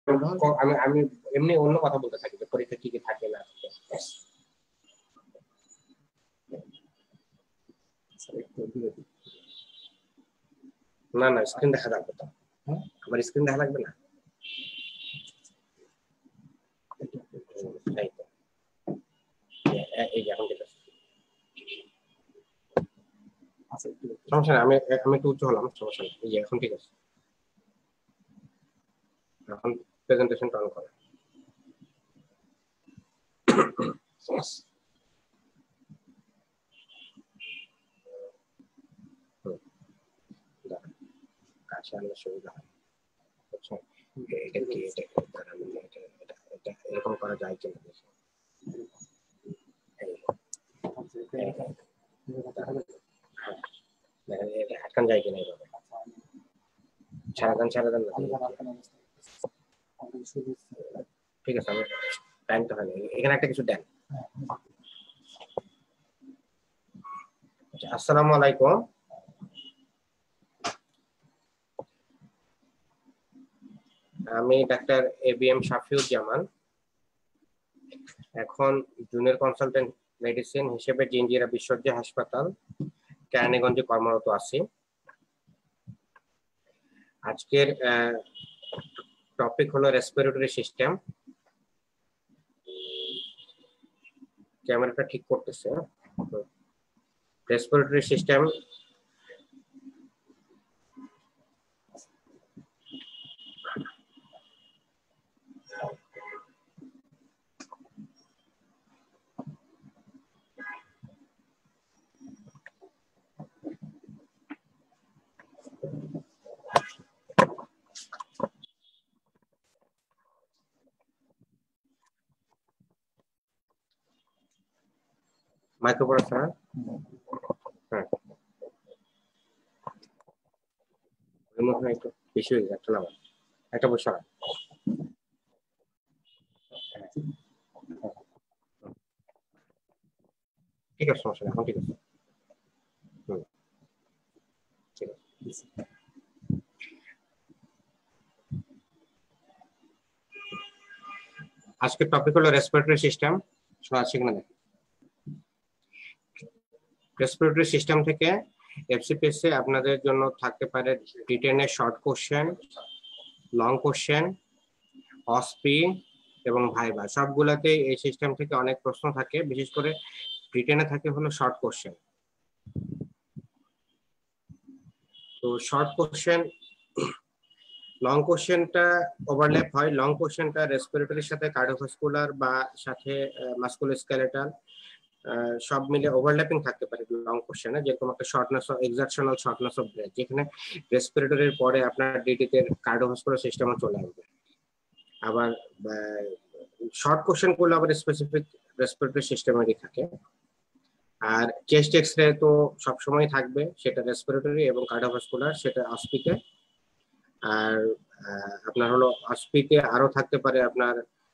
আমি আমি এমনি অন্য কথা বলতে থাকি যে পরীক্ষা কি কি থাকে না থাকে। না না স্ক্রিন দেখা লাগবে তো, আমার স্ক্রিন দেখা লাগবে না। এই যে এখন ঠিক আছে, সমস্যা নেই, আমি একটু উচ্চ হলাম, সমস্যা নেই। এই যে এখন ঠিক আছে, এখন প্রেজেন্টেশনটা অন করা। কাছে আনলে সুবিধা হয়। এটা কি এটা এরকম করা যায় কিনা দেখি। এটা আটকান যায় কিনা এইভাবে, ছাড়া দেন ঠিক আছে। আমি টাইম তো হয়নি, এখানে একটা কিছু দেন। আসসালামু আলাইকুম। আমি ডাক্তার ABM শাফিউজ্জামান, এখন জুনিয়র কনসালটেন্ট মেডিসিন হিসেবে জিঞ্জিরা বিশ্বজিৎ হাসপাতাল কেরানীগঞ্জে কর্মরত আছি। আজকের টপিক হলো রেসপিরেটরি সিস্টেম। ক্যামেরাটা ঠিক করতেছে। রেসপিরেটরি সিস্টেম মাইক্রোফোন আছে না? হ্যাঁ, একটু বেশি হয়ে যাচ্ছে না, একটা বসা ঠিক আছে, সমস্যা নেই, এখন ঠিক আছে। ঠিক আছে, আজকের টপিক হলো রেসপিরেটরি সিস্টেম। শোনা আছে কিনা দেখেন। রেসপিরেটরি সিস্টেম থেকে এফসিপিএসসি আপনাদের জন্য থাকতে পারে রিটেনের short question, long question, OSPE এবং ভাইবা। সবগুলাতে এই সিস্টেম থেকে অনেক প্রশ্ন থাকে, বিশেষ করে রিটেনে থাকে হলো শর্ট কোশ্চেন। তো শর্ট কোশ্চেন, লং কোশ্চেনটা ওভারল্যাপ হয়। লং কোশ্চেনটা রেসপিরেটরির সাথে কার্ডিওভাস্কুলার বা সাথে মাসকুলোস্কেলেটাল সব মিলে ওভারল্যাপিং থাকতে পারে লং কোশ্চেনে, যেরকম একটা shortness of exertional shortness of breath, যেখানে রেসপিরেটরির পরে আপনার ডিটিতে কার্ডিওভাস্কুলার সিস্টেমে চলে আসবে। আবার শর্ট কোশ্চেন করলে আবার স্পেসিফিক রেসপিরেটরি সিস্টেমেরই থাকে। আর চেস্ট এক্সরে তো সবসময় থাকবে, সেটা রেসপিরেটরি এবং কার্ডিওভাস্কুলার, সেটা অসপিতে। আর আপনার হলো অসপিতে আরো থাকতে পারে আপনার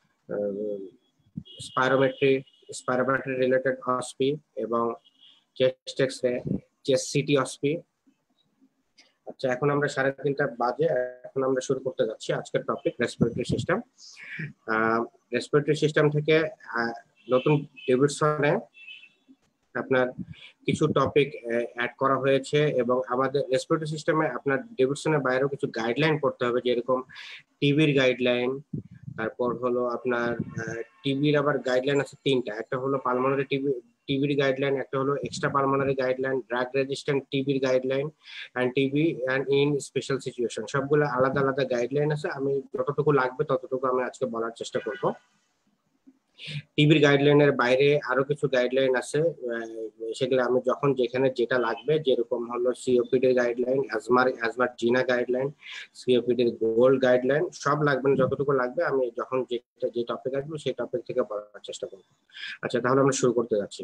স্পাইরোমেট্রি রিলেটেড অসপি এবং chest x-ray, chest CT OSPE. আচ্ছা, এখন আমরা 3:30 বাজে, এখন আমরা শুরু করতে যাচ্ছি আজকের topic respiratory system. Respiratory system থেকে নতুন ডেভিডসনে আপনার কিছু টপিক অ্যাড করা হয়েছে, এবং আমাদের রেসপিরেটরি সিস্টেমে আপনার ডেভিডসনের বাইরেও কিছু গাইডলাইন করতে হবে, যেরকম টিবির গাইডলাইন। তারপর হলো আপনার টিবির আবার গাইডলাইন আছে 3টা। একটা হলো পালমোনারি টিবির গাইডলাইন, একটা হলো extra pulmonary guideline, drug resistant টিবির guideline, end TB and in special situation. সবগুলো আলাদা আলাদা গাইডলাইন আছে। আমি যতটুকু লাগবে ততটুকু আমি আজকে বলার চেষ্টা করব। টিবির গাইডলাইনের বাইরে আরো কিছু গাইডলাইন আছে, সেগুলো আমি যখন যেখানে যেটা লাগবে, যেরকম হলো সিওপিডির গাইডলাইন, অ্যাজমার জিনা গাইডলাইন, সিওপিডির গোল্ড গাইডলাইন, সব লাগবে না, যতটুকু লাগবে আমি যখন যে টপিক আসবে সেই টপিক থেকে বলার চেষ্টা করব। আচ্ছা, তাহলে আমরা শুরু করতে যাচ্ছি।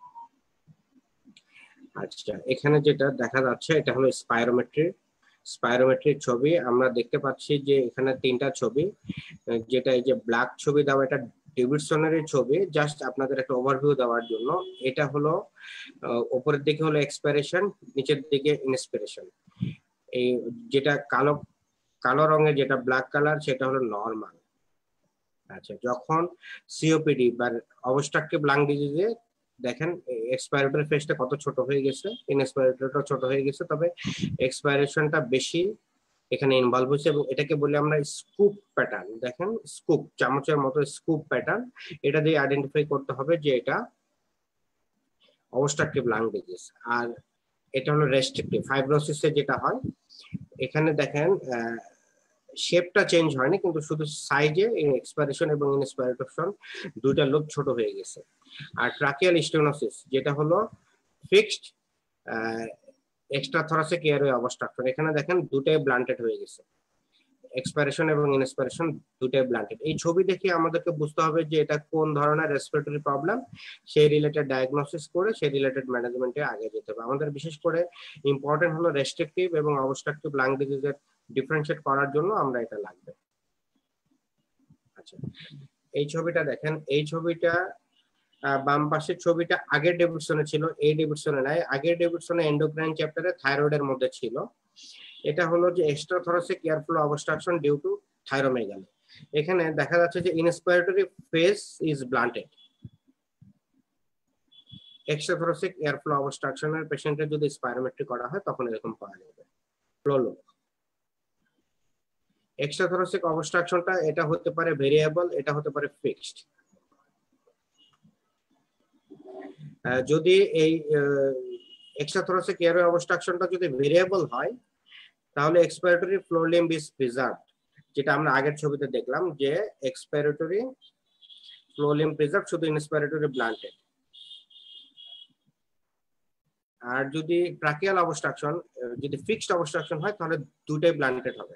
আচ্ছা, এখানে যেটা দেখা যাচ্ছে এটা হলো স্পাইরোমেট্রির ছবি। আমরা দেখতে পাচ্ছি যে এখানে 3টা ছবি, যেটা এই যে ব্ল্যাক ছবি দেওয়া, এটা ডেভিডসনের ছবি, জাস্ট আপনাদের একটা ওভারভিউ দেওয়ার জন্য। এটা হলো উপরের দিকে হলো এক্সপাইরেশন, নিচের দিকে ইন্সপিরেশন। এই যেটা কালো কালো রঙের যেটা ব্ল্যাক কালার সেটা হলো নরমাল। আচ্ছা, যখন সিওপিডি বা অবস্ট্রাকটিভ লাং ডিজিজে দেখেন এক্সপাইরেটরি ফেজটা কত ছোট হয়ে গেছে, ইনএক্সপাইরেটরিটা ছোট হয়ে গেছে, তবে এক্সপাইরেশনটা বেশি এখানে ইনভলভ হয়েছে, এবং এটাকে বলি আমরা স্কুপ প্যাটার্ন। দেখেন স্কুপ, চামচের মতো স্কুপ প্যাটার্ন, এটা দিয়ে আইডেন্টিফাই করতে হবে যে এটা অবস্ট্রাকটিভ লাং ডিজিজ। আর এটা হলো রেস্ট্রিকটিভ ফাইব্রোসিসে যেটা হয়, এখানে দেখেন শেপটা চেঞ্জ হয়নি, কিন্তু শুধু সাইজে এক্সপাইরেশন এবং ইনএক্সপাইরেশন দুইটা লোব ছোট হয়ে গেছে। আর ট্রাকিয়াল স্টেনোসিস যেটা হলো fixed extra thoracic airway obstruction, এখানে দেখেন দুটাই ব্লান্টেড হয়ে গেছে, এক্সপাইরেশন এবং ইনএক্সপাইরেশন দুটাই ব্লান্টেড। এই ছবি দেখে আমাদেরকে বুঝতে হবে যে এটা কোন ধরনের রেসপিরেটরি প্রবলেম, সেই রিলেটেড ডায়াগনোসিস করে সেই রিলেটেড ম্যানেজমেন্টে আগে যেতে হবে আমাদের। বিশেষ করে ইম্পর্টেন্ট হলো রেস্ট্রিকটিভ এবং অবস্ট্রাকটিভ লাং ডিজিজের ডিফারেন্সিয়েট করার জন্য আমরা এটা লাগবে। আচ্ছা, এই ছবিটা দেখেন, এই ছবিটা বাম পাশের ছবিটা আগের ডেভিডসনে ছিল, এই ডেভিডসনে নাই। আগের ডেভিডসনে এন্ডোক্রাইন চ্যাপ্টারে থাইরয়েডের মধ্যে ছিল। এটা হলো যে extra thoracic airflow obstruction due to thyromegaly. এখানে দেখা যাচ্ছে যে inspiratory phase is blunted. Extra thoracic airflow অবস্ট্রাকশনের পেশেন্টের যদি স্পাইরোমেট্রি করা হয় তখন এরকম পাওয়া যাবে ফ্লো। এক্সট্রা থরাসিক অবস্ট্রাকশনটা এটা হতে পারে ভেরিয়েবল, এটা হতে পারে ফিক্সড। যদি এই এক্সট্রা থরাসিক এয়ারওয়ে অবস্ট্রাকশনটা যদি ভেরিয়েবল হয় তাহলে expiratory flow limb is preserved, যেটা আমরা আগের ছবিতে দেখলাম যে এক্সপাইরেটরি ফ্লো লিম্ব প্রিজার্ভ, শুধু ইনস্পাইরেটরি ব্লান্টেড। আর যদি ট্রাকিয়াল অবস্ট্রাকশন, যদি ফিক্সড অবস্ট্রাকশন হয় তাহলে দুটাই ব্লান্টেড হবে।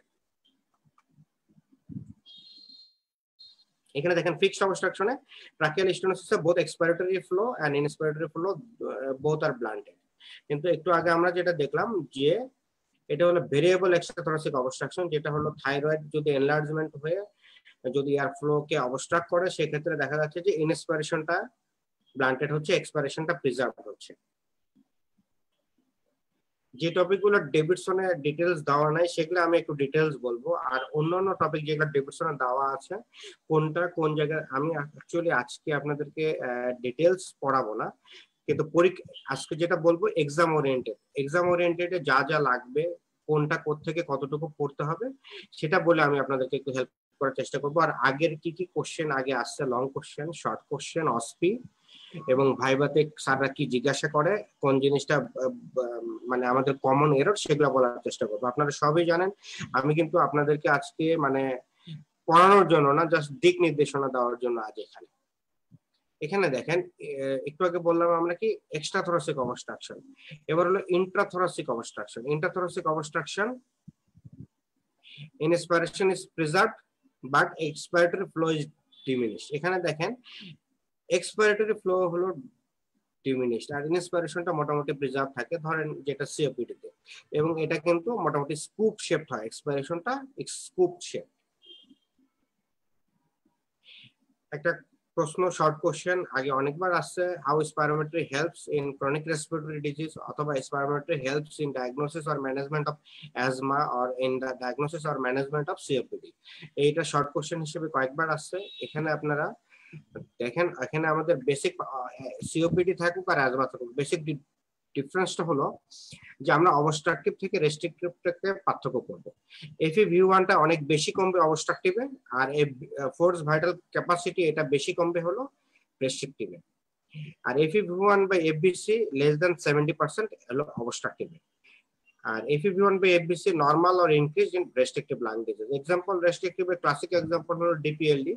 এখানে দেখেন ফিক্সড অবস্ট্রাকশনে ট্রাকিয়াল স্টেনোসিসে both expiratory flow and inspiratory flow both are blunted. কিন্তু একটু আগে আমরা যেটা দেখলাম যে এটা হলো ভেরিয়েবল এক্সট্রা থরাসিক অবস্ট্রাকশন, যেটা হলো থাইরয়েড যদি এনলার্জমেন্ট হয়ে যদি এয়ার ফ্লো কে অবস্ট্রাক্ট করে সেক্ষেত্রে দেখা যাচ্ছে যে ইনস্পাইরেশনটা ব্লান্টেড হচ্ছে, এক্সপাইরেশনটা প্রিজার্ভ হচ্ছে। যে টপিকগুলো ডেভিডসনে ডিটেলস দেওয়া নাই সেগুলো আমি একটু ডিটেলস বলবো, আর অন্যান্য টপিক যেগুলো ডেভিডসনে দেওয়া আছে কোনটা কোন জায়গায়, আমি অ্যাকচুয়ালি আজকে আপনাদেরকে ডিটেলস পড়াবো না, কিন্তু আজকে যেটা বলবো এক্সাম ওরিয়েন্টেড, এক্সাম ওরিয়েন্টেডে যা যা লাগবে, কোনটা কোত্থেকে কতটুকু পড়তে হবে সেটা বলে আমি আপনাদেরকে একটু হেল্প করার চেষ্টা করবো। আর আগের কি কি কোশ্চেন আগে আসছে, long question, short question, OSPE এবং ভাইভাতে স্যাররা কি জিজ্ঞাসা করে, কোন জিনিসটা মানে আমাদের কমন এরর, সেগুলো বলার চেষ্টা করবো। আপনারা সবই জানেন, আমি কিন্তু আপনাদেরকে আজকে মানে পড়ানোর জন্য না, জাস্ট দিক নির্দেশনা দেওয়ার জন্য আজ এখানে। এখানে দেখেন একটু আগে বললাম আমরা কি এক্সট্রা থরাসিক অবস্ট্রাকশন, এবার হলো intrathoracic obstruction. Intrathoracic obstruction, inspiration is preserved but expiratory flow is diminished. এখানে দেখেন এক্সপাইরেটরি ফ্লো হলো ডিমিনিশড আর ইনস্পাইরেশনটা মোটামুটি প্রিজার্ভ থাকে, ধরেন যেটা সিওপিডি তে, এবং এটা কিন্তু মোটামুটি স্কুপ শেপড হয়, এক্সপাইরেশনটা স্কুপ শেপ। একটা প্রশ্ন, শর্ট কোশ্চেন আগে অনেকবার আসছে, how spirometry helps in chronic respiratory disease, অথবা spirometry helps in diagnosis or management of asthma or in the diagnosis or management of COPD. এইটা শর্ট কোশ্চেন হিসেবে কয়েকবার আসছে। এখানে আপনারা দেখেন, এখানে আমাদের বেসিক সিওপিডি থাকুক আর অ্যাজমা থাকুক, বেসিক ডিফারেন্সটা হলো যে আমরা অবস্ট্রাকটিভ থেকে রেস্ট্রিকটিভটাকে পার্থক্য করব। FeV1টা অনেক বেশি কমবে অবস্ট্রাকটিভে, আর ফোর্স ভাইটাল ক্যাপাসিটি এটা বেশি কমবে হলো রেস্ট্রিকটিভে। আর FeV1 by FVC less than 70% হলো অবস্ট্রাকটিভে। আর FeV1 by FVC normal or increase in restrictive lung disease. Example রেস্ট্রিকটিভের ক্লাসিক এক্সাম্পল হলো ডিপিএলডি।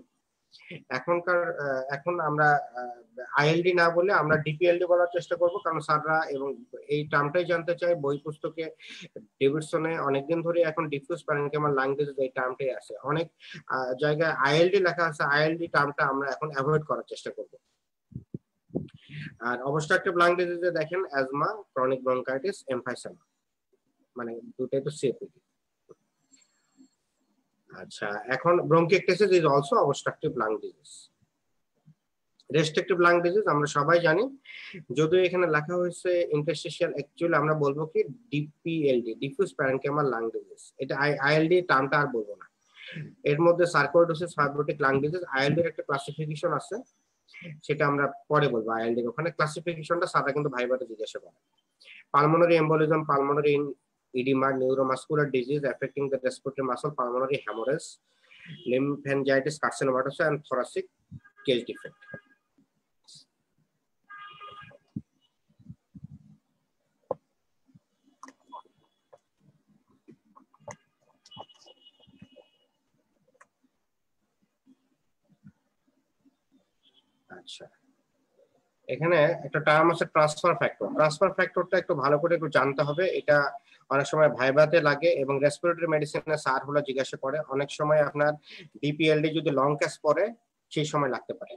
এখন আমরা আইএলডি না বলে আমরা ডিপিএলডি বলার চেষ্টা করব, কারণ স্যাররা এবং এই টার্মটাই জানতে চাই। বই পুস্তকে ডেভিডসনে অনেকদিন ধরে এখন ডিফিউজ প্যারেনকাইমাল লাং ডিজিজ এই টার্মটাই আছে, অনেক জায়গায় আইএলডি লেখা আছে, আইএলডি টার্মটা আমরা এখন অ্যাভয়েড করার চেষ্টা করব। আর অবস্ট্রাকটিভ লাং ডিজিজে দেখেন অ্যাজমা, ক্রনিক ব্রঙ্কাইটিস, এমফাইসেমা, মানে দুটাই তো সিওপিডি। আচ্ছা, এখন bronchiectasis is also obstructive lung disease. Restrictive lung disease আমরা সবাই জানি, যদিও এখানে লেখা হয়েছে ইন্টারস্টিশিয়াল, অ্যাকচুয়ালি আমরা বলবো কি DPLD, diffuse parenchymal lung disease. এটা আইএলডি টার্মটা আর বলবো না। এর মধ্যে sarcoidosis, fibrotic lung disease, ILD এর একটা ক্লাসিফিকেশন আছে, সেটা আমরা পরে বলবো। আইএলডি ওখানে ক্লাসিফিকেশনটা সাদা কিন্তু ভাইবাতে জিজ্ঞাসা করে। Pulmonary embolism, pulmonary edema, neuromuscular disease affecting the respiratory muscle, pulmonary hemorrhage, lymphangitis, carcinomatosis, and thoracic cage defect. আচ্ছা, এখানে একটা টার্ম আছে ট্রান্সফার ফ্যাক্টর। ট্রান্সফার ফ্যাক্টরটা একটু ভালো করে একটু জানতে হবে। এটা অনেক সময় ভাইবাতে লাগে এবং রেসপিরেটরি মেডিসিনে স্যার হলো জিজ্ঞাসা করে। অনেক সময় আপনার ডিপিএলডি যদি লং ক্যাস পড়ে সেই সময় লাগতে পারে।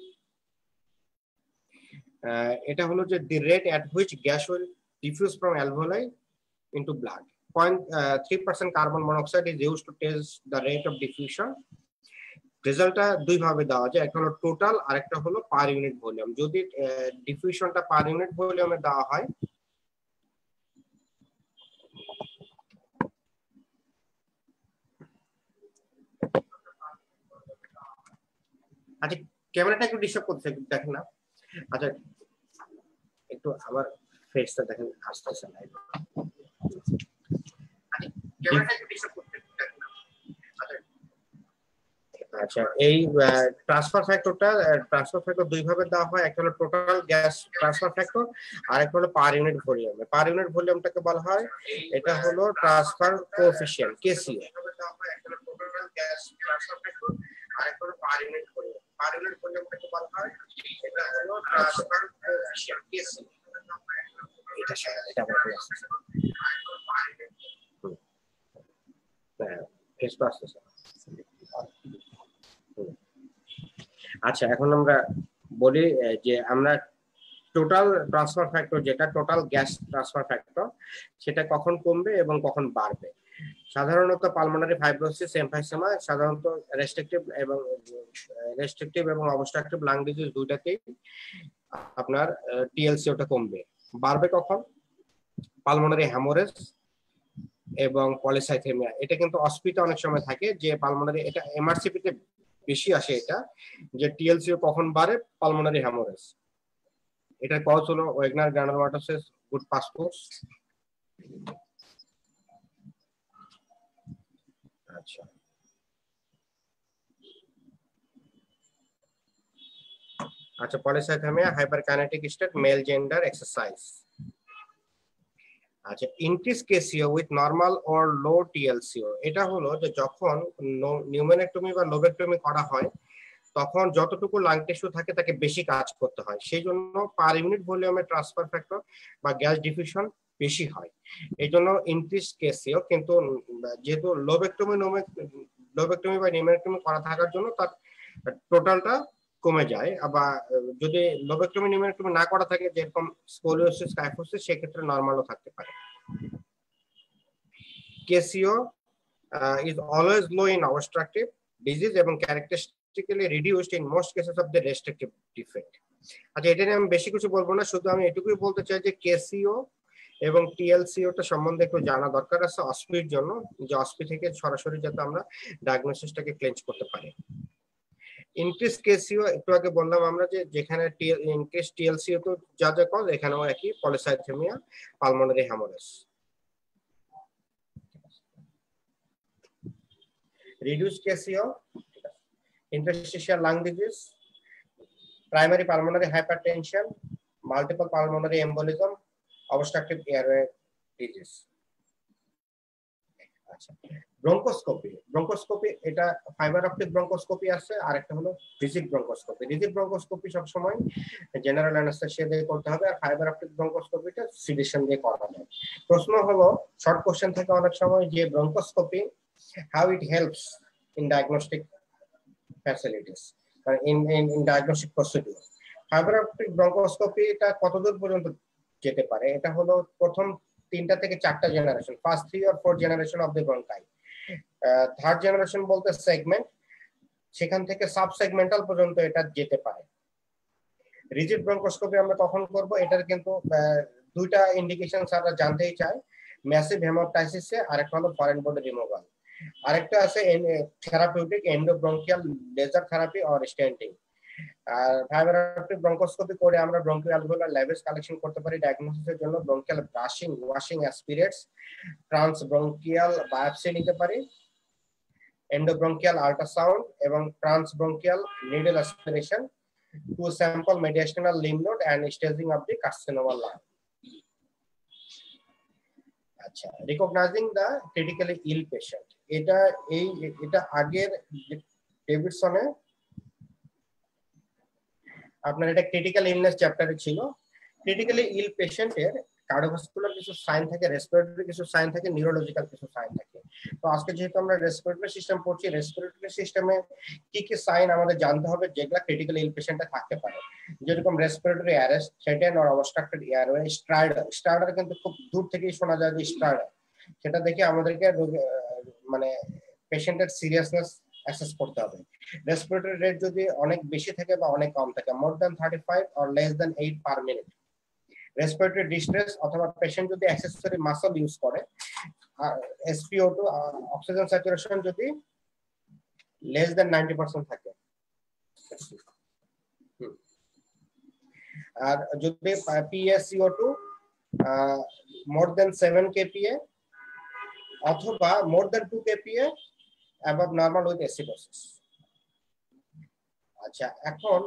এটা হলো যে the rate at which gas will diffuse from alveoli into blood. 0.3% carbon monoxide is used to test the rate of diffusion. রেজাল্টটা দুই ভাবে দেওয়া যায়, একটা হলো টোটাল আর একটা হলো পার ইউনিট ভলিউম। যদি ডিফিউশনটা পার ইউনিট ভলিউমে দেওয়া হয়, আচ্ছা ক্যামেরাটা একটু ডিস্টার্ব করছে, দেখেন না। আচ্ছা একটু আমার ফেসটা দেখেন, আসতেছে না। ক্যামেরাটা একটু ডিস্টার্ব করছে, দেখেন না। আচ্ছা, এই ট্রান্সফার ফ্যাক্টর দুই ভাবে দেওয়া হয়, একটা হলো টোটাল গ্যাস ট্রান্সফার ফ্যাক্টর আর একটা হলো per unit volume. Per unit ভলিউমটাকে বলা হয়, এটা হলো ট্রান্সফার কোএফিশিয়েন্ট কেসিও। আর একটা হলো per unit volume. Per unit ভলিউমটাকে বলা হয়, এটা হলো ট্রান্সফার কোএফিশিয়েন্ট কেসিও। এটা এটা আমার কাছে আছে। হ্যাঁ, ফেসটা আসছে। আচ্ছা, এখন আমরা বলি যে আমরা টোটাল ট্রান্সফার ফ্যাক্টর, যেটা টোটাল গ্যাস ট্রান্সফার ফ্যাক্টর, সেটা কখন কমবে এবং কখন বাড়বে। সাধারণত পালমোনারি ফাইব্রোসিস, এমফাইসেমা, সাধারণত রেস্ট্রিকটিভ এবং অবস্ট্রাকটিভ লাং ডিজিজ দুইটাতেই আপনার টিএলসিওটা কমবে। বাড়বে কখন? পালমোনারি হ্যামোরেজ এবং পলিসাইথেমিয়া। এটা কিন্তু অস্পিতে অনেক সময় থাকে যে পালমোনারি, এটা এমআরসিপিতে বেশি আসে, এটা যে টিএলসিও কখন বাড়ে, পালমোনারি হ্যামোরেজ। এটা কজ হলো ওয়েগনার গ্রানুলোমাটোসিস, গুড পাসপোর্টস। আচ্ছা, আচ্ছা polycythaemia, hyperkinetic state, male gender, exercise. আচ্ছা, increase KCO with normal or low TLCO. এটা হলো যে যখন নিউমেনেক্টমি বা লোবেক্টমি করা হয়, তখন যতটুকু লাং টিস্যু থাকে তাকে বেশি কাজ করতে হয়, সেই জন্য পার ইউনিট ভলিউমে ট্রান্সফার ফ্যাক্টর বা গ্যাস ডিফিউশন বেশি হয়, এই জন্য ইনক্রিজ কেসিও। কিন্তু যেহেতু লোবেক্টমি বা নিউমেনেক্টমি করা থাকার জন্য তার টোটালটা কমে যায়। আবার যদি লোবেক্টমি নিউমেনেক্টমি না করা থাকে, যেরকম স্কোলিওসিস, কাইফোসিস, সেক্ষেত্রে নরমালও থাকতে পারে। KCO is always low in obstructive disease এবং characteristically reduced in most cases of the restrictive defect. আচ্ছা, এটা নিয়ে আমি বেশি কিছু বলবো না, শুধু আমি এটুকুই বলতে চাই যে কেসিও এবং টিএলসিওটা সম্বন্ধে একটু জানা দরকার আছে অস্পির জন্য, যে অস্পি থেকে সরাসরি যাতে আমরা ডায়াগনোসিসটাকে ক্লেঞ্চ করতে পারি। ইনক্রিজ কেসিও একটু আগে বললাম আমরা যে যেখানে ইনক্রিজ টিএলসিও তো যা যা কজ, এখানেও একই, polycythaemia, pulmonary haemorrhage. Reduced KCO, interstitial lung disease, primary pulmonary hypertension, multiple pulmonary embolism, obstructive airway disease. আচ্ছা, ব্রঙ্কোস্কোপি, এটা ফাইবার অপটিক ব্রঙ্কোস্কোপি আছে, আর একটা হলো রিজিড ব্রঙ্কোস্কোপি। রিজিড ব্রঙ্কোস্কোপি সবসময় জেনারেল অ্যানেস্থেসিয়া দিয়ে করতে হবে, আর ফাইবার অপটিক ব্রঙ্কোস্কোপিটা সিডেশন দিয়ে করা যায়। প্রশ্ন হলো, শর্ট কোশ্চেন থাকে অনেক সময়, যে bronchoscopy how it helps in diagnostic facilities, in diagnostic procedure. Fiber optic bronchoscopy এটা কতদূর পর্যন্ত যেতে পারে? এটা হলো প্রথম 3টা থেকে 4টা generation, first 3 or 4 generation of the bronchi. Third generation বলতে সেগমেন্ট, সেখান থেকে সাব সেগমেন্টাল পর্যন্ত এটা যেতে পারে। রিজিড ব্রঙ্কোস্কোপি আমরা কখন করব, এটার কিন্তু দুইটা ইন্ডিকেশন আমরা জানতেই চাই, ম্যাসিভ হেমাটাইসিসে, আরেকটা হলো ফরেন বডি রিমুভাল, আরেকটা আছে therapeutic endobronchial laser therapy or stenting. আর ফাইবার অপটিক ব্রঙ্কোস্কোপি করে আমরা ব্রঙ্কিওঅ্যালভিওলার ল্যাবেজ কালেকশন করতে পারি ডায়াগনোসিসের জন্য, bronchial brushing, washing, aspirates, transbronchial biopsy নিতে পারি, এন্ডোব্রঙ্কিয়াল আল্ট্রাসাউন্ড এবং transbronchial needle aspiration to sample mediastinal lymph node and staging of the carcinomal line. আচ্ছা, recognising the critically ill patient, এটা আগের ডেভিডসনে আপনার এটা ক্রিটিক্যাল ইলনেস চ্যাপ্টারে ছিল। ক্রিটিক্যালি ইল পেশেন্টের কার্ডিওভাস্কুলার কিছু সাইন থাকে, রেসপিরেটরি কিছু সাইন থাকে, নিউরোলজিক্যাল কিছু সাইন থাকে। তো আজকে যেহেতু আমরা রেসপিরেটরি সিস্টেম পড়ছি, রেসপিরেটরি সিস্টেমে কি কি সাইন আমাদের জানতে হবে যেগুলা ক্রিটিক্যাল ইল পেশেন্টে থাকতে পারে, যেরকম respiratory arrest, threatened or obstructed airway, stridor কিন্তু খুব দূর থেকেই শোনা যায় যে স্ট্রাইডার, সেটা দেখে আমাদেরকে মানে পেশেন্টের সিরিয়াসনেস অ্যাসেস করতে হবে। রেসপিরেটরি রেট যদি অনেক বেশি থাকে বা অনেক কম থাকে, more than 35 or less than 8 per minute. Respiratory distress অথবা পেশেন্ট যদি অ্যাক্সেসরি মাসল ইউজ করে, SpO2 অক্সিজেন স্যাচুরেশন যদি লেস দ্যান 90% থাকে, আর যদি PaCO2 মোর দ্যান 7 kPa অথবা more than 2 kPa above normal with acidosis। আচ্ছা, এখন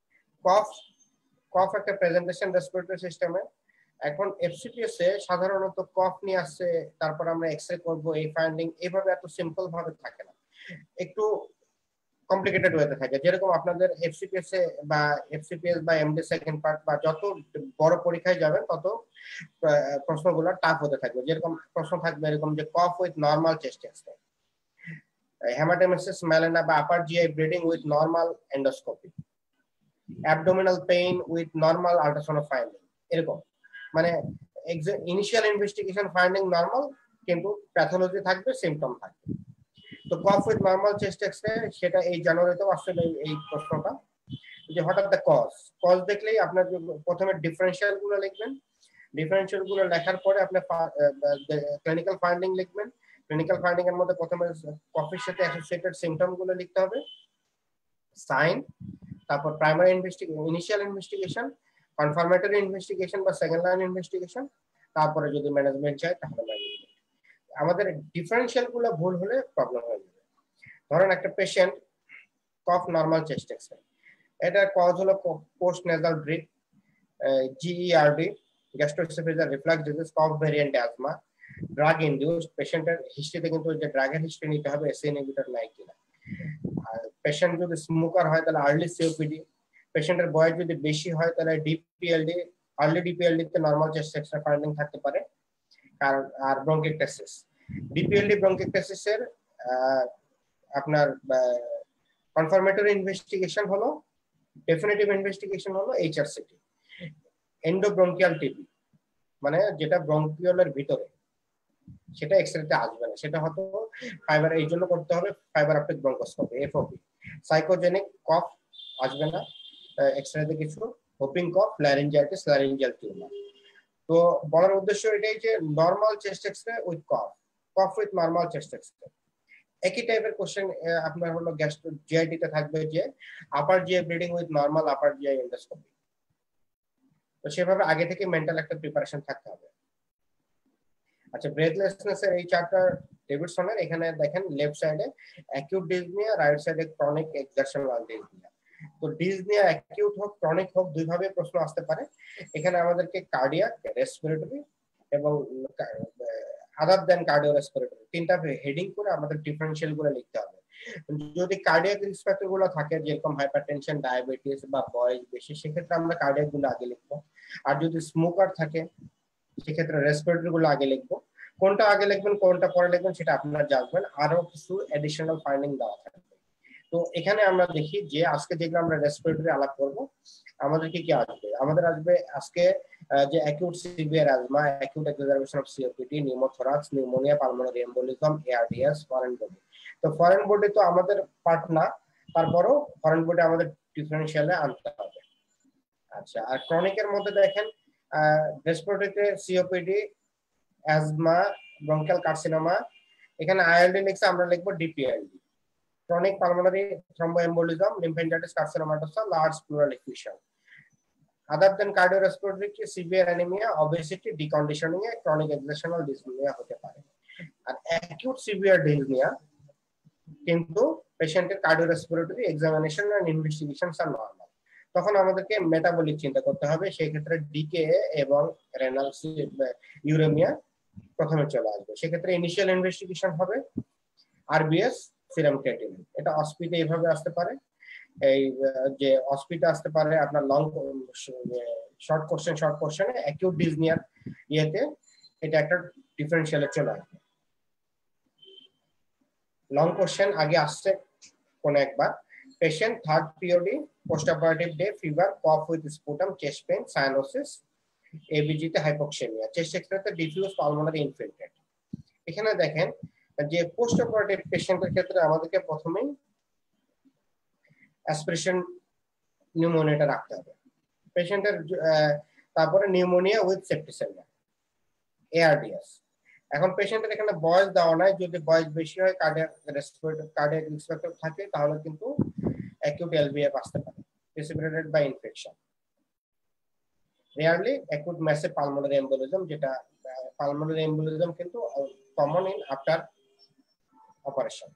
কফ একটা প্রেজেন্টেশন রেসপিরেটরি সিস্টেমে। এখন এফসিপিএস এ সাধারণত কফ নিয়ে আসছে, তারপর আমরা এক্সরে করব, এই ফাইন্ডিং এইভাবে এত সিম্পল ভাবে থাকে না, একটু কমপ্লিকেটেড ওয়েতে থাকে। যেরকম আপনাদের এফসিপিএস বা এমডি সেকেন্ড পার্ট বা যত বড় পরীক্ষায় যাবেন তত প্রশ্নগুলো টাফ হতে থাকবে। যেরকম প্রশ্ন থাকবে এরকম যে cough with normal chest x-ray, haematemesis melaena বা upper GI bleeding with normal endoscopy, abdominal pain with normal ultrasound finding, এরকম মানে ইনিশিয়াল ইনভেস্টিগেশন ফাইন্ডিং নরমাল, কিন্তু প্যাথোলজি থাকবে, সিম্পটম থাকবে। তো cough with normal chest x-ray, সেটা এই জানুয়ারিতেও আসলে এই প্রশ্নটা, যে হঠাৎ দ্য কজ দেখলেই আপনার প্রথমে ডিফারেন্সিয়াল গুলো লিখবেন, ডিফারেন্সিয়াল গুলো লেখার পরে আপনি ক্লিনিক্যাল ফাইন্ডিং লিখবেন। ক্লিনিক্যাল ফাইন্ডিং এর মধ্যে প্রথমে কফের সাথে অ্যাসোসিয়েটেড সিম্পটম গুলো লিখতে হবে, সাইন, তারপর primary initial investigation, confirmatory investigation বা সেকেন্ড লাইন ইনভেস্টিগেশন, তারপরে যদি ম্যানেজমেন্ট চাই তাহলে ম্যানেজমেন্ট। আমাদের ডিফারেন্সিয়াল গুলো ভুল হলে প্রবলেম হয়ে যাবে। ধরেন একটা patient cough normal chest x-ray, এটা কজ হলো post nasal drip, GERD, gastro-oesophageal reflux disease, cough variant asthma, drug induced. পেশেন্টের হিস্ট্রিতে কিন্তু যে ড্রাগের হিস্ট্রি নিতে হবে, এসি ইনহিবিটর নাই কিনা। আর পেশেন্ট যদি স্মোকার হয় তাহলে আর্লি সিওপিডি, পেশেন্টের বয়স যদি বেশি হয় তাহলে ডিপিএলডি, আর্লি ডিপিএলডি তে নরমাল চেস্ট এক্সরে ফাইন্ডিং থাকতে পারে। কারণ আর ব্রঙ্কিকটেসিস, ডিপিএলডি ব্রঙ্কিকটেসিস এর আপনার কনফার্মেটরি ইনভেস্টিগেশন হলো, ডেফিনেটিভ ইনভেস্টিগেশন হলো HRCT। এন্ডোব্রঙ্কিয়াল টিবি মানে যেটা ব্রঙ্কিওলের ভিতরে, সেটা এক্সরেতে আসবে না, সেটা হয়তো ফাইবার, এই জন্য করতে হবে fibre optic bronchoscopy, FOP। Psychogenic cough আসবে না এক্সরেতে কিছু, whooping cough, laryngitis, laryngeal tumour. তো বলার উদ্দেশ্য এটাই যে normal chest x-ray with cough with normal chest x-ray. একই টাইপের কোশ্চেন আপনার হলো গ্যাস্ট্রো জিআইটি তে থাকবে যে upper GI bleeding with normal upper GI endoscopy. তো সেভাবে আগে থেকে মেন্টাল একটা প্রিপারেশন থাকতে হবে। আচ্ছা, ব্রেথলেসনেস এর এই চ্যাপ্টার ডেভিডসনের, এখানে দেখেন লেফট সাইডে অ্যাকিউট ডিসনিয়া, রাইট সাইডে ক্রনিক এক্সারশনাল ডিসনিয়া। তো ডিসনিয়া অ্যাকিউট হোক ক্রনিক হোক দুইভাবে প্রশ্ন আসতে পারে। এখানে আমাদেরকে কার্ডিয়াক, রেসপিরেটরি এবং আদার দেন কার্ডিও রেসপিরেটরি তিনটা হেডিং করে আমাদের ডিফারেন্সিয়াল গুলো লিখতে হবে। যদি কার্ডিয়াক রিস্ক ফ্যাক্টর গুলো থাকে যেরকম হাইপারটেনশন, ডায়াবেটিস বা বয়স বেশি, সেক্ষেত্রে আমরা কার্ডিয়াক গুলো আগে লিখবো। আর যদি স্মোকার থাকে সেক্ষেত্রে রেসপিরেটরি গুলো আগে লিখবো। কোনটা আগে লিখবেন কোনটা পরে লিখবেন সেটা আপনারা জানবেন, আরো কিছু এডিশনাল ফাইন্ডিং দেওয়া থাকবে। তো এখানে আমরা দেখি যে আজকে যেগুলো আমরা রেসপিরেটরি আলাপ করব, আমাদের কি কি আসবে। আমাদের আসবে আজকে যে acute severe asthma, acute exacerbation of COPD, pneumothorax, pneumonia, pulmonary embolism, ARDS, foreign body. তো ফরেন বডি তো আমাদের পার্ট না, তারপরও ফরেন বডি আমাদের ডিফারেন্সিয়ালে আনতে হবে। আচ্ছা, আর ক্রনিকের মধ্যে দেখেন রেসপিরেটরিতে সিওপিডি, অ্যাজমা, ব্রঙ্কিয়াল কার্সিনোমা। এখানে আইএলডি লিখছে, আমরা লিখবো DPLD. Chronic pulmonary thromboembolism, lymphangitis carcinomatosa, large pleural effusion. Other than cardiorespiratory কি সিভিয়ার অ্যানিমিয়া, অবেসিটি, ডিকন্ডিশনিং এ ক্রনিক এক্সেশনাল ডিসনিয়া হতে পারে। আর অ্যাকিউট সিভিয়ার ডিসনিয়া কিন্তু পেশেন্টের cardiorespiratory examination and investigations are normal, তখন আমাদেরকে মেটাবলিক চিন্তা করতে হবে। সেই ক্ষেত্রে ডিকে এবং রেনাল ইউরেমিয়া প্রথমে চলে আসবে। সেক্ষেত্রে ইনিশিয়াল ইনভেস্টিগেশন হবে আরবিএস, সিরাম ক্রিয়েটিনিন। এটা অস্পিতে এইভাবে আসতে পারে। এই যে অস্পিতে আসতে পারে আপনার লং শর্ট কোশ্চেনে অ্যাকিউট ডিসনিয়ার ইয়েতে এটা একটা ডিফারেন্সিয়ালে চলে আসবে। লং কোশ্চেন আগে আসছে কোন একবার, পেশেন্ট থার্ড পিরিয়ডি, post operative day, fever, cough with sputum, chest pain, cyanosis, এবিজিতে হাইপোক্সেমিয়া, চেস্ট এক্সরেতে ডিফিউজ পালমোনারি ইনফিলট্রেট। এখানে দেখেন যে পোস্ট অপারেটিভ পেশেন্টের ক্ষেত্রে আমাদেরকে প্রথমেই অ্যাসপিরেশন নিউমোনিয়াটা রাখতে হবে পেশেন্টের, তারপরে নিউমোনিয়া উইথ সেপ্টিসেমিয়া, এআরডিএস। এখন পেশেন্টের এখানে বয়স দেওয়া নাই, যদি বয়স বেশি হয়, কার্ডিয়াক রিস্ক ফ্যাক্টর থাকে, তাহলে কিন্তু অ্যাকিউট এলভিএফ আসতে পারে, precipitated by infection. Rarely acute massive pulmonary embolism, যেটা পালমোনারি এম্বোলিজম কিন্তু common in after operation.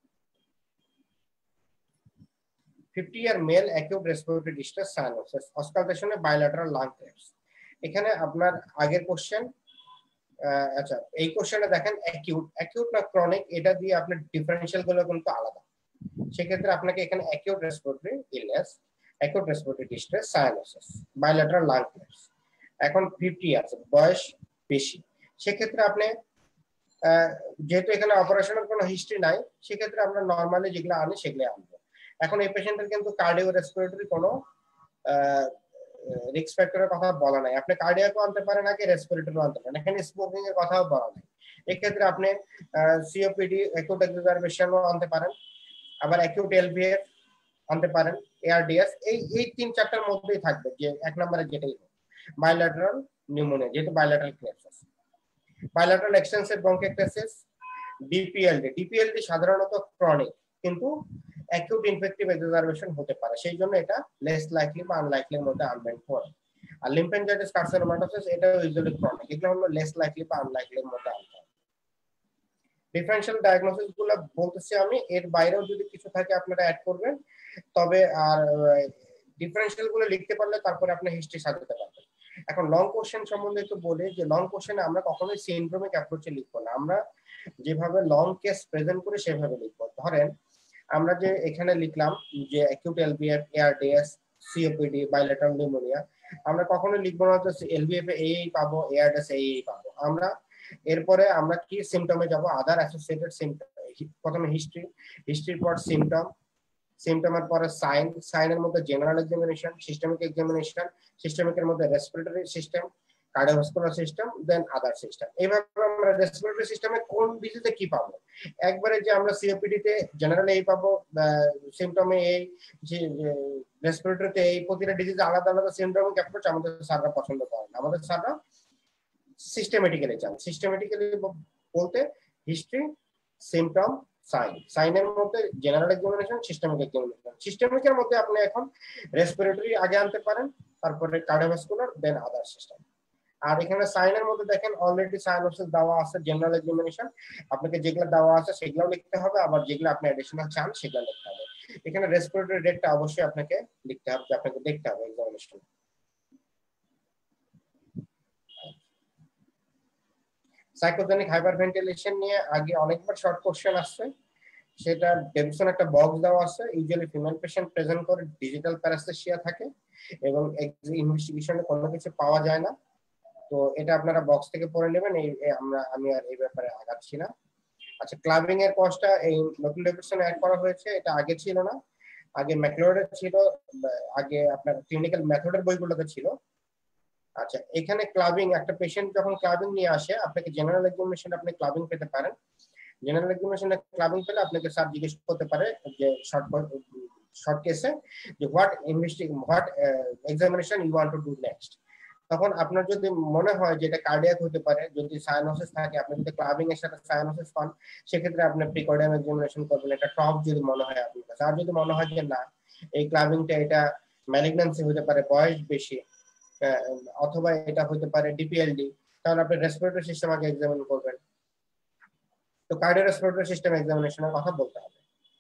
50-year male acute respiratory distress cyanosis, auscultation bilateral lung clefts। এখানে আপনার আগের কোশ্চেন, আচ্ছা এই কোশ্চেনে দেখেন অ্যাকিউট না ক্রনিক, এটা দিয়ে আপনার ডিফারেন্সিয়াল গুলো কিন্তু আলাদা। সেক্ষেত্রে আপনাকে এখানে acute respiratory illness, acute respiratory distress, cyanosis, bilateral lung clefts. এখন 50 ইয়ার্স বয়স বেশি, সেক্ষেত্রে আপনি যেহেতু এখানে অপারেশনের কোনো হিস্ট্রি নাই, সেক্ষেত্রে আমরা নর্মালি যেগুলো আনি সেগুলো আনবো। এখন এই পেশেন্টের কিন্তু কার্ডিও রেসপিরেটরি কোনো রিস্ক ফ্যাক্টরের কথা বলা নাই। আপনি কার্ডিয়াকও আনতে পারেন, নাকি রেসপিরেটরিও আনতে পারেন, এখানে স্মোকিং এর কথাও বলা নাই। এক্ষেত্রে আপনি সিওপিডি, অ্যাকিউট এক্সারবেশনও আনতে পারেন, আবার অ্যাকিউট এলভিএফ আনতে পারেন, এআরডিএস। এই 3-4টার মধ্যেই থাকবে, যে এক নম্বরে যেটাই হোক। বাইল্যাটারাল নিউমোনিয়া, যেহেতু bilateral clefts, bilateral extensive bronchiectasis, DPLD সাধারণত ক্রনিক, কিন্তু অ্যাকিউট ইনফেক্টিভ এক্সারবেশন হতে পারে, সেই জন্য এটা লেস লাইকলি বা আনলাইকলির মধ্যে আনবেন পড়ে। আর লিম্ফ্যানজাইটিস কার্সিনোমাটোসিস, এটা ইউজুয়ালি ক্রনিক, এগুলো হলো লেস লাইকলি বা আনলাইকলির মধ্যে আনতে হবে। ডিফারেনশিয়াল ডায়াগনোসিস গুলো বলতেছি আমি, এর বাইরেও যদি কিছু থাকে আপনারা অ্যাড করবেন। তবে আর ডিফারেনশিয়াল গুলো লিখতে পারলে তারপরে আপনি হিস্ট্রি সাজাতে পারবেন। এখন লং কোশ্চেন সম্বন্ধে একটু বলি, যে লং কোশ্চেনে আমরা কখনোই সিনড্রোমিক অ্যাপ্রোচে লিখবো না, আমরা যেভাবে লং কেস প্রেজেন্ট করে সেভাবে লিখবো। ধরেন আমরা যে এখানে লিখলাম যে acute LVF, ARDS, COPD, bilateral pneumonia, আমরা কখনো লিখবো না যে এলভিএফ এ এই পাবো, এআরডিএস এই পাবো। আমরা এরপরে আমরা কি সিমটমে যাব, আদার অ্যাসোসিয়েটেড সিমটম। প্রথমে হিস্ট্রির পর সিমটমের পরে সাইনের মধ্যে জেনারেল এক্সামিনেশন, সিস্টেমিক এক্সামিনেশন, সিস্টেমিকের মধ্যে respiratory system, cardiovascular system, then other system. এইভাবে আমরা রেসপিরেটরি সিস্টেমে কোন ডিজিজে কি পাবো, একবারে যে আমরা সিওপিডি তে জেনারেল এই পাবো, সিমটমে এই, রেসপিরেটরিতে এই, প্রতিটা ডিজিজে আলাদা আলাদা সিমটমিক অ্যাপ্রোচ আমাদের স্যাররা পছন্দ করেন। আমাদের স্যাররা সিস্টেমেটিক্যালি চান। সিস্টেমেটিক্যালি বলতে হিস্ট্রি, সিমটম, সাইনের মধ্যে জেনারেল এক্সামিনেশন, সিস্টেমিক এক্সামিনেশন। সিস্টেমিকের মধ্যে আপনি এখন রেসপিরেটরি আগে আনতে পারেন, তারপরে কার্ডিওভাস্কুলার, দেন আদার সিস্টেম। আর এখানে সাইনের মধ্যে দেখেন অলরেডি সাইনোসিস দেওয়া আছে, জেনারেল এক্সামিনেশন, আপনাকে যেগুলো দেওয়া আছে সেগুলো লিখতে হবে, আবার যেগুলো আপনি অ্যাডিশনাল চান সেগুলো লিখতে হবে। এখানে রেসপিরেটরি রেটটা অবশ্যই আপনাকে লিখতে হবে, আপনাকে দেখতে হবে এক্সামিনেশন। সাইকোজেনিক হাইপারভেন্টিলেশন নিয়ে আগে অনেকবার শর্ট কোশ্চেন আসছে, সেটা ডেভিডসন একটা বক্স দেওয়া আছে। ইউজুয়ালি ফিমেল পেশেন্ট প্রেজেন্ট করে, ডিজিটাল প্যারাস্থেসিয়া থাকে এবং ইনভেস্টিগেশনে কোনো কিছু পাওয়া যায় না। তো এটা আপনারা বক্স থেকে পড়ে নেবেন, আমি আর এই ব্যাপারে আগাচ্ছি না। আচ্ছা, ক্লাবিং এর কজটা এই নতুন ডেভিডসনে অ্যাড করা হয়েছে, এটা আগে ছিল না, আগে ম্যাকলোডের ছিল, আগে আপনার ক্লিনিক্যাল মেথডের বইগুলোতে ছিল। আচ্ছা, এখানে ক্লাবিং, একটা পেশেন্ট যখন ক্লাবিং নিয়ে আসে, আপনাকে জেনারেল এক্সামিনেশন আপনি ক্লাবিং পেতে পারেন। জেনারেল এক্সামিনেশনে ক্লাবিং পেলে আপনাকে স্যার জিজ্ঞেস করতে পারে যে শর্ট শর্ট কেসে যে what examination you want to do next. তখন আপনার যদি মনে হয় যে এটা কার্ডিয়াক হতে পারে, যদি সায়ানোসিস থাকে, আপনি যদি ক্লাবিং এর সাথে সায়ানোসিস পান, সেক্ষেত্রে আপনি প্রিকর্ডিয়াম এক্সামিনেশন করবেন, এটা টপ যদি মনে হয় আপনার কাছে। আর যদি মনে হয় যে না এই ক্লাবিংটা এটা ম্যালিগন্যান্সি হতে পারে, বয়স বেশি, অথবা এটা হতে পারে ডিপিএলডি, তাহলে আপনি রেসপিরেটরি সিস্টেম আগে এক্সামিন করবেন। তো কার্ডিও রেসপিরেটরি সিস্টেম এক্সামিনেশনের কথা বলতে হবে।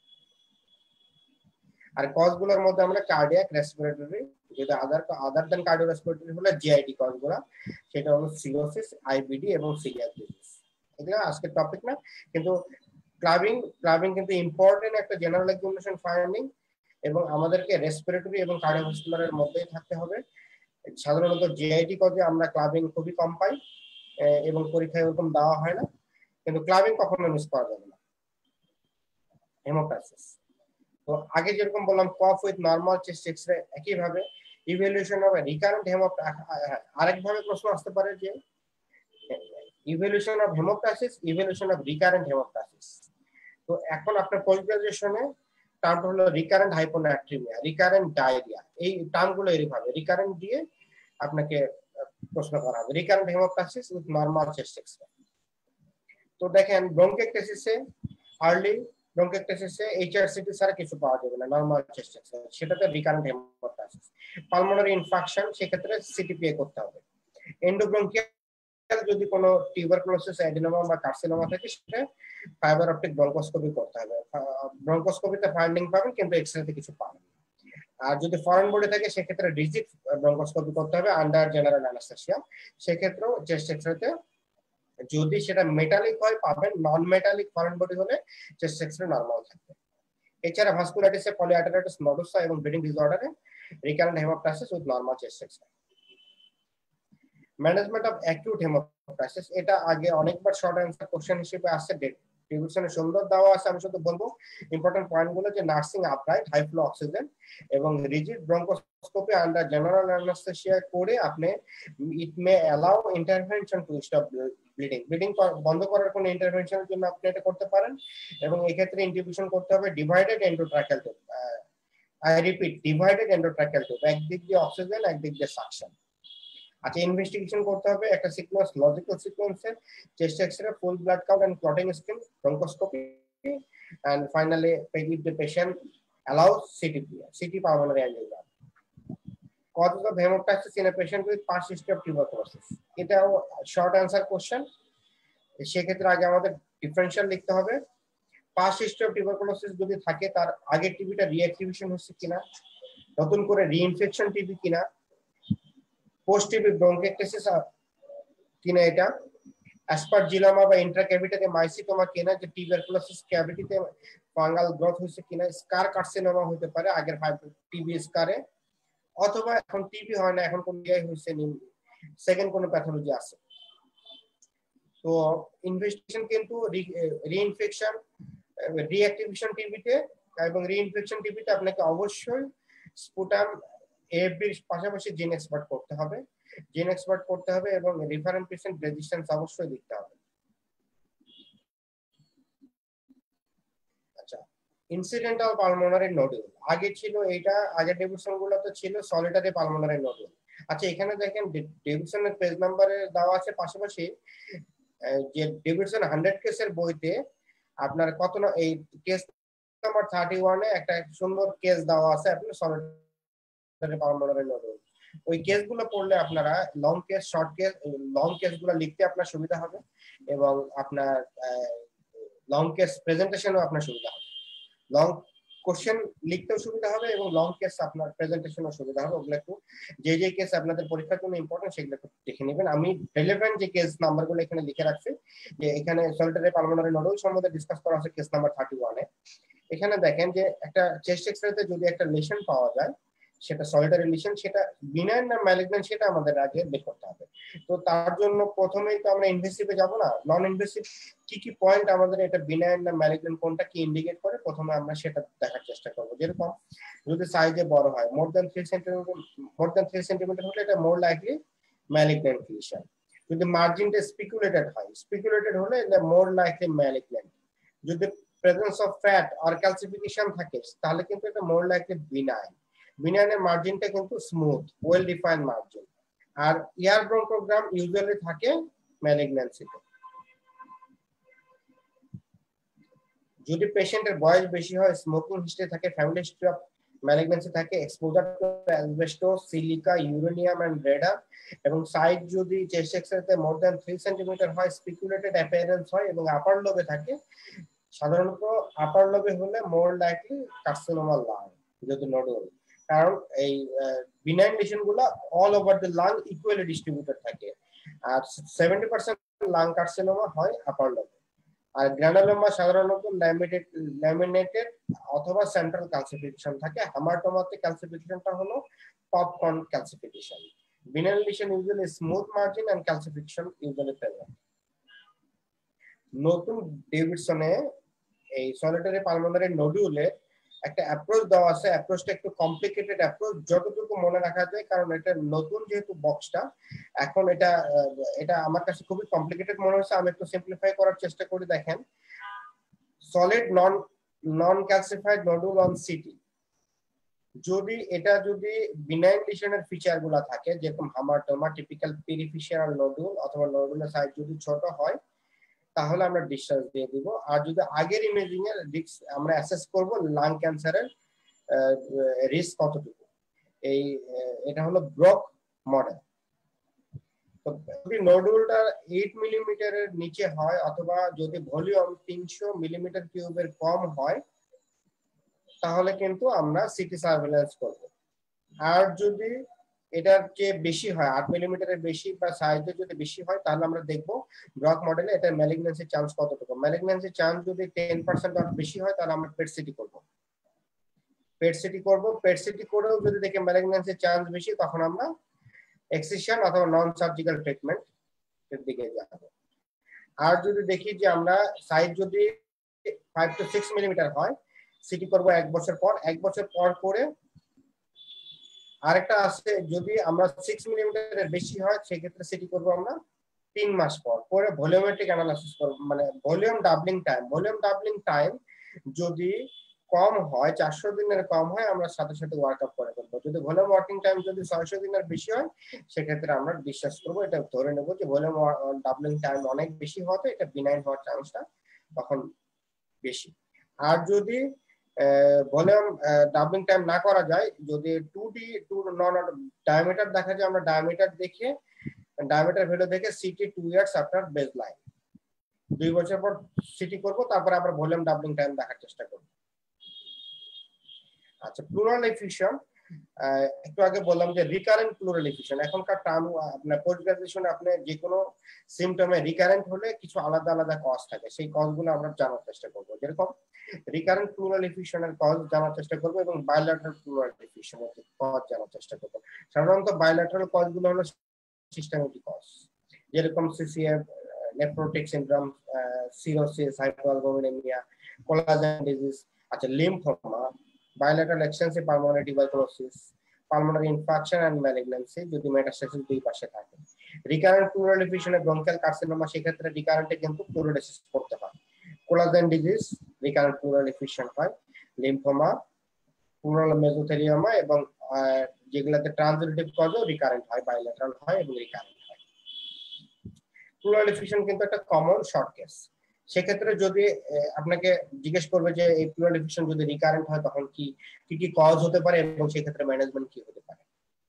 আর কজ গুলোর মধ্যে আমরা কার্ডিয়াক, রেসপিরেটরি, যেটা আদার দেন কার্ডিও রেসপিরেটরি হলে জিআইটি কজ গুলো, সেটা হলো সিরোসিস, আইবিডি এবং সিলিয়াক ডিজিজ। এগুলো আজকের টপিক না, কিন্তু ক্লাবিং কিন্তু ইম্পর্টেন্ট একটা জেনারেল এক্সামিনেশন ফাইন্ডিং, এবং আমাদেরকে রেসপিরেটরি এবং কার্ডিওভাস্কুলারের মধ্যেই থাকতে হবে। সাধারণত জিআইটি কজে আমরা ক্লাবিং খুবই কম পাই এবং পরীক্ষায় এরকম দেওয়া হয় না, কিন্তু ক্লাবিং কখনো মিস করা যাবে না। হেমোপ্টাইসিস, তো আগে যেরকম বললাম cough with normal chest x ray, একইভাবে ইভ্যালুয়েশন অফ রিকারেন্ট আরেকভাবে প্রশ্ন আসতে পারে যে evaluation of haemoptysis, evaluation of recurrent haemoptysis. তো এখন আপনার পোস্ট গ্রাজুয়েশনে টার্ম হলো রিকারেন্ট হাইপোনাট্রিমিয়া, রিকারেন্ট ডায়রিয়া, এই টার্মগুলো এইভাবে রিকারেন্ট দিয়ে আপনাকে প্রশ্ন করা হবে। Recurrent haemoptysis with normal chest x ray. তো দেখেন ব্রঙ্কিওলটিসিসে আর্লি ব্রঙ্কিওলটিসিসে এইচআরসিটি ছাড়া কিছু পাওয়া যাবে না, নরমাল চেস্ট এক্সরে, সেটাতে রিকারেন্ট হেমোপ্টাইসিস। পালমোনারি ইনফেকশন, সেক্ষেত্রে সিটিপিএ করতে হবে। এন্ডোব্রঙ্কিয়াল যদি কোনো টিউবারকুলোসিস, অ্যাডিনোমা বা কার্সিনোমা থাকে, সেটা ফাইবার অপটিক ব্রঙ্কোস্কোপি করতে হবে। ব্রঙ্কোস্কোপিতে ফাইন্ডিং পাবেন, কিন্তু এক্সরেতে কিছু পাবেন। আর যদি ফরেন বডি থাকে, সেক্ষেত্রে রিজিড ব্রঙ্কোস্কোপি করতে হবে আন্ডার জেনারেল অ্যানেস্থেসিয়া। সেক্ষেত্রেও চেস্ট এক্সরেতে যদি সেটা মেটালিক হয় পাবেন, নন মেটালিক ফরেন বডি হলে চেস্ট এক্সরে নরমাল থাকবে। এছাড়া ভাস্কুলাইটিসে, পলিআর্টারাইটিস নোডোসা এবং ব্লিডিং ডিসঅর্ডারে recurrent haemoptysis with normal chest x ray. Management of acute haemoptysis, এটা আগে অনেকবার শর্ট অ্যান্সার কোশ্চেন হিসেবে আসছে, ডিভিশনে সুন্দর দেওয়া আছে। আমি শুধু বলবো ইম্পর্টেন্ট পয়েন্টগুলো, যে nursing upright, high flow oxygen এবং rigid bronchoscopy under general anaesthesia করে আপনি it may allow intervention to stop bleeding. Bleeding বন্ধ করার কোনো ইন্টারভেনশনের জন্য আপনি এটা করতে পারেন, এবং এক্ষেত্রে ইন্টিউবিউশন করতে হবে divided endotracheal tube. I repeat, divided endotracheal tube, একদিক দিয়ে অক্সিজেন, একদিক দিয়ে সাকশন। আচ্ছা, ইনভেস্টিগেশন করতে হবে একটা সিকোয়েন্স, লজিক্যাল সিকোয়েন্সে, chest x ray, full blood count and clotting screen, bronchoscopy, and finally if the patient allows CT pulmonary angiogram. Causes of hemoptysis in a patient with past history of tuberculosis, এটাও short answer question. সেক্ষেত্রে আগে আমাদের differential লিখতে হবে। Past history of tuberculosis যদি থাকে, তার আগের টিবিটা রিঅ্যাক্টিভেশন হচ্ছে কিনা, নতুন করে রিইনফেকশন টিবি কিনা, পোস্ট টিবি ব্রঙ্কিওলটিসিস কিনা, এটা অ্যাসপারজিলোমা বা ইন্ট্রাক্যাভিটারি মাইসিটোমা কিনা, যে টিউবারকুলোসিস ক্যাভিটিতে ফাঙ্গাল গ্রোথ হয়েছে কিনা, স্কার কার্সিনোমা হতে পারে আগের টিবি স্কারে, অথবা এখন টিবি হয় না, এখন কোন জায়গায় হয়েছে সেকেন্ড কোনো প্যাথোলজি আছে। তো ইনভেস্টিগেশন কিন্তু রিইনফেকশন, রিঅ্যাক্টিভেশন টিবিতে এবং রিইনফেকশন টিবিতে আপনাকে অবশ্যই স্পুটাম এএফবির পাশাপাশি জিন এক্সপার্ট করতে হবে, এবং রিফারেন্ট পেশেন্ট রেজিস্ট্যান্স অবশ্যই দেখতে হবে। আচ্ছা, ইনসিডেন্টাল পালমোনারি নোডুল আগে ছিল, এটা আগের ডিভিশন গুলোতে ছিল সলিটারি পালমোনারি নোডুল। আচ্ছা, এখানে দেখেন ডিভিশনের পেজ নাম্বারে দেওয়া আছে, পাশাপাশি যে ডিভিশন 100 কেসের বইতে আপনার কত না এই কেস নাম্বার 31 এ একটা সুন্দর কেস দেওয়া আছে আপনার সলিটারি পালমোনারি নোডুল। ওই কেসগুলো পড়লে আপনারা long case, short case, long কেসগুলো লিখতে আপনার সুবিধা হবে, এবং আপনার লং কেস প্রেজেন্টেশনও আপনার সুবিধা হবে। লং কোশ্চেন লিখতেও সুবিধা হবে এবং লং কেস আপনার প্রেজেন্টেশনও সুবিধা হবে। ওগুলো একটু যে কেস আপনাদের পরীক্ষার জন্য ইম্পর্টেন্ট, সেগুলো একটু দেখে নেবেন। আমি রিলেভেন্ট যে কেস নাম্বারগুলো এখানে লিখে রাখছি, যে এখানে সলিটারি পালমোনারি নোডুল সম্বন্ধে ডিসকাস করা আছে কেস নাম্বার 31 এ। এখানে দেখেন যে একটা চেস্ট এক্সরেতে যদি একটা লেশন পাওয়া যায়, সেটা সলিটারি লিশন, সেটা বিনাইন না ম্যালিগন্যান্ট, সেটা আমাদের আগে বের করতে হবে। তো তার জন্য প্রথমেই তো আমরা ইনভেসিভে যাব না, নন ইনভেসিভ কি কি পয়েন্ট আমাদের এটা বিনাইন না ম্যালিগন্যান্ট কোনটা কি ইন্ডিকেট করে, প্রথমে আমরা সেটা দেখার চেষ্টা করব। যেরকম যদি সাইজে বড় হয়, মোর দ্যান 3 সেন্টিমিটার হলে এটা মোর লাইকলি ম্যালিগন্যান্ট লিশন। যদি মার্জিনটা স্পেকুলেটেড হলে এটা মোর লাইকলি ম্যালিগন্যান্ট। যদি presence of fat or calcification থাকে তাহলে কিন্তু এটা মোর লাইকলি বিনাইন। বিনাইনের মার্জিনটা কিন্তু স্মুথ ওয়েল ডিফাইন্ড মার্জিন। আর ইয়ার ব্রঙ্কোগ্রাম ইউজুয়ালি থাকে ম্যালিগন্যান্সিতে। যদি পেশেন্টের বয়স বেশি হয়, স্মোকিং হিস্ট্রি থাকে, ফ্যামিলি হিস্ট্রি অফ ম্যালিগন্যান্সি থাকে, exposure to asbestos, silica, uranium and radon, এবং সাইজ যদি চেস্ট এক্সরেতে মোর দ্যান 3 সেন্টিমিটার হয়, স্পিকুলেটেড অ্যাপিয়ারেন্স হয় এবং আপার লোবে থাকে, সাধারণত আপার লোবে হলে মোর লাইকলি কার্সিনোমা লাং যদি নোডুল। কারণ এই বিনাইন লিশন গুলো all over the lung equally distributed থাকে। আর 70% লাং কার্সিনোমা হয় আপার লোবে। আর গ্রানুলোমা সাধারণত ল্যামিনেটেড অথবা সেন্ট্রাল ক্যালসিফিকেশন থাকে। হামাটোমাতে ক্যালসিফিকেশনটা হলো popcorn calcification. Benign lesion usually smooth margin and calcification usually present. নতুন ডেভিডসনে এই সলিটারি পালমোনারি নোডুলে একটা অ্যাপ্রোচ দেওয়া আছে। অ্যাপ্রোচটা একটু কমপ্লিকেটেড অ্যাপ্রোচ, যতটুকু মনে রাখা যায়, কারণ এটা নতুন যেহেতু বক্সটা এখন এটা আমার কাছে খুবই কমপ্লিকেটেড মনে হচ্ছে। আমি একটু সিম্পলিফাই করার চেষ্টা করি। দেখেন, solid non calcified nodule on CT, যদি বিনাইন লিশনের ফিচার গুলা থাকে, যেরকম হামাটোমা, টিপিক্যাল পেরিফেশিয়াল নোডুল অথবা নোডুলের সাইজ যদি ছোট হয়, তাহলে আমরা ডিসচার্জ দিয়ে দিব। আর যদি আগের ইমেজিং এর রিস্ক আমরা অ্যাসেস করব লাং ক্যান্সারের রিস্ক কতটুকু। এটা হলো ব্রক মডেল। তো যদি নোডুলটা 8 মিলিমিটারের নিচে হয় অথবা যদি ভলিউম 300 মিলিমিটার কিউবের কম হয়, তাহলে কিন্তু আমরা সিটি সার্ভেলেন্স করব। আর যদি এটার চেয়ে বেশি হয়, 8 মিলিমিটারের বেশি বা সাইজে যদি বেশি হয়, তাহলে আমরা দেখব ব্রক মডেলে এটা ম্যালিগন্যান্সির চান্স কতটুকু। ম্যালিগন্যান্সির চান্স যদি 10% আর বেশি হয়, তাহলে আমরা পেট সিটি করব। পেট সিটি করেও যদি দেখে ম্যালিগন্যান্সির চান্স বেশি, তখন আমরা এক্সিশন অথবা নন সার্জিক্যাল ট্রিটমেন্ট এর দিকে যাব। আর যদি দেখি যে আমরা সাইজ যদি 5 to 6 মিলিমিটার হয়, সিটি করব 1 বছর পর। 1 বছর পর করে আরেকটা আছে, যদি আমরা 6 মিলিমিটারের বেশি হয়, সেক্ষেত্রে সিটি করব আমরা 3 মাস পর। পরে ভলিউমেট্রিক অ্যানালাইসিস করব, মানে ভলিউম ডাবলিং টাইম যদি কম হয়, 400 দিনের কম হয়, আমরা সাথে সাথে ওয়ার্কআপ করে ফেলবো। যদি ভলিউম ওয়ার্কিং টাইম যদি 600 দিনের বেশি হয়, সেক্ষেত্রে আমরা বিশ্বাস করবো, এটা ধরে নেবো যে ভলিউম ডাবলিং টাইম অনেক বেশি হতে এটা বিনাইন হওয়ার চান্সটা তখন বেশি। আর যদি ভলিউম ডাবলিং টাইম না করা যায়, যদি 2D ডায়ামিটার দেখা যায়, আমরা ডায়ামিটার ভ্যালু দেখে সিটি 2 ইয়ার্স আফটার বেসলাইন, 2 বছর পর সিটি করব, তারপর আবার ভলিউম ডাবলিং টাইম দেখার চেষ্টা করব। আচ্ছা, প্লুরাল এফিউশন, একটু আগে বললাম যে রিকারেন্ট প্লুরাল এফিউশন, এখনকার টার্ম আপনার পোস্ট গ্রাজুয়েশনে আপনি যে কোনো সিমটমে রিকারেন্ট হলে কিছু আলাদা আলাদা কজ থাকে, সেই কজগুলো আমরা জানার চেষ্টা করব। যেরকম রিকারেন্ট প্লুরাল এফিউশনের কজ জানার চেষ্টা করব এবং বায়োল্যাটারাল প্লুরাল এফিউশনের কজ জানার চেষ্টা করব। সাধারণত বায়োল্যাটারাল কজগুলো হলো সিস্টেমেটিক কজ, যেরকম CCF, nephrotic syndrome, cirrhosis, hypoalbuminaemia, collagen disease. আচ্ছা, lymphoma, bilateral extensive pulmonary tuberculosis, pulmonary infarction and malignancy যদি মেটাস্টেসিস দুই পাশে থাকে। রিকারেন্ট প্লুরাল এফিউশনে ব্রঙ্কিয়াল কার্সিনোমা, সেক্ষেত্রে রিকারেন্টে কিন্তু প্লুরালিসিস করতে হয়। Collagen disease recurrent pleural effusion হয়। লিম্ফোমা, প্লুরাল মেসোথেলিওমা এবং যেগুলোতে ট্রানজিটিভ কজও রিকারেন্ট হয়, বাইলেটারাল হয় এবং রিকারেন্ট হয়। প্লুরাল এফিউশন কিন্তু একটা কমন শর্ট কেস। সেক্ষেত্রে যদি আপনাকে জিজ্ঞেস করবে যে এই প্লুরাল এফিউশন যদি রিকারেন্ট হয়, তখন কি কি কজ হতে পারে এবং সেক্ষেত্রে ম্যানেজমেন্ট কি হতে পারে।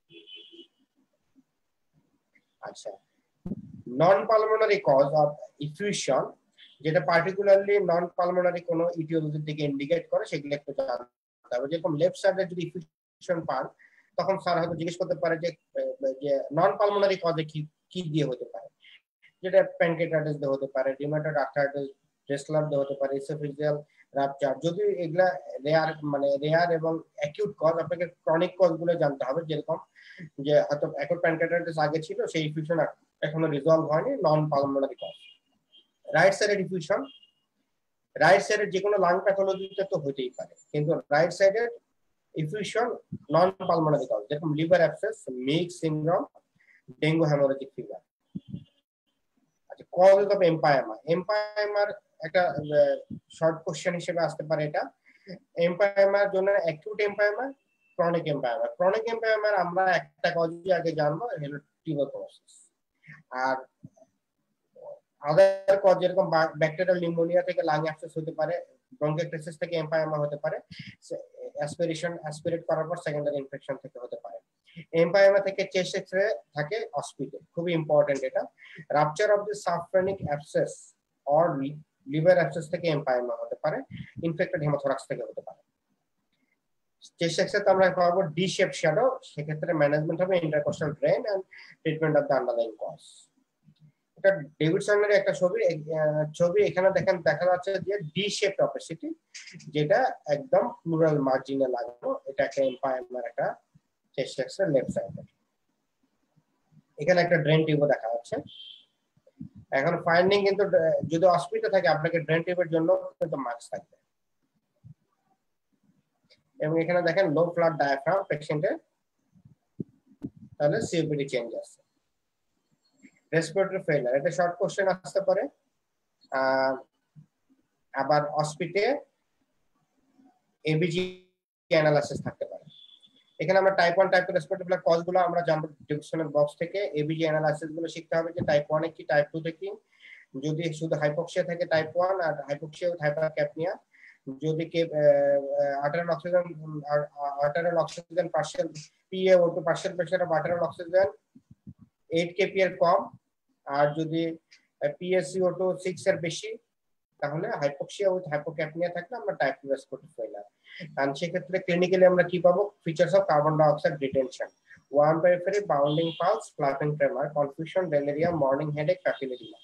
আচ্ছা, non pulmonary cause of effusion, যেটা পার্টিকুলারলি নন পালমোনারি কোনো ইটিওলজির দিকে ইন্ডিকেট করে, সেগুলো একটু জানতে হবে। যেরকম লেফট সাইডে যদি ইফিউশন পান, তখন স্যার হয়তো জিজ্ঞেস করতে পারে যে নন পালমোনারি কজে কি দিয়ে হতে পারে, যেটা প্যানক্রিয়াটাইটিস দিয়ে হতে পারে, রিউমাটয়েড আর্থ্রাইটিস, ড্রেসলার দিয়ে হতে পারে, এসোফেজিয়াল রাপচার। যদি এগুলা রেয়ার এবং অ্যাকিউট কজ, আপনাকে ক্রনিক কজ গুলো জানতে হবে। যেরকম যে হয়তো অ্যাকিউট প্যানক্রিয়াটাইটিস আগে ছিল, সেই ইনফেকশন এখনো রিজলভ হয়নি, নন পালমোনারি কজ। রাইট সাইডের ইনফেকশন, রাইট সাইডের যে কোনো লাং প্যাথোলজিতে তো হতেই পারে, কিন্তু রাইট সাইডের ইনফেকশন নন পালমোনারি কজ, যেরকম liver abscess, Meigs syndrome, dengue, haemorrhagic fever. আচ্ছা, কজেস অফ এম্পায়ামা, একটা শর্ট কোশ্চেন হিসেবে আসতে পারে এটা। এমপায়ামার জন্য অ্যাকিউট এমপায়ামার, ক্রনিক এমপায়ামার। ক্রনিক এমপায়ামার আমরা একটা কজই আগে জানবো, হলো টিউবারকুলোসিস। আর আদার কজ যেরকম ব্যাকটেরিয়াল নিউমোনিয়া থেকে লাং অ্যাবসেস হতে পারে, ব্রঙ্কিওক্টাসিস থেকে এমপায়ামা হতে পারে, অ্যাসপিরেট করার পর সেকেন্ডারি ইনফেকশন থেকে হতে পারে। এমপায়ামা থেকে চেস্ট এক্সরে থাকে অস্পিতে, খুবই ইম্পর্টেন্ট এটা। Rupture of the subphrenic abscess or liver abscess থেকে এমপায়ামা হতে পারে, ইনফেক্টেড হেমোথোরাক্স থেকে হতে পারে। চেস্ট এক্সরে আমরা পাবো ডি শেপ শ্যাডো, সেক্ষেত্রে ম্যানেজমেন্ট হবে intercostal drain and treatment of the underlying cause. এটা ডেভিডসনের একটা ছবি এখানে দেখেন, দেখা যাচ্ছে যে ডি শেপ অপেসিটি, যেটা একদম প্লুরাল মার্জিনে লাগানো। এটা একটা এমপায়ামার একটা চেস্ট এক্সরে লেফট সাইডে। এখানে একটা ড্রেন টিউবও দেখা যাচ্ছে। এখন ফাইন্ডিং কিন্তু যদি অসুবিধা থাকে আপনাকে ড্রেন টিউবের জন্য কিন্তু মাস্ক থাকবে। এবং এখানে দেখেন লো ফ্লাড ডায়াফ্রাম পেশেন্টের, তাহলে সিওপিডি চেঞ্জ আছে। রেসপিরেটরি ফেইলার, এটা শর্ট কোশ্চেন আসতে পারে। আবার অসপিটে এবিজি অ্যানালাইসিস থাকতে পারে। এখানে আমরা টাইপ 1 টাইপ 2 রেসপিরেটরি ফেইলার কজগুলো আমরা জানবো ডিসক্রিপশনের বক্স থেকে। এবিজি অ্যানালাইসিস গুলো শিখতে হবে যে টাইপ 1 এ কি, টাইপ 2 তে কি। যদি শুধু হাইপোক্সিয়া থাকে টাইপ 1, আর হাইপোক্সিয়া উইথ হাইপারক্যাপনিয়া। যদি কে arterial oxygen partial PaO2 partial pressure of arterial oxygen 8 kp এর কম, আর যদি PaCO2 6 এর বেশি, তাহলে হাইপোক্সিয়া উইথ হাইপোক্যাপনিয়া থাকলে আমরা টাইপ 2 রেসপিরেটরি ফেইলার। কারণ সেক্ষেত্রে ক্লিনিক্যালি আমরা কি পাবো? Features of carbon dioxide retention, warm periphery, bounding pulse, flapping tremor, confusion, delirium, morning headache, papilloedema.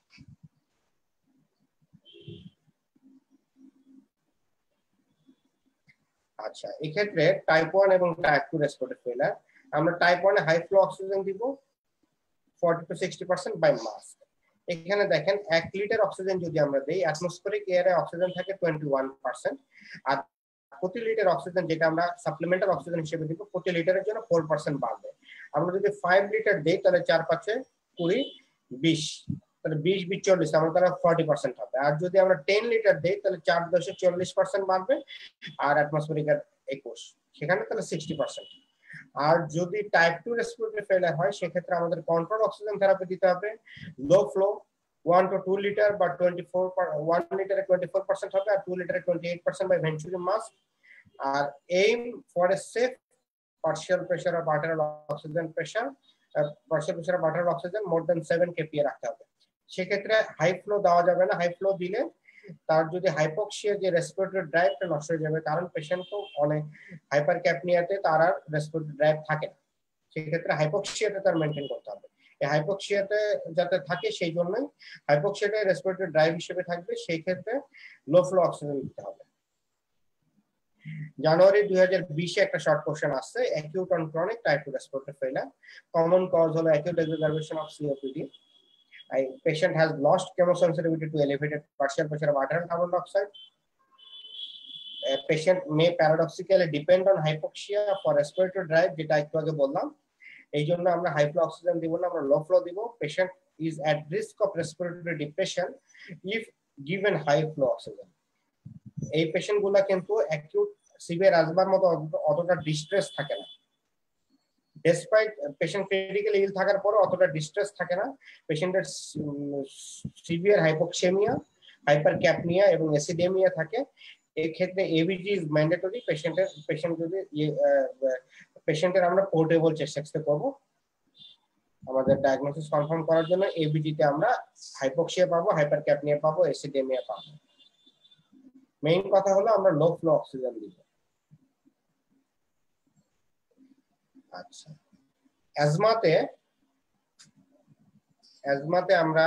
আচ্ছা, এক্ষেত্রে টাইপ 1 এবং টাইপ 2 রেসপিরেটরি ফেইলার, আমরা টাইপ 1 এ হাই ফ্লো অক্সিজেন দিব 40 to 60% বাই মাস। এখানে দেখেন 1 লিটার অক্সিজেন যদি আমরা দেই, অ্যাটমসফিয়ারিক এয়ারে অক্সিজেন থাকে 21%, আর প্রতি লিটার অক্সিজেন যেটা আমরা সাপ্লিমেন্টাল অক্সিজেন হিসেবে দিব, প্রতি লিটারের জন্য 4% বাড়বে। আমরা যদি 5 লিটার দেই তাহলে 4 5 20 20, তাহলে 20 20 40, আমরা তাহলে 40% হবে। আর যদি আমরা 10 লিটার দেই তাহলে 4 10 40% বাড়বে, আর অ্যাটমসফিয়ারিক এর 21, সেখানে তাহলে 60%। আর যদি টাইপ 2 রেসপিরেটরি ফেইলার হয়, সেক্ষেত্রে আমাদের কন্ট্রোল অক্সিজেন থেরাপি দিতে হবে। লো ফ্লো 1 to 2 লিটার বা 1 লিটারে 24% হবে, আর 2 লিটারে 28% বাই ভেন্টুরি মাস। আর aim for a safe partial pressure of arterial oxygen more than 7 kPa রাখতে হবে। সেক্ষেত্রে হাই ফ্লো দেওয়া যাবে না। হাই ফ্লো দিলে তার যদি হাইপোক্সিয়া, যে রেসপিরেটরি ড্রাইভটা নষ্ট হয়ে যাবে, কারণ পেশেন্ট তো অনেক হাইপারক্যাপনিয়াতে তার আর রেসপিরেটরি ড্রাইভ থাকে না। সেক্ষেত্রে হাইপোক্সিয়াতে তার মেনটেন করতে হবে। এই হাইপোক্সিয়াতে যাতে থাকে সেই জন্যই হাইপোক্সিয়াতে রেসপিরেটরি ড্রাইভ হিসেবে থাকবে, সেই ক্ষেত্রে লো ফ্লো অক্সিজেন দিতে হবে। জানুয়ারি 2020 একটা শর্ট কোশ্চেন আসছে, acute on chronic type 2 respiratory failure. Common cause হলো acute exacerbation of COPD. A patient has lost chemosensitivity to elevated partial pressure of arterial carbon dioxide. A patient may paradoxically depend on hypoxia for respiratory drive, যেটা একটু আগে বললাম। এই জন্য আমরা high flow oxygen দিব না, আমরা লো ফ্লো দিব। Patient is at risk of respiratory depression if given high flow oxygen. এই পেশেন্ট গুলা কিন্তু অ্যাকিউট সিভিয়ার অ্যাজমার মতো অতটা ডিস্ট্রেস থাকে না। ডেসপাইট পেশেন্ট ক্রিটিক্যালি ইল থাকার পর অতটা ডিস্ট্রেস থাকে না। পেশেন্টের সিভিয়ার হাইপোক্সেমিয়া, হাইপারক্যাপনিয়া এবং অ্যাসিডেমিয়া থাকে। এই ক্ষেত্রে এবিজি ইজ ম্যান্ডেটরি। পেশেন্টের আমরা পোর্টেবল চেস্ট এক্সরে করব। আমাদের ডায়াগনোসিস কনফার্ম করার জন্য এবিজিতে আমরা হাইপোক্সিয়া পাবো, হাইপারক্যাপনিয়া পাবো, অ্যাসিডেমিয়া পাবো। মেইন কথা হলো আমরা লো ফ্লো অক্সিজেন দিব। আচ্ছা, অ্যাজমাতে আমরা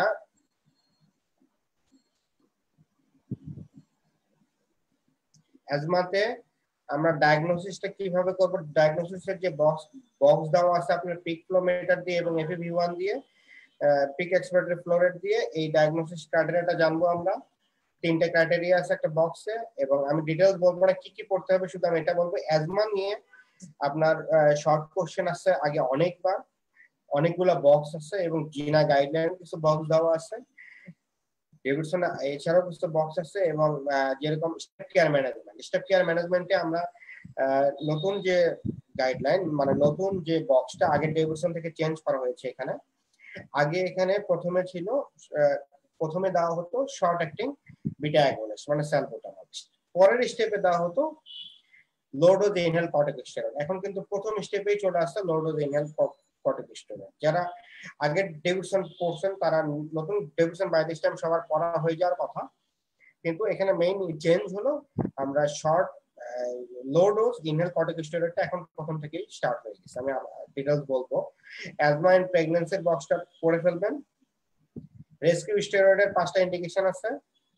ডায়াগনোসিসটা কিভাবে করব? ডায়াগনোসিসের যে বক্স দেওয়া আছে আপনার পিক ফ্লোমিটার দিয়ে এবং FEV1 দিয়ে, পিক এক্সপিরেটরি ফ্লো রেট দিয়ে, এই ডায়াগনোসিস ক্রাইটেরিয়াটা জানবো আমরা। 3টে ক্রাইটেরিয়া আছে একটা বক্সে, এবং আমি ডিটেইলস বলবো না কি কি পড়তে হবে, শুধু আমি এটা বলবো। অ্যাজমা নিয়ে আপনার শর্ট কোশ্চেন আছে আগে অনেকবার, অনেকগুলা বক্স আছে, এবং জিনা গাইডলাইন কিছু বক্স দেওয়া আছে। ডেভিডসন এছাড়াও কিছু বক্স আছে এবং যেরকম স্টেপ কেয়ার ম্যানেজমেন্টে আমরা নতুন যে গাইডলাইন মানে নতুন যে বক্সটা আগে ডেভিডসন থেকে চেঞ্জ করা হয়েছে এখানে। আগে এখানে প্রথমে দেওয়া হতো শর্ট অ্যাক্টিং বিটা অ্যাগনিস্ট মানে সালবুটামল, পরের স্টেপে দেওয়া হতো লো ডোজ ইনহেল কর্টিকোস্টেরয়েড। এখন কিন্তু প্রথম স্টেপেই চলে আসছে লো ডোজ ইনহেল কর্টিকোস্টেরয়েড। যারা আগে ডেভিডসন পড়ছেন তারা নতুন ডেভিডসন বাই দিস টাইম সবার পড়া হয়ে যাওয়ার কথা, কিন্তু এখানে মেইন চেঞ্জ হলো আমরা শর্ট লো ডোজ ইনহেল কর্টিকোস্টেরয়েডটা এখন প্রথম থেকেই স্টার্ট হয়ে গেছে। আমি ডিটেইলস বলবো। অ্যাজমা এন্ড প্রেগন্যান্সির বক্সটা পড়ে ফেলবেন। রেস্কিউ স্টেরয়েডের 5টা ইন্ডিকেশন আছে।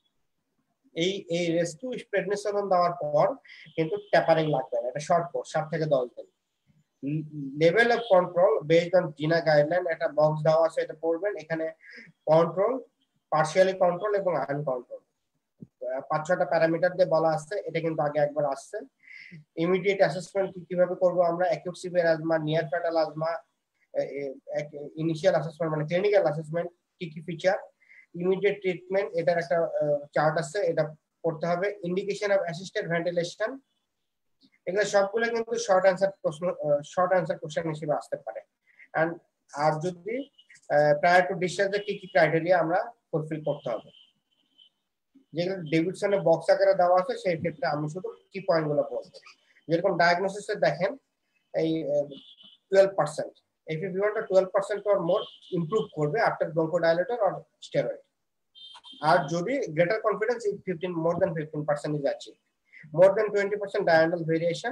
এই রেস্কিউ প্রেডনিসোলন দেওয়ার পর কিন্তু ট্যাপারিং লাগবে না, এটা শর্ট কোর্স 7 থেকে 10 দিন। Level of control based on GINA guideline একটা বক্স দেওয়া আছে, এটা পড়বেন। এখানে কন্ট্রোল, পার্শিয়ালি কন্ট্রোল এবং আনকন্ট্রোল 5-6টা প্যারামিটার দিয়ে বলা আছে। এটা কিন্তু আগে একবার আসছে। ইমিডিয়েট অ্যাসেসমেন্ট কিভাবে করব আমরা, acute severe asthma, near fatal asthma, initial assessment মানে ক্লিনিক্যাল অ্যাসেসমেন্ট, কি কি ফিচার, ইমিডিয়েট ট্রিটমেন্ট এটার একটা চার্ট আছে, এটা পড়তে হবে। ইন্ডিকেশন অফ অ্যাসিস্টেড ভেন্টিলেশন, এগুলো সবগুলো কিন্তু শর্ট অ্যান্সার কোশ্চেন হিসেবে আসতে পারে। এন্ড আর যদি প্রায়র টু ডিসচার্জে কি কি ক্রাইটেরিয়া আমরা ফুলফিল করতে হবে, যেগুলো ডেভিডসনের বক্স আকারে দেওয়া আছে, সেই ক্ষেত্রে আমি শুধু কি পয়েন্টগুলো বলবো। যেরকম ডায়াগনোসিসে দেখেন এই 12% FEV1টা 12% or more ইমপ্রুভ করবে আফটার ব্রঙ্কোডাইলেটর অর স্টেরয়েড। আর যদি greater confidence 15 more than 15% is achieved, more than 20% diurnal variation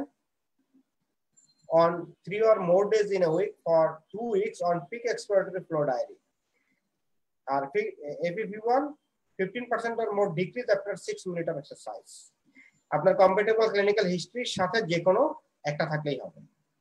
on 3 or more days in a week for 2 weeks on peak expiratory flow diary. আর FEV1 15% or more decrease after 6 minutes of exercise. আপনার compatible clinical হিস্ট্রির সাথে যে কোনো একটা থাকলেই হবে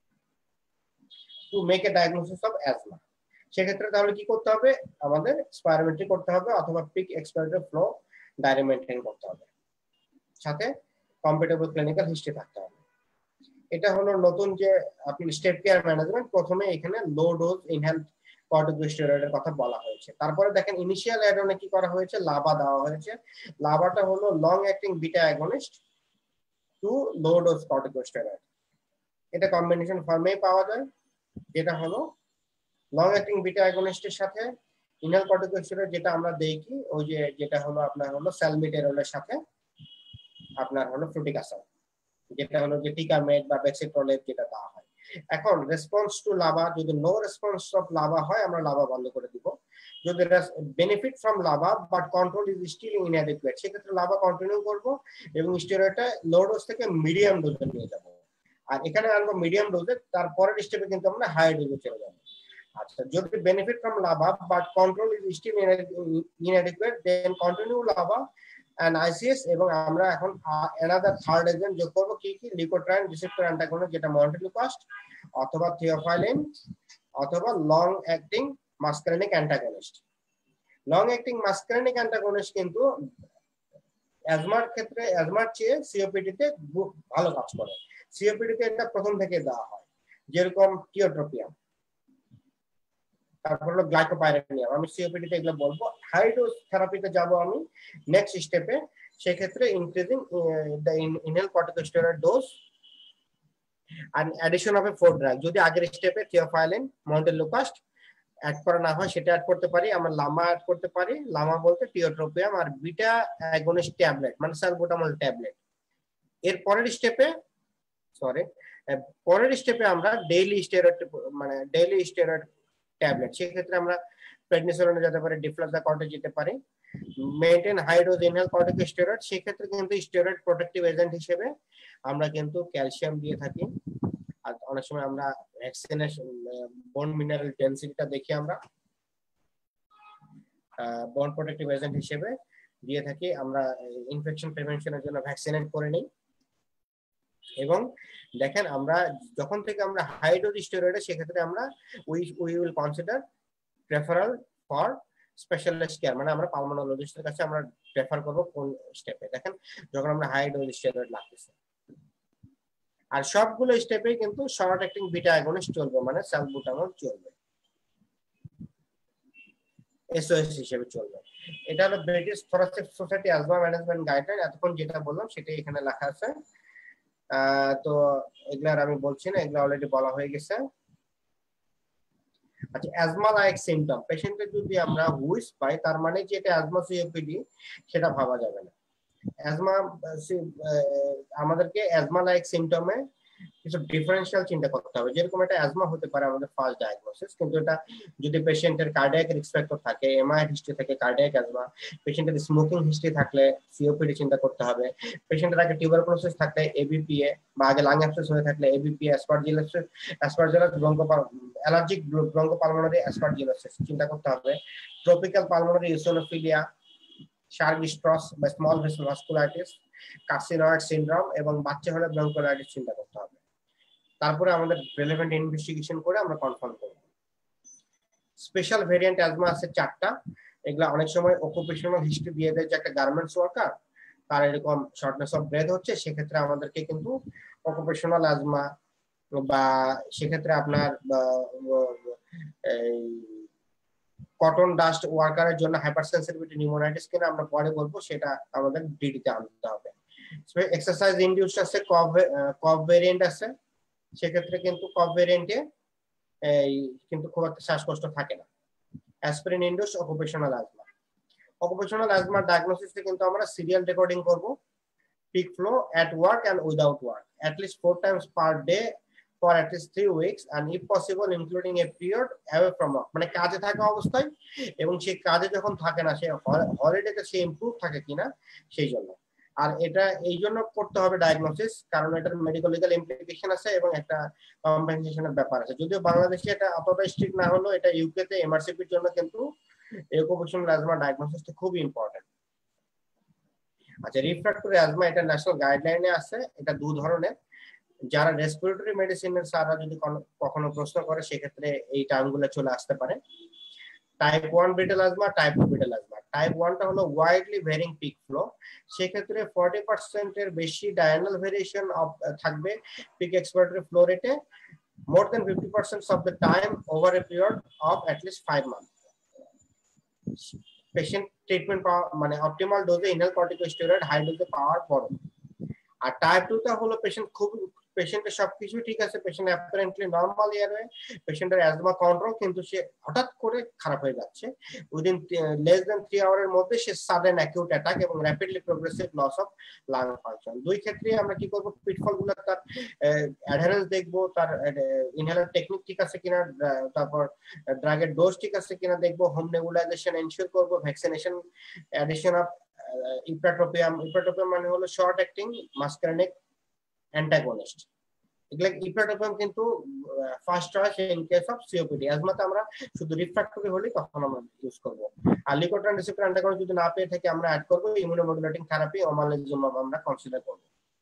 to make a diagnosis of asthma. সেক্ষেত্রে তাহলে কি করতে হবে, আমাদের স্পাইরোমেট্রি করতে হবে অথবা peak expiratory flow diary maintain করতে হবে, সাথে কম্পেটেবল ক্লিনিক্যাল হিস্ট্রি থাকতে হবে। এটা হলো নতুন যে আপনি স্টেপ কেয়ার ম্যানেজমেন্ট। প্রথমে এখানে লো ডোজ ইনহেল কর্টিকোস্টেরয়েডের কথা বলা হয়েছে। তারপরে দেখেন ইনিশিয়াল অ্যাডনে কি করা হয়েছে, লাভা দেওয়া হয়েছে। লাভাটা হলো long acting beta agonist to low dose corticosteroid. এটা কম্বিনেশন ফর্মেই পাওয়া যায়, যেটা হলো লং অ্যাক্টিং বিটা অ্যাগনিস্টের সাথে ইনহেল কর্টিকোস্টেরয়েড, যেটা আমরা দেখি ওই যে যেটা হলো আপনার হলো স্যালমিটেরলের সাথে আপনার হলো ফ্লুটিক অ্যাসিড, যেটা হলো যে টিকামেট বা বেক্সিট্রোলেট যেটা দেওয়া হয়। এখন রেসপন্স টু লাভা, যদি নো রেসপন্স অফ লাভা হয় আমরা লাভা বন্ধ করে দিব। যদি benefit from LABA but control is still inadequate, সেক্ষেত্রে লাভা কন্টিনিউ করব এবং স্টেরয়েডটা লো ডোজ থেকে মিডিয়াম ডোজে নিয়ে যাব। আর এখানে আনবো মিডিয়াম ডোজে, তারপরের স্টেপে কিন্তু আমরা হাই ডোজে চলে যাব। আচ্ছা, যদি benefit from LABA but control is still inadequate then continue LABA and ICS এবং আমরা এখন another থার্ড এজেন্ট যোগ করব, কি কি, লিকোট্রাইন রিসেপ্টর অ্যান্টাগনিস্ট যেটা মন্টেলিকস্ট অথবা থিওফাইলিন অথবা long acting muscarinic antagonist. Long acting muscarinic antagonist কিন্তু অ্যাজমার ক্ষেত্রে অ্যাজমার চেয়ে সিওপিডি তে ভালো কাজ করে। সিওপিডি তে এটা প্রথম থেকে দেওয়া হয়, যেরকম টিওট্রোপিয়াম, তারপর হলো গ্লাইকোপাইরেনিয়াম। আমি সিওপিডি তে এগুলো বলবো। হাই ডোজ থেরাপিতে যাব আমি নেক্সট স্টেপে, সেক্ষেত্রে increasing the inhaled corticosteroid dose and addition of a fourth drug। যদি আগের স্টেপে থিওফাইলিন মন্টেলিকস্ট অ্যাড করা না হয় সেটা অ্যাড করতে পারি, আমরা লামা অ্যাড করতে পারি। লামা বলতে টিওট্রোপিয়াম আর বিটা অ্যাগনিস্ট ট্যাবলেট মানে সালবুটামল ট্যাবলেট। এর পরের স্টেপে আমরা ডেইলি স্টেরয়েড মানে ডেইলি স্টেরয়েড ট্যাবলেট, সেক্ষেত্রে আমরা প্রেডনিসোলনে যেতে পারি, ডিফ্লাক্সাকর্টে যেতে পারি। Maintain high dose inhaled corticosteroid, সেক্ষেত্রে কিন্তু স্টেরয়েড প্রোটেক্টিভ এজেন্ট হিসেবে আমরা কিন্তু ক্যালসিয়াম দিয়ে থাকি। আর অনেক সময় আমরা ভ্যাকসিনেশন বোন মিনারেল ডেনসিটিটা দেখি, আমরা বোন প্রোটেক্টিভ এজেন্ট হিসেবে দিয়ে থাকি। আমরা ইনফেকশন প্রিভেনশনের জন্য ভ্যাকসিনেট করে নিই। এবং দেখেন আমরা যখন থেকে আমরা হাই ডোজ স্টেরয়েড, সেক্ষেত্রে আমরা we will consider referral for specialist care, মানে আমরা পালমোনোলজিস্টের কাছে আমরা রেফার করব কোন স্টেপে, দেখেন যখন আমরা হাই ডোজ স্টেরয়েড লাগতেছে। আর সবগুলো স্টেপে কিন্তু শর্ট অ্যাক্টিং বিটা অ্যাগনিস্ট চলবে, মানে সালবুটামল চলবে। এসওএস হিসেবে চলবে। এটা হলো British Thoracic Society asthma management guideline. এতক্ষণ যেটা বললাম সেটাই এখানে লেখা আছে। তো এগুলার আমি বলছি না, এগুলো অলরেডি বলা হয়ে গেছে। আচ্ছা, অ্যাজমা লাইক সিমটম, পেশেন্টের যদি আমরা হুইস পাই তার মানে যে এটা অ্যাজমা সিওপিডি সেটা ভাবা যাবে না। অ্যাজমা আমাদেরকে অ্যাজমা লাইক সিমটমে কিছু ডিফারেন্সিয়াল চিন্তা করতে হবে। যেরকম এটা অ্যাজমা হতে পারে আমাদের ফার্স্ট ডায়াগনোসিস, কিন্তু এটা যদি পেশেন্টের কার্ডিয়াক রিস্ক ফ্যাক্টর থাকে, এমআই হিস্ট্রি থাকে কার্ডিয়াক অ্যাজমা, পেশেন্টের স্মোকিং হিস্ট্রি থাকলে সিওপিডি চিন্তা করতে হবে, পেশেন্টের আগে টিউবারকুলোসিস থাকলে এবিপিএ, বা আগে লাং অ্যাবসেস হয়ে থাকলে ABPA, aspergillus allergic bronchopulmonary aspergillosis চিন্তা করতে হবে, ট্রপিক্যাল পালমোনারি ইওসিনোফিলিয়া, শার্ক-স্ট্রস বা small vessel vasculitis, carcinoid syndrome এবং বাচ্চা হলে ব্রঙ্কোলাইটিস চিন্তা করতে হবে। তারপরে আমাদের রিলেভেন্ট ইনভেস্টিগেশন করে আমরা কনফার্ম করব। স্পেশাল ভেরিয়েন্ট অ্যাজমা আছে 4টা। এগুলা অনেক সময় অকুপেশনাল হিস্ট্রি দিয়ে দেয় যে একটা গার্মেন্টস ওয়ার্কার তার এরকম শর্টনেস অফ ব্রেথ হচ্ছে, সেক্ষেত্রে আমাদেরকে কিন্তু অকুপেশনাল অ্যাজমা বা সেক্ষেত্রে আপনার এই কটন ডাস্ট ওয়ার্কারের জন্য হাইপার সেন্সিটিভিটি নিউমোনাইটিস কিনা আমরা পরে বলবো, সেটা আমাদের ডিডিতে আনতে হবে। এক্সারসাইজ ইনডিউসড আছে, কফ ভেরিয়েন্ট আছে, সেক্ষেত্রে কিন্তু কফ ভেরিয়েন্টে কিন্তু খুব একটা শ্বাসকষ্ট থাকে না। Aspirin induced occupational asthma, occupational asthma ডায়াগনোসিসে কিন্তু আমরা সিরিয়াল রেকর্ডিং করব, peak flow at work and without work at least 4 times per day for at least 3 weeks and if possible including a period away from work, মানে কাজে থাকা অবস্থায় এবং সেই কাজে যখন থাকে না সে হলিডেতে সে ইমপ্রুভ থাকে কিনা সেই জন্য। আর এটা এই জন্য করতে হবে ডায়াগনোসিস, কারণ এটার মেডিকেল লিগ্যাল ইমপ্লিকেশন আছে এবং একটা কম্পেনসেশনের ব্যাপার আছে। যদিও বাংলাদেশে এটা অতটা স্ট্রিক্ট না হলেও এটা ইউকে তে এমআরসিপির জন্য কিন্তু অকুপেশনাল অ্যাজমা ডায়াগনোসিসটা খুবই ইম্পর্টেন্ট। আচ্ছা, রিফ্র্যাক্টরি অ্যাজমা এটা ন্যাশনাল গাইডলাইনে আছে। এটা 2 ধরনের। যারা রেসপিরেটরি মেডিসিনের স্যাররা যদি কখনো প্রশ্ন করে সেক্ষেত্রে এই টার্মগুলো চলে আসতে পারে। Type 1 brittle asthma, type 2 brittle asthma. Type 1টা হলো ওয়াইডলি ভেরিং পিক ফ্লো, সেক্ষেত্রে 40% এর বেশি ডায়াগনাল ভেরিয়েশন থাকবে পিক এক্সপিরেটরি ফ্লো রেটে, more than 50% of the time over a period of at least 5 months. Patient treatment পাওয়া মানে অপটিমাল ডোজে ইনহেল কর্টিকোস্টেরয়েড হাই ডোজে পাওয়ার পর। আর টাইপ 2টা হলো পেশেন্টের সবকিছু ঠিক আছে, পেশেন্ট অ্যাপারেন্টলি নরমাল এয়ারওয়ে, পেশেন্টের অ্যাজমা কন্ট্রোল, কিন্তু সে হঠাৎ করে খারাপ হয়ে যাচ্ছে উইদিন লেস দ্যান 3 আওয়ারের মধ্যে সে সাডেন অ্যাকিউট অ্যাটাক এবং rapidly progressive loss of lung function. দুই ক্ষেত্রে আমরা কি করব, পিটফলগুলো তার অ্যাডহারেন্স দেখবো, তার ইনহেলার টেকনিক ঠিক আছে কিনা, তারপর ড্রাগের ডোজ ঠিক আছে কিনা দেখবো, হোম নেবুলাইজেশন এনশিওর করব, vaccination, addition of ipratropium. Ipratropium মানে হলো শর্ট অ্যাক্টিং মাসকারিনিক অ্যান্টাগনিস্ট। এগুলা ইপ্রাটোপিয়াম কিন্তু first choice in case of COPD. অ্যাজমাতে আমরা শুধু রিফ্র্যাক্টরি হলেই তখন আমরা ইউজ করব। আর লিকোট্রান রিসেপ্টর অ্যান্টাগনিস্ট যদি না পেয়ে থাকি আমরা অ্যাড করব ইমিউনোমডুলেটিং থেরাপি, ওমালিজুমাব আমরা কনসিডার করব।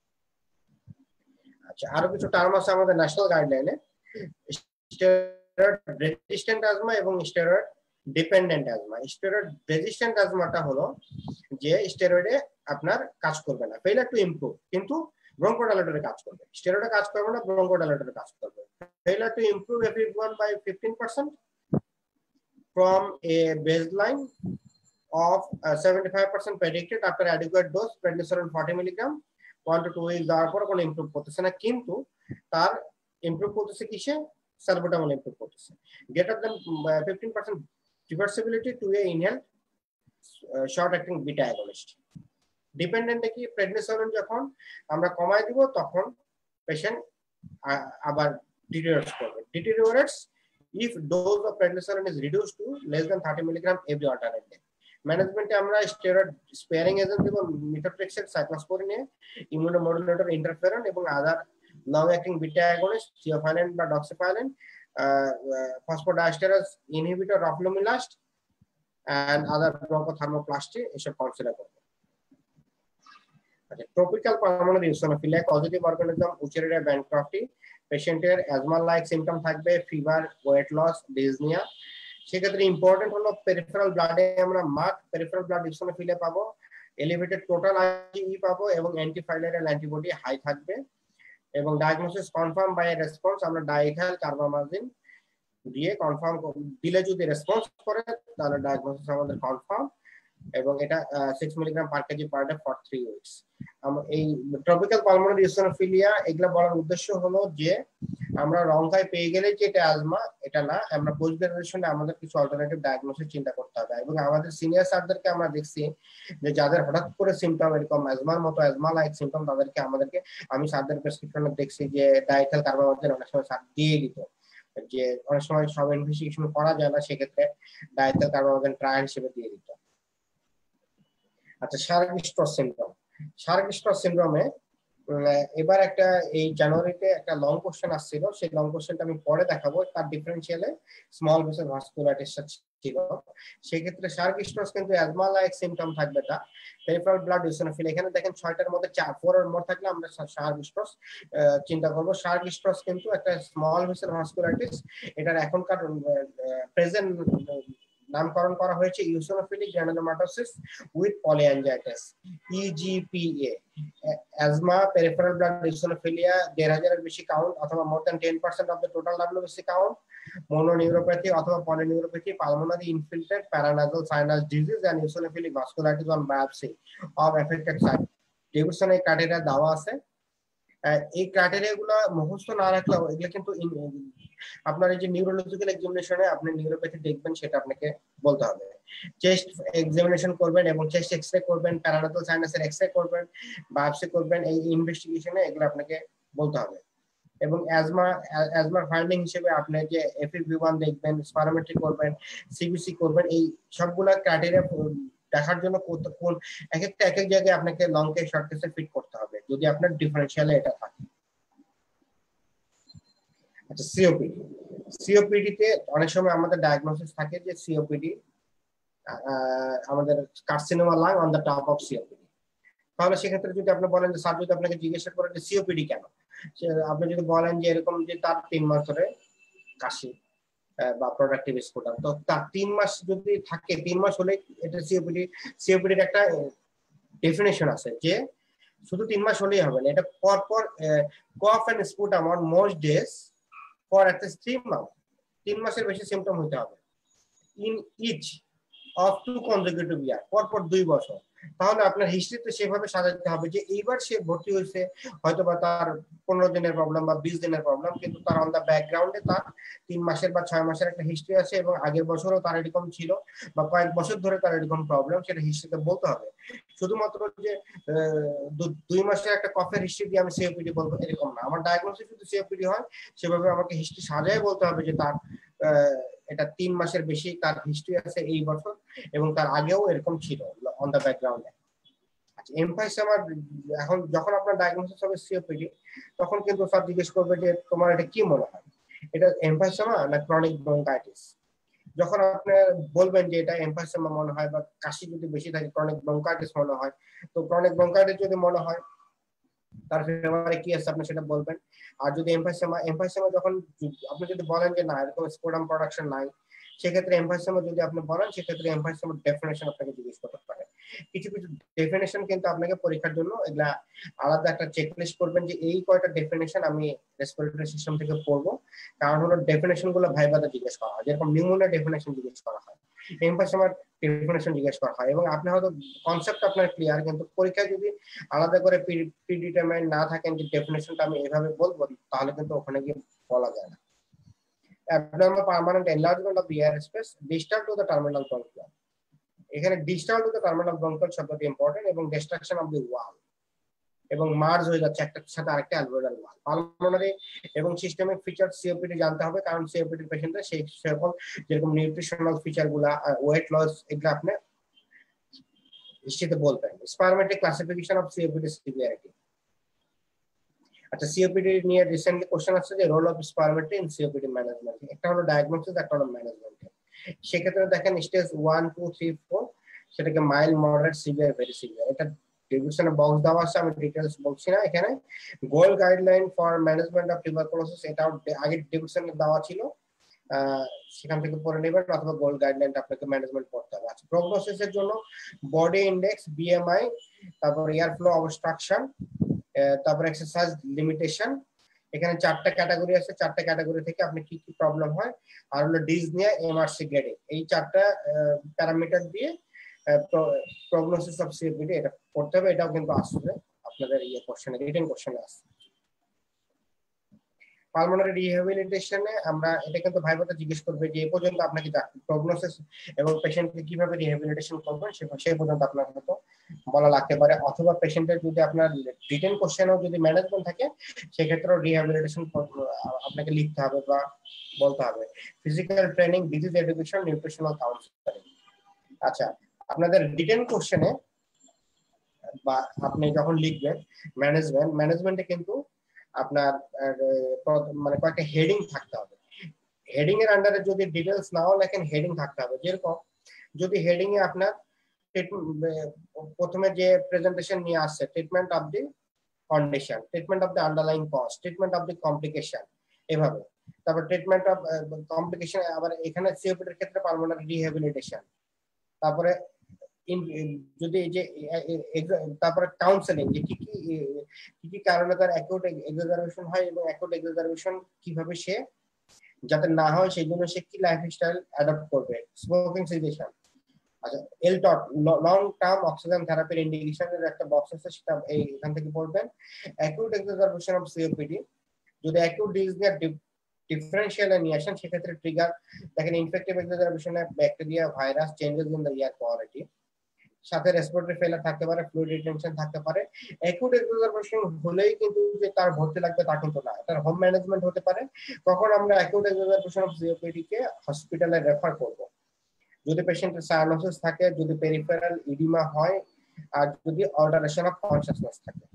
আচ্ছা, আরো কিছু টার্ম আছে আমাদের ন্যাশনাল গাইডলাইনে, স্টেরয়েড রেজিস্ট্যান্ট অ্যাজমা এবং steroid dependent asthma. Steroid resistant অ্যাজমাটা হলো যে স্টেরয়েডে আপনার কাজ করবে না, ফেইলার টু ইমপ্রুভ, কিন্তু ব্রঙ্কোডাইলেটরে কাজ করবে। স্টেরয়েডে কাজ করবে না, ব্রঙ্কোডাইলেটরে কাজ করবে। Failure to improve FEV one by 15% from a baseline of 75% predicted after adequate dose prednisolone 40 mg 1 to 2 weeks যাওয়ার পর কোনো ইমপ্রুভ করতেছে না, কিন্তু তার ইমপ্রুভ করতেছে কিসে, সালবুটামল ইমপ্রুভ করতেছে। Greater than 15% reversibility to a inhaled short acting beta agonist। ডিপেন্ডেন্টে কি, প্রেডনিসোলিন যখন আমরা কমায় দিব তখন পেশেন্ট আবার ডিটেরিওরেটস করবে। ডিটেরিওরেটস if dose of prednisolone is reduced to less than 30 mg every alternate day। ম্যানেজমেন্টে আমরা স্টেরয়েড স্পেয়ারিং এজেন্ট দেব, মিথোট্রেক্সেট, সাইক্লোস্পোরিন, ইমিউনোমডুলেটর, ইন্টারফেরন এবং other long acting beta agonist, theophylline বা doxofylline, phosphodiesterase inhibitor, roflumilast and other bronchothermoplasty এসব consider করব। আচ্ছা, tropical pulmonary eosinophilia positive organism Wuchereria bancrofti, পেশেন্টের asthma like symptom থাকবে, fever, weight loss, dyspnoea. সেক্ষেত্রে important হলো peripheral ব্লাডে আমরা মার্ক পেরিফেরাল ব্লাড ইওসিনোফিলিয়া পাবো, এলিভেটেড টোটাল আইজিই পাবো এবং অ্যান্টিভাইরাল অ্যান্টিবডি হাই থাকবে এবং ডায়াগনোসিস কনফার্ম বাই রেসপন্স আমরা ডাইথাইল কার্বামাজিন দিয়ে কনফার্ম দিলে যদি রেসপন্স করে তাহলে ডায়াগনোসিস আমাদের কনফার্ম, এবং এটা 6 milligram per KG per day for 3 weeks. এই ট্রপিক্যাল পালমোনারি ইওসিনোফিলিয়া এগুলা বলার উদ্দেশ্য হলো যে আমরা রংকায় পেয়ে গেলে যে এটা অ্যাজমা এটা না, আমরা পোস্ট গ্রাজুয়েশনে আমাদের কিছু অল্টারনেটিভ ডায়াগনোসিস চিন্তা করতে হবে। এবং আমাদের সিনিয়র স্যারদেরকে আমরা দেখছি যে যাদের হঠাৎ করে সিমটম এরকম অ্যাজমার মতো অ্যাজমা লাইক সিমটম, তাদেরকে আমি স্যারদের প্রেসক্রিপশনে দেখছি যে ডাইথেল কার্বামাইড অনেক সময় স্যার দিয়ে দিত, যে অনেক সময় সব ইনভেস্টিগেশন করা যায় না, সেক্ষেত্রে ডাইথেল কার্বামাইড ট্রায়াল হিসেবে দিয়ে দিত। আচ্ছা, শার্ক-স্ট্রস সিনড্রোম। শার্ক-স্ট্রস সিনড্রোমে এবার একটা এই জানুয়ারিতে একটা লং কোশ্চেন আসছিল, সেই লং কোশ্চেনটা আমি পরে দেখাবো, তার ডিফারেন্সিয়ালে স্মল ভেসেল ভাস্কুলাইটিস ছিল। সেক্ষেত্রে শার্ক-স্ট্রস কিন্তু অ্যাজমা লাইক সিমটম থাকবে, তা পেরিফেরাল ব্লাড ইওসিনোফিল। এখানে দেখেন 6টার মধ্যে 4 এর মোর থাকলে আমরা শার্ক-স্ট্রস চিন্তা করব। শার্ক-স্ট্রস কিন্তু একটা স্মল ভেসেল ভাস্কুলাইটিস, এটার এখনকার প্রেজেন্ট নামকরণ করা হয়েছে eosinophilic granulomatosis with polyangiitis, EGPA. Asthma, peripheral blood eosinophilia 1,500 এর বেশি কাউন্ট অথবা more than 10% of the total WBC count, mononucleopathy অথবা polyneuropathy, pulmonary infiltrate, paranasal sinus disease and eosinophilic vasculitis on biopsy of affected site. Davidson এই criteria দেওয়া আছে। এই criteria গুলো মুখস্থ না রাখলেও এগুলো কিন্তু আপনার এই যে নিউরোলজিক্যাল এক্সামিনেশনে আপনি নিউরোপ্যাথি দেখবেন সেটা আপনাকে বলতে হবে। চেস্ট এক্সামিনেশন করবেন এবং চেস্ট এক্সরে করবেন, প্যারানাসাল সাইনাসের এক্সরে করবেন, বায়োপসি করবেন, এই ইনভেস্টিগেশনে এগুলো আপনাকে বলতে হবে। এবং অ্যাজমার ফাইন্ডিং হিসেবে আপনি যে FEV1 দেখবেন, স্পাইরোমেট্রি করবেন, সিবিসি করবেন, এই সবগুলা ক্রাইটেরিয়া দেখার জন্য কোন এক এক জায়গায় আপনাকে লং কেস শর্ট কেসে ফিট করতে হবে যদি আপনার ডিফারেনশিয়ালে এটা থাকে। আচ্ছা, সিওপিডি তে অনেক সময় আমাদের ডায়াগনোসিস থাকে যে সিওপিডি আমাদের carcinoma lung on the top of COPD. তাহলে সেক্ষেত্রে যদি আপনি বলেন যে স্যার যদি আপনাকে জিজ্ঞাসা করেন যে সিওপিডি কেন, আপনি যদি বলেন যে এরকম যে তার 3 মাস ধরে কাশি বা প্রোডাক্টিভ স্পুটাম, তো তার 3 মাস যদি থাকে, 3 মাস হলে এটা সিওপিডির একটা ডেফিনেশন আছে যে শুধু 3 মাস হলেই হবে না, এটা পর cough and sputum on most days for at least 3 month, 3 মাসের বেশি সিম্পটম হতে হবে in each of 2 consecutive year, পর 2 বছর। তাহলে আপনার হিস্ট্রিতে সেভাবে সাজাতে হবে যে এইবার সে ভর্তি হয়েছে হয়তো বা তার 15 দিনের প্রবলেম বা 20 দিনের প্রবলেম, কিন্তু তার অন দা ব্যাকগ্রাউন্ডে তার 3 মাসের বা 6 মাসের একটা হিস্ট্রি আছে এবং আগের বছরও তার এরকম ছিল বা কয়েক বছর ধরে তার এরকম প্রবলেম, সেটা হিস্ট্রিতে বলতে হবে। শুধুমাত্র যে 2 মাসের একটা কফের হিস্ট্রি দিয়ে আমি সিওপিডি বলবো এরকম না, আমার ডায়াগনোসিস যদি সিওপিডি হয় সেভাবে আমাকে হিস্ট্রি সাজায় বলতে হবে যে তার এটা 3 মাসের বেশি তার হিস্ট্রি আছে এই বছর এবং তার আগেও এরকম ছিল অন দা ব্যাকগ্রাউন্ডে। আচ্ছা, এমফাইসেমা এখন যখন আপনার ডায়াগনোসিস হবে সিওপিডি তখন কিন্তু স্যার জিজ্ঞেস করবে যে তোমার এটা কি মনে হয়, এটা এমফাইসেমা না ক্রনিক ব্রঙ্কাইটিস। যখন আপনি বলবেন যে এটা এমফাইসেমা মনে হয় বা কাশি যদি বেশি থাকে ক্রনিক ব্রঙ্কাইটিস মনে হয়, তো ক্রনিক ব্রঙ্কাইটিস যদি মনে হয় তার ফেভারে কি আছে আপনি সেটা বলবেন। আর যদি এমফাইসেমা যখন আপনি যদি বলেন যে না এরকম স্পোরাম প্রোডাকশন নাই, সেক্ষেত্রে এমফাইসেমা যদি আপনি বলেন সেক্ষেত্রে এমফাইসেমার ডেফিনেশন আপনাকে জিজ্ঞেস করতে পারে। কিছু ডেফিনেশন কিন্তু আপনাকে পরীক্ষার জন্য এগুলা আলাদা একটা চেকলিস্ট করবেন যে এই কয়টা ডেফিনেশন আমি রেসপিরেটরি সিস্টেম থেকে পড়বো, কারণ হলো ডেফিনেশন গুলো ভাইবাতে জিজ্ঞেস করা হয়, যেরকম নিউমোনিয়া ডেফিনেশন জিজ্ঞেস করা হয়, এমফাইসেমার ডেফিনেশন জিজ্ঞেস করা হয়, এবং আপনি হয়তো কনসেপ্ট আপনার ক্লিয়ার, কিন্তু পরীক্ষায় যদি আলাদা করে প্রিডিটারমাইন না থাকেন যে ডেফিনেশনটা আমি এভাবে বলবো, তাহলে কিন্তু ওখানে গিয়ে বলা যায় না। Abnormal permanent enlargement of the air space distal to the terminal bronchiole, এখানে distal to the terminal bronchiole শব্দটি ইম্পর্টেন্ট, এবং destruction of the wall এবং মার্জ হয়ে যাচ্ছে একটার সাথে আরেকটা অ্যালভিওলার ওয়াল। পালমোনারি এবং সিস্টেমিক ফিচার সিওপিডি জানতে হবে, কারণ সিওপিডি পেশেন্টরা সেই সকল যেরকম নিউট্রিশনাল ফিচার গুলা, ওয়েট লস, এগুলো আপনি হিস্ট্রিতে বলবেন। Spirometric classification of COPD severity. আচ্ছা, সিওপিডি নিয়ে রিসেন্টলি কোশ্চেন আসছে যে role of spirometry in COPD management, একটা হলো ডায়াগনোসিস, একটা হলো ম্যানেজমেন্ট। সেক্ষেত্রে দেখেন স্টেজ 1, 2, 3, 4 সেটাকে mild, moderate, severe, very severe, এটা ডিভিশনে বক্স দেওয়া আছে, আমি ডিটেইলস বলছি না এখানে। GOLD guideline for management of tuberculosis, এটাও আগে ডিভিশনে দেওয়া ছিল, সেখান থেকে পড়ে নেবেন, অথবা গোল্ড গাইডলাইনটা আপনাকে ম্যানেজমেন্ট করতে হবে। আচ্ছা, প্রগনোসিসের জন্য বডি ইনডেক্স, বিএমআই, তারপর এয়ার ফ্লো অবস্ট্রাকশন, তারপর এক্সারসাইজ লিমিটেশন, এখানে 4টা ক্যাটাগরি আছে, 4টা ক্যাটাগরি থেকে আপনি কি কি প্রবলেম হয় আর হলো ডিসনিয়া এমআরসি গ্রেডিং, এই 4টা প্যারামিটার দিয়ে প্রগনোসিস অফ সিওপিডি এটা করতে হবে। এটাও কিন্তু আসছে আপনাদের কোশ্চেনে, রিটেন কোশ্চেনে আসছে। পালমোনারি রিহ্যাবিলিটেশনে আমরা এটা কিন্তু ভাইভাতে জিজ্ঞেস করবে যে এ পর্যন্ত আপনাকে প্রগনোসিস এবং পেশেন্টকে কিভাবে রিহ্যাবিলিটেশন করবেন সেই পর্যন্ত আপনার হয়তো বলা লাগতে পারে, অথবা পেশেন্টের যদি আপনার রিটেন কোশ্চেনও যদি ম্যানেজমেন্ট থাকে সেক্ষেত্রেও রিহ্যাবিলিটেশন আপনাকে লিখতে হবে বা বলতে হবে। Physical training, disease education, nutritional counselling. আচ্ছা, আপনাদের রিটেন কোশ্চেনে বা আপনি যখন লিখবেন ম্যানেজমেন্টে কিন্তু আপনার মানে কয়েকটা হেডিং থাকতে হবে। হেডিং এর আন্ডারে যদি ডিটেলস নাও লেখেন, হেডিং থাকতে হবে। যেরকম যদি হেডিং এ আপনার প্রথমে যে প্রেজেন্টেশন নিয়ে আসছে, treatment of the condition, treatment of the underlying cause, treatment of the complication, এভাবে। তারপর ট্রিটমেন্ট অফ কমপ্লিকেশন, আবার এখানে সিওপিডি এর ক্ষেত্রে পালমোনারি রিহ্যাবিলিটেশন। তারপরে যদি এই যে তারপরে কাউন্সেলিং, যে কি কি কারণে তার অ্যাকিউট এক্সাজারবেশন হয় এবং অ্যাকিউট এক্সাজারবেশন কিভাবে সে যাতে না হয় সেই জন্য সে কি লাইফস্টাইল অ্যাডপ্ট করবে। Smoking cessation. আচ্ছা, এলটট, লং টার্ম অক্সিজেন থেরাপির ইন্ডিকেশনের একটা বক্স আছে, সেটা এখান থেকে পড়বেন। অ্যাকিউট এক্সাজারবেশন অফ সিওপিডি, যদি অ্যাকিউট ডিজিজ ডিফারেন্সিয়ালে নিয়ে আসেন সেক্ষেত্রে ট্রিগার দেখেন ইনফেক্টিভ এক্সাজারবেশনে bacteria, virus, changes in the air quality, সাথে রেসপিরেটরি ফেলার থাকতে পারে, ফ্লুইড রিটেনশন থাকতে পারে। অ্যাকিউট এক্সাজারবেশন হলেই কিন্তু যে তার ভর্তি লাগবে তা কিন্তু না, এটার হোম ম্যানেজমেন্ট হতে পারে। কখন আমরা অ্যাকিউট এক্সাজারবেশন অফ সিওপিডি কে হসপিটালে রেফার করব? যদি পেশেন্টের সায়ানোসিস থাকে, যদি পেরিফেরাল ইডিমা হয়, আর যদি অল্টারেশন অফ কনশাসনেস থাকে।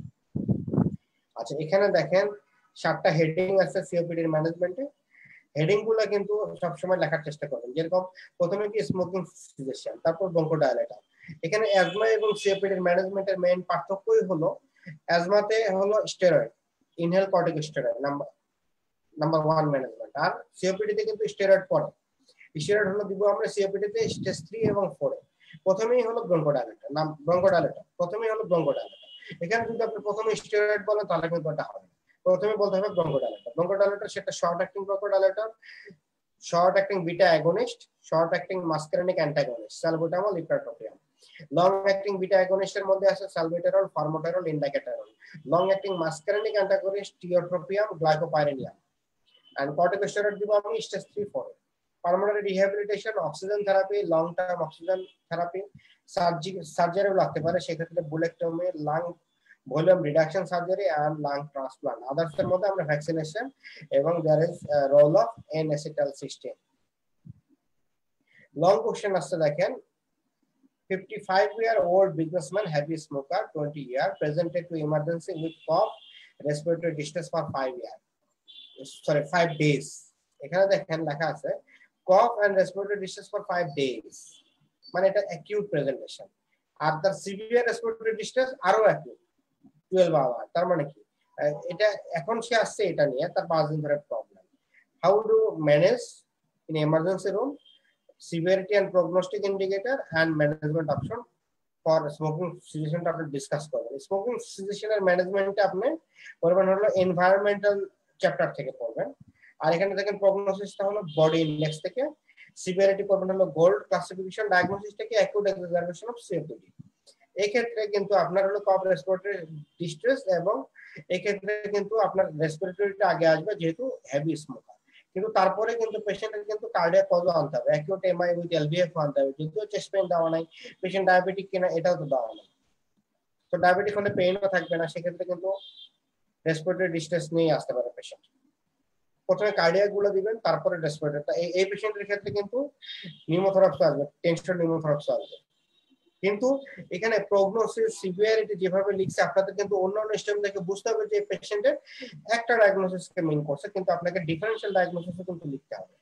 আচ্ছা, এখানে দেখেন 7টা হেডিং আছে সিওপিডির ম্যানেজমেন্টে। হেডিং গুলো কিন্তু সবসময় লেখার চেষ্টা করবেন। যেরকম প্রথমে কি স্মোকিং সিজেশন, তারপর ব্রঙ্কোডাইলেটর। এখানে অ্যাজমা এবং সিওপিডির ম্যানেজমেন্টের মেইন পার্থক্যই হলো অ্যাজমাতে হলো steroid, inhale corticosteroid number 1 management, আর সিওপিডি তে কিন্তু স্টেরয়েড পড়ে। স্টেরয়েড হলো দিব আমরা সিওপিডি তে স্টেজ 3 এবং 4 এ। প্রথমেই হলো ব্রঙ্কোডাইলেটর, প্রথমেই হলো ব্রঙ্কোডাইলেটর। এখানে যদি আপনি প্রথমে স্টেরয়েড বলেন তাহলে কিন্তু এটা হবে না, প্রথমে বলতে হবে ব্রঙ্কোডাইলেটর। সেটা short acting bronchodilator, short acting beta agonist, short acting muscarinic antagonist, salbutamol, ipratropium. Long acting beta অ্যাগনিস্টের মধ্যে আছে salmeterol, formoterol, indacaterol. Long acting muscarinic antagonist tiotropium, glycopyrronium. And corticosteroid দিব আমি স্টেজ 3 4 এ। Pulmonary rehabilitation, oxygen therapy, long term oxygen therapy, সার্জারিও লাগতে পারে, সেক্ষেত্রে bullectomy, lung volume reduction surgery and lung transplant. Others এর মধ্যে আমরা ভ্যাকসিনেশন এবং there is role of N-acetylcysteine। Long question আসছে দেখেন, 55-year-old businessman, heavy smoker, 20 year, presented to emergency with cough, respiratory distress for 5 days. এখানে দেখেন লেখা আছে cough and respiratory distress for 5 days, মানে এটা acute presentation। আর তার severe respiratory distress আরো acute 12 hour। তার মানে কি এটা এখন সে আসছে এটা নিয়ে তার 5 দিন ধরে problem. How to manage in emergency room, severity and prognostic indicator and management option for smoking cessation আপনি ডিসকাস করবেন। স্মোকিং সিজেশনের ম্যানেজমেন্টে আপনি পড়বেন হলো এনভায়রনমেন্টাল চ্যাপ্টার থেকে পড়বেন। আর এখানে দেখেন প্রগনোসিসটা হলো বডি ইন্ডেক্স থেকে, সিভিয়ারিটি পড়বেন হলো গোল্ড ক্লাসিফিকেশন ডায়াগনোসিস থেকে, অ্যাকিউট এক্সাজারবেশন অফ সিওপিডি। এই ক্ষেত্রে কিন্তু আপনার হলো কফ, রেসপিরেটরি ডিস্ট্রেস, এবং এই ক্ষেত্রে কিন্তু আপনার রেসপিরেটরিটা আগে আসবে যেহেতু হেভি স্মোকার। কিন্তু তারপরে কিন্তু পেশেন্টের কিন্তু কার্ডিয়াক কজও আনতে হবে, অ্যাকিউট এমআই উইথ এলভিএফ আনতে হবে। যদিও চেস্ট পেইন দেওয়া নাই, পেশেন্ট ডায়াবেটিক কিনা এটাও তো দেওয়া নাই, তো ডায়াবেটিক হলে পেইনও থাকবে না, সেক্ষেত্রে কিন্তু রেসপিরেটরি ডিস্ট্রেস নিয়ে আসতে পারে পেশেন্ট। প্রথমে কার্ডিয়াক গুলো দিবেন, তারপরে রেসপিরেটরি। এই পেশেন্টের ক্ষেত্রে কিন্তু নিউমোথরাক্স আসবে, টেনশন নিউমোথরাক্স আসবে। কিন্তু এখানে প্রগনোসিস, সিভিয়ারিটি যেভাবে লিখছে আপনাদের কিন্তু অন্যান্য স্টেপ দেখে বুঝতে হবে যে পেশেন্টের একটা ডায়াগনোসিসকে মিন করছে, কিন্তু আপনাকে ডিফারেন্সিয়াল ডায়াগনোসিসও কিন্তু লিখতে হবে।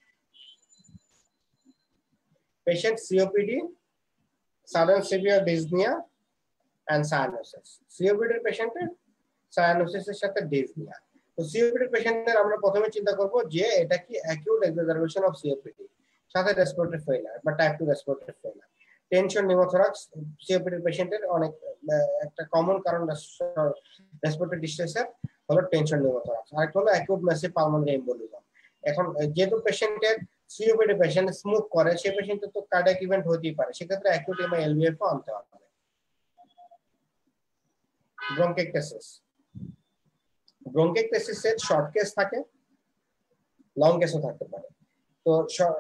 Patient COPD, sudden severe dyspnoea and cyanosis. COPD এর পেশেন্টের সায়ানোসিসের সাথে ডিসনিয়া। তো সিওপিডি এর পেশেন্টের আমরা প্রথমে চিন্তা করব যে এটা কি অ্যাকিউট এক্সাজারবেশন অফ সিওপিডি সাথে রেসপিরেটরি ফেইলিয়ার বা type 2 respiratory failure. Tension pneumothorax COPD পেশেন্টের অনেক একটা কমন কারণ রেসপিরেটরি ডিস্ট্রেসের, হলো টেনশন নিউমোথরাক্স, আরেকটা হলো অ্যাকিউট ম্যাসিভ পালমোনারি এম্বোলিজম। এখন যেহেতু পেশেন্টের সিওপিডি পেশেন্ট স্মোক করে, সেই পেশেন্টের তো কার্ডিয়াক ইভেন্ট হতেই পারে, সেক্ষেত্রে অ্যাকিউট এমআই এলভিএফ আনতে হবে। ব্রঙ্কেকটেসিস, ব্রঙ্কেকটেসিসের শর্ট কেস থাকে, লং কেসও থাকতে পারে। তো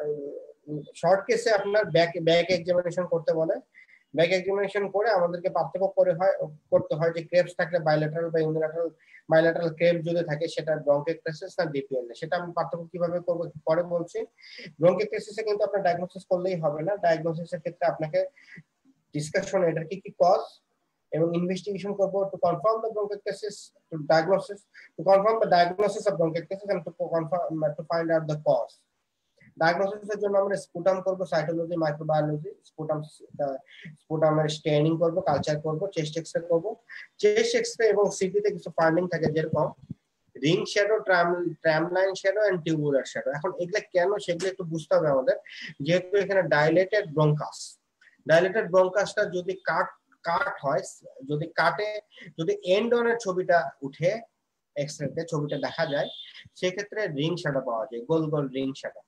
শর্ট কেসে আপনার ব্যাক এক্সামিনেশন করতে বলে, ব্যাক এক্সামিনেশন করে আমাদেরকে পার্থক্য করতে হয় যে ক্রেপস থাকলে বাইলেটারাল বা ইউনিল্যাটারাল, বাইলেটারাল ক্রেপস যদি থাকে সেটা ব্রঙ্কেকটেসিস না ডিপিএল, সেটা আমি পার্থক্য কিভাবে করব পরে বলছি। ব্রঙ্কেকটেসিসে কিন্তু আপনার ডায়াগনোসিস করলেই হবে না, ডায়াগনোসিসের ক্ষেত্রে আপনাকে ডিসকাশন এটার কি কি কজ এবং ইনভেস্টিগেশন করব to confirm the bronchiectasis, to diagnosis, to confirm the diagnosis of bronchiectasis and to confirm to find out the cause. ডায়াগনোসিসের জন্য আমরা স্পুটাম করব, সাইটোলজি, মাইক্রোবায়োলজি, স্পুটামের স্টেনিং করব, কালচার করব, চেস্ট এক্সরে করব। চেস্ট এক্সরে এবং সিটিতে কিছু ফাইন্ডিং থাকে, যেরকম ring shadow, tramline shadow and tubular shadow. এখন এগুলা কেন সেগুলো একটু বুঝতে হবে আমাদের, যেহেতু এখানে ডাইলেটেড ব্রঙ্কাস, ডাইলেটেড ব্রঙ্কাসটা যদি কাট হয়, যদি কাটে, যদি এন্ড অনের ছবিটা উঠে এক্সরেতে ছবিটা দেখা যায়, সেক্ষেত্রে রিং শ্যাডো পাওয়া যায়, গোল গোল রিং শ্যাডো।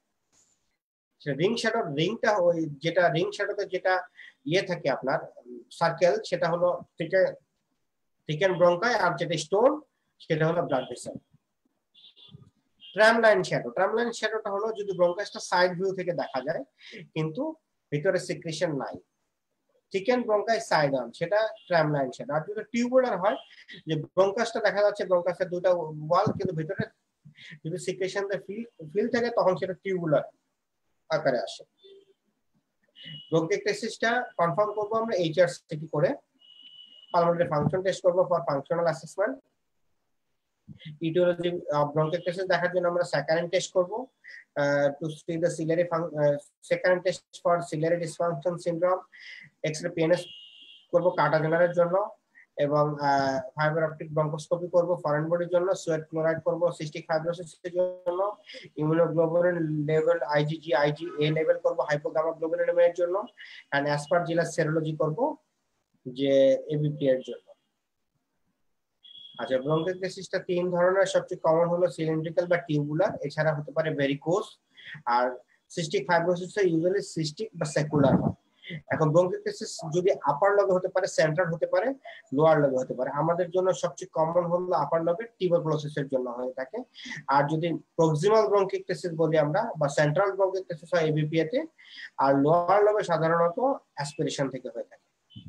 রিং শ্যাডো, রিংটা ওই যেটা রিং শ্যাডোতে যেটা ইয়ে থাকে আপনার সার্কেল, সেটা হলো থিকেন ব্রঙ্কাই, আর যেটা স্টোন সেটা হলো blood vessel. Tramline shadow, tramline শ্যাডোটা হলো যদি ব্রঙ্কাসটা সাইড ভিউ থেকে দেখা যায় কিন্তু ভিতরে সিক্রেশন নাই, থিকেন ব্রঙ্কাই সাইড অন, সেটা ট্রামলাইন শ্যাডো। আর যদি টিউবুলার হয়, যে ব্রঙ্কাসটা দেখা যাচ্ছে ব্রঙ্কাসের দুটো ওয়াল কিন্তু ভিতরে যদি সিক্রেশন ফিল থাকে তখন সেটা টিউবুলার আকারে আসে। ব্রঙ্কেকটেসিসটা কনফার্ম করব আমরা এইচআরসিটি করে, পালমোনারি ফাংশন টেস্ট করব for functional assessment. Aetiology of bronchiectasis দেখার জন্য আমরা স্যাকারিন টেস্ট করব to see the ciliary saccharin test for ciliary dysfunction syndrome. X-ray PNS করব কার্টাজেনারের জন্য, এবং ফাইবার অপটিক ব্রঙ্কোস্কোপি করব ফরেন বডির জন্য, সুয়েট ক্লোরাইড করব সিস্টিক ফাইব্রোসিসের জন্য, ইমিউনোগ্লোবুলিন লেভেল আইজি লেভেল করব হাইপোগামাগ্লোবুলিনের জন্য, এন্ড অ্যাসপারজিলাস সেরোলজি করব যে এবিপি এর জন্য। আচ্ছা, ব্রঙ্কেকটেসিসটা তিন ধরনের, সবচেয়ে কমন হলো সিলিন্ড্রিক্যাল বা টিউবুলার, এছাড়া হতে পারে ভেরিকোজ, আর সিস্টিক ফাইব্রোসিস ইউজুয়ালি সিস্টিক বা সেকুলার হয়। এখন ব্রঙ্কেকটেসিস যদি আপার লবে হতে পারে, সেন্ট্রাল হতে পারে, লোয়ার লবে হতে পারে। আমাদের জন্য সবচেয়ে কমন হলো আপার লবে, টিউবারকুলোসিসের জন্য হয়ে থাকে। আর যদি প্রক্সিমাল ব্রঙ্কেকটেসিস বলি আমরা বা সেন্ট্রাল ব্রঙ্কেকটেসিস হয় এবিপিএ তে, আর লোয়ার লবে সাধারণত অ্যাসপিরেশন থেকে হয়ে থাকে।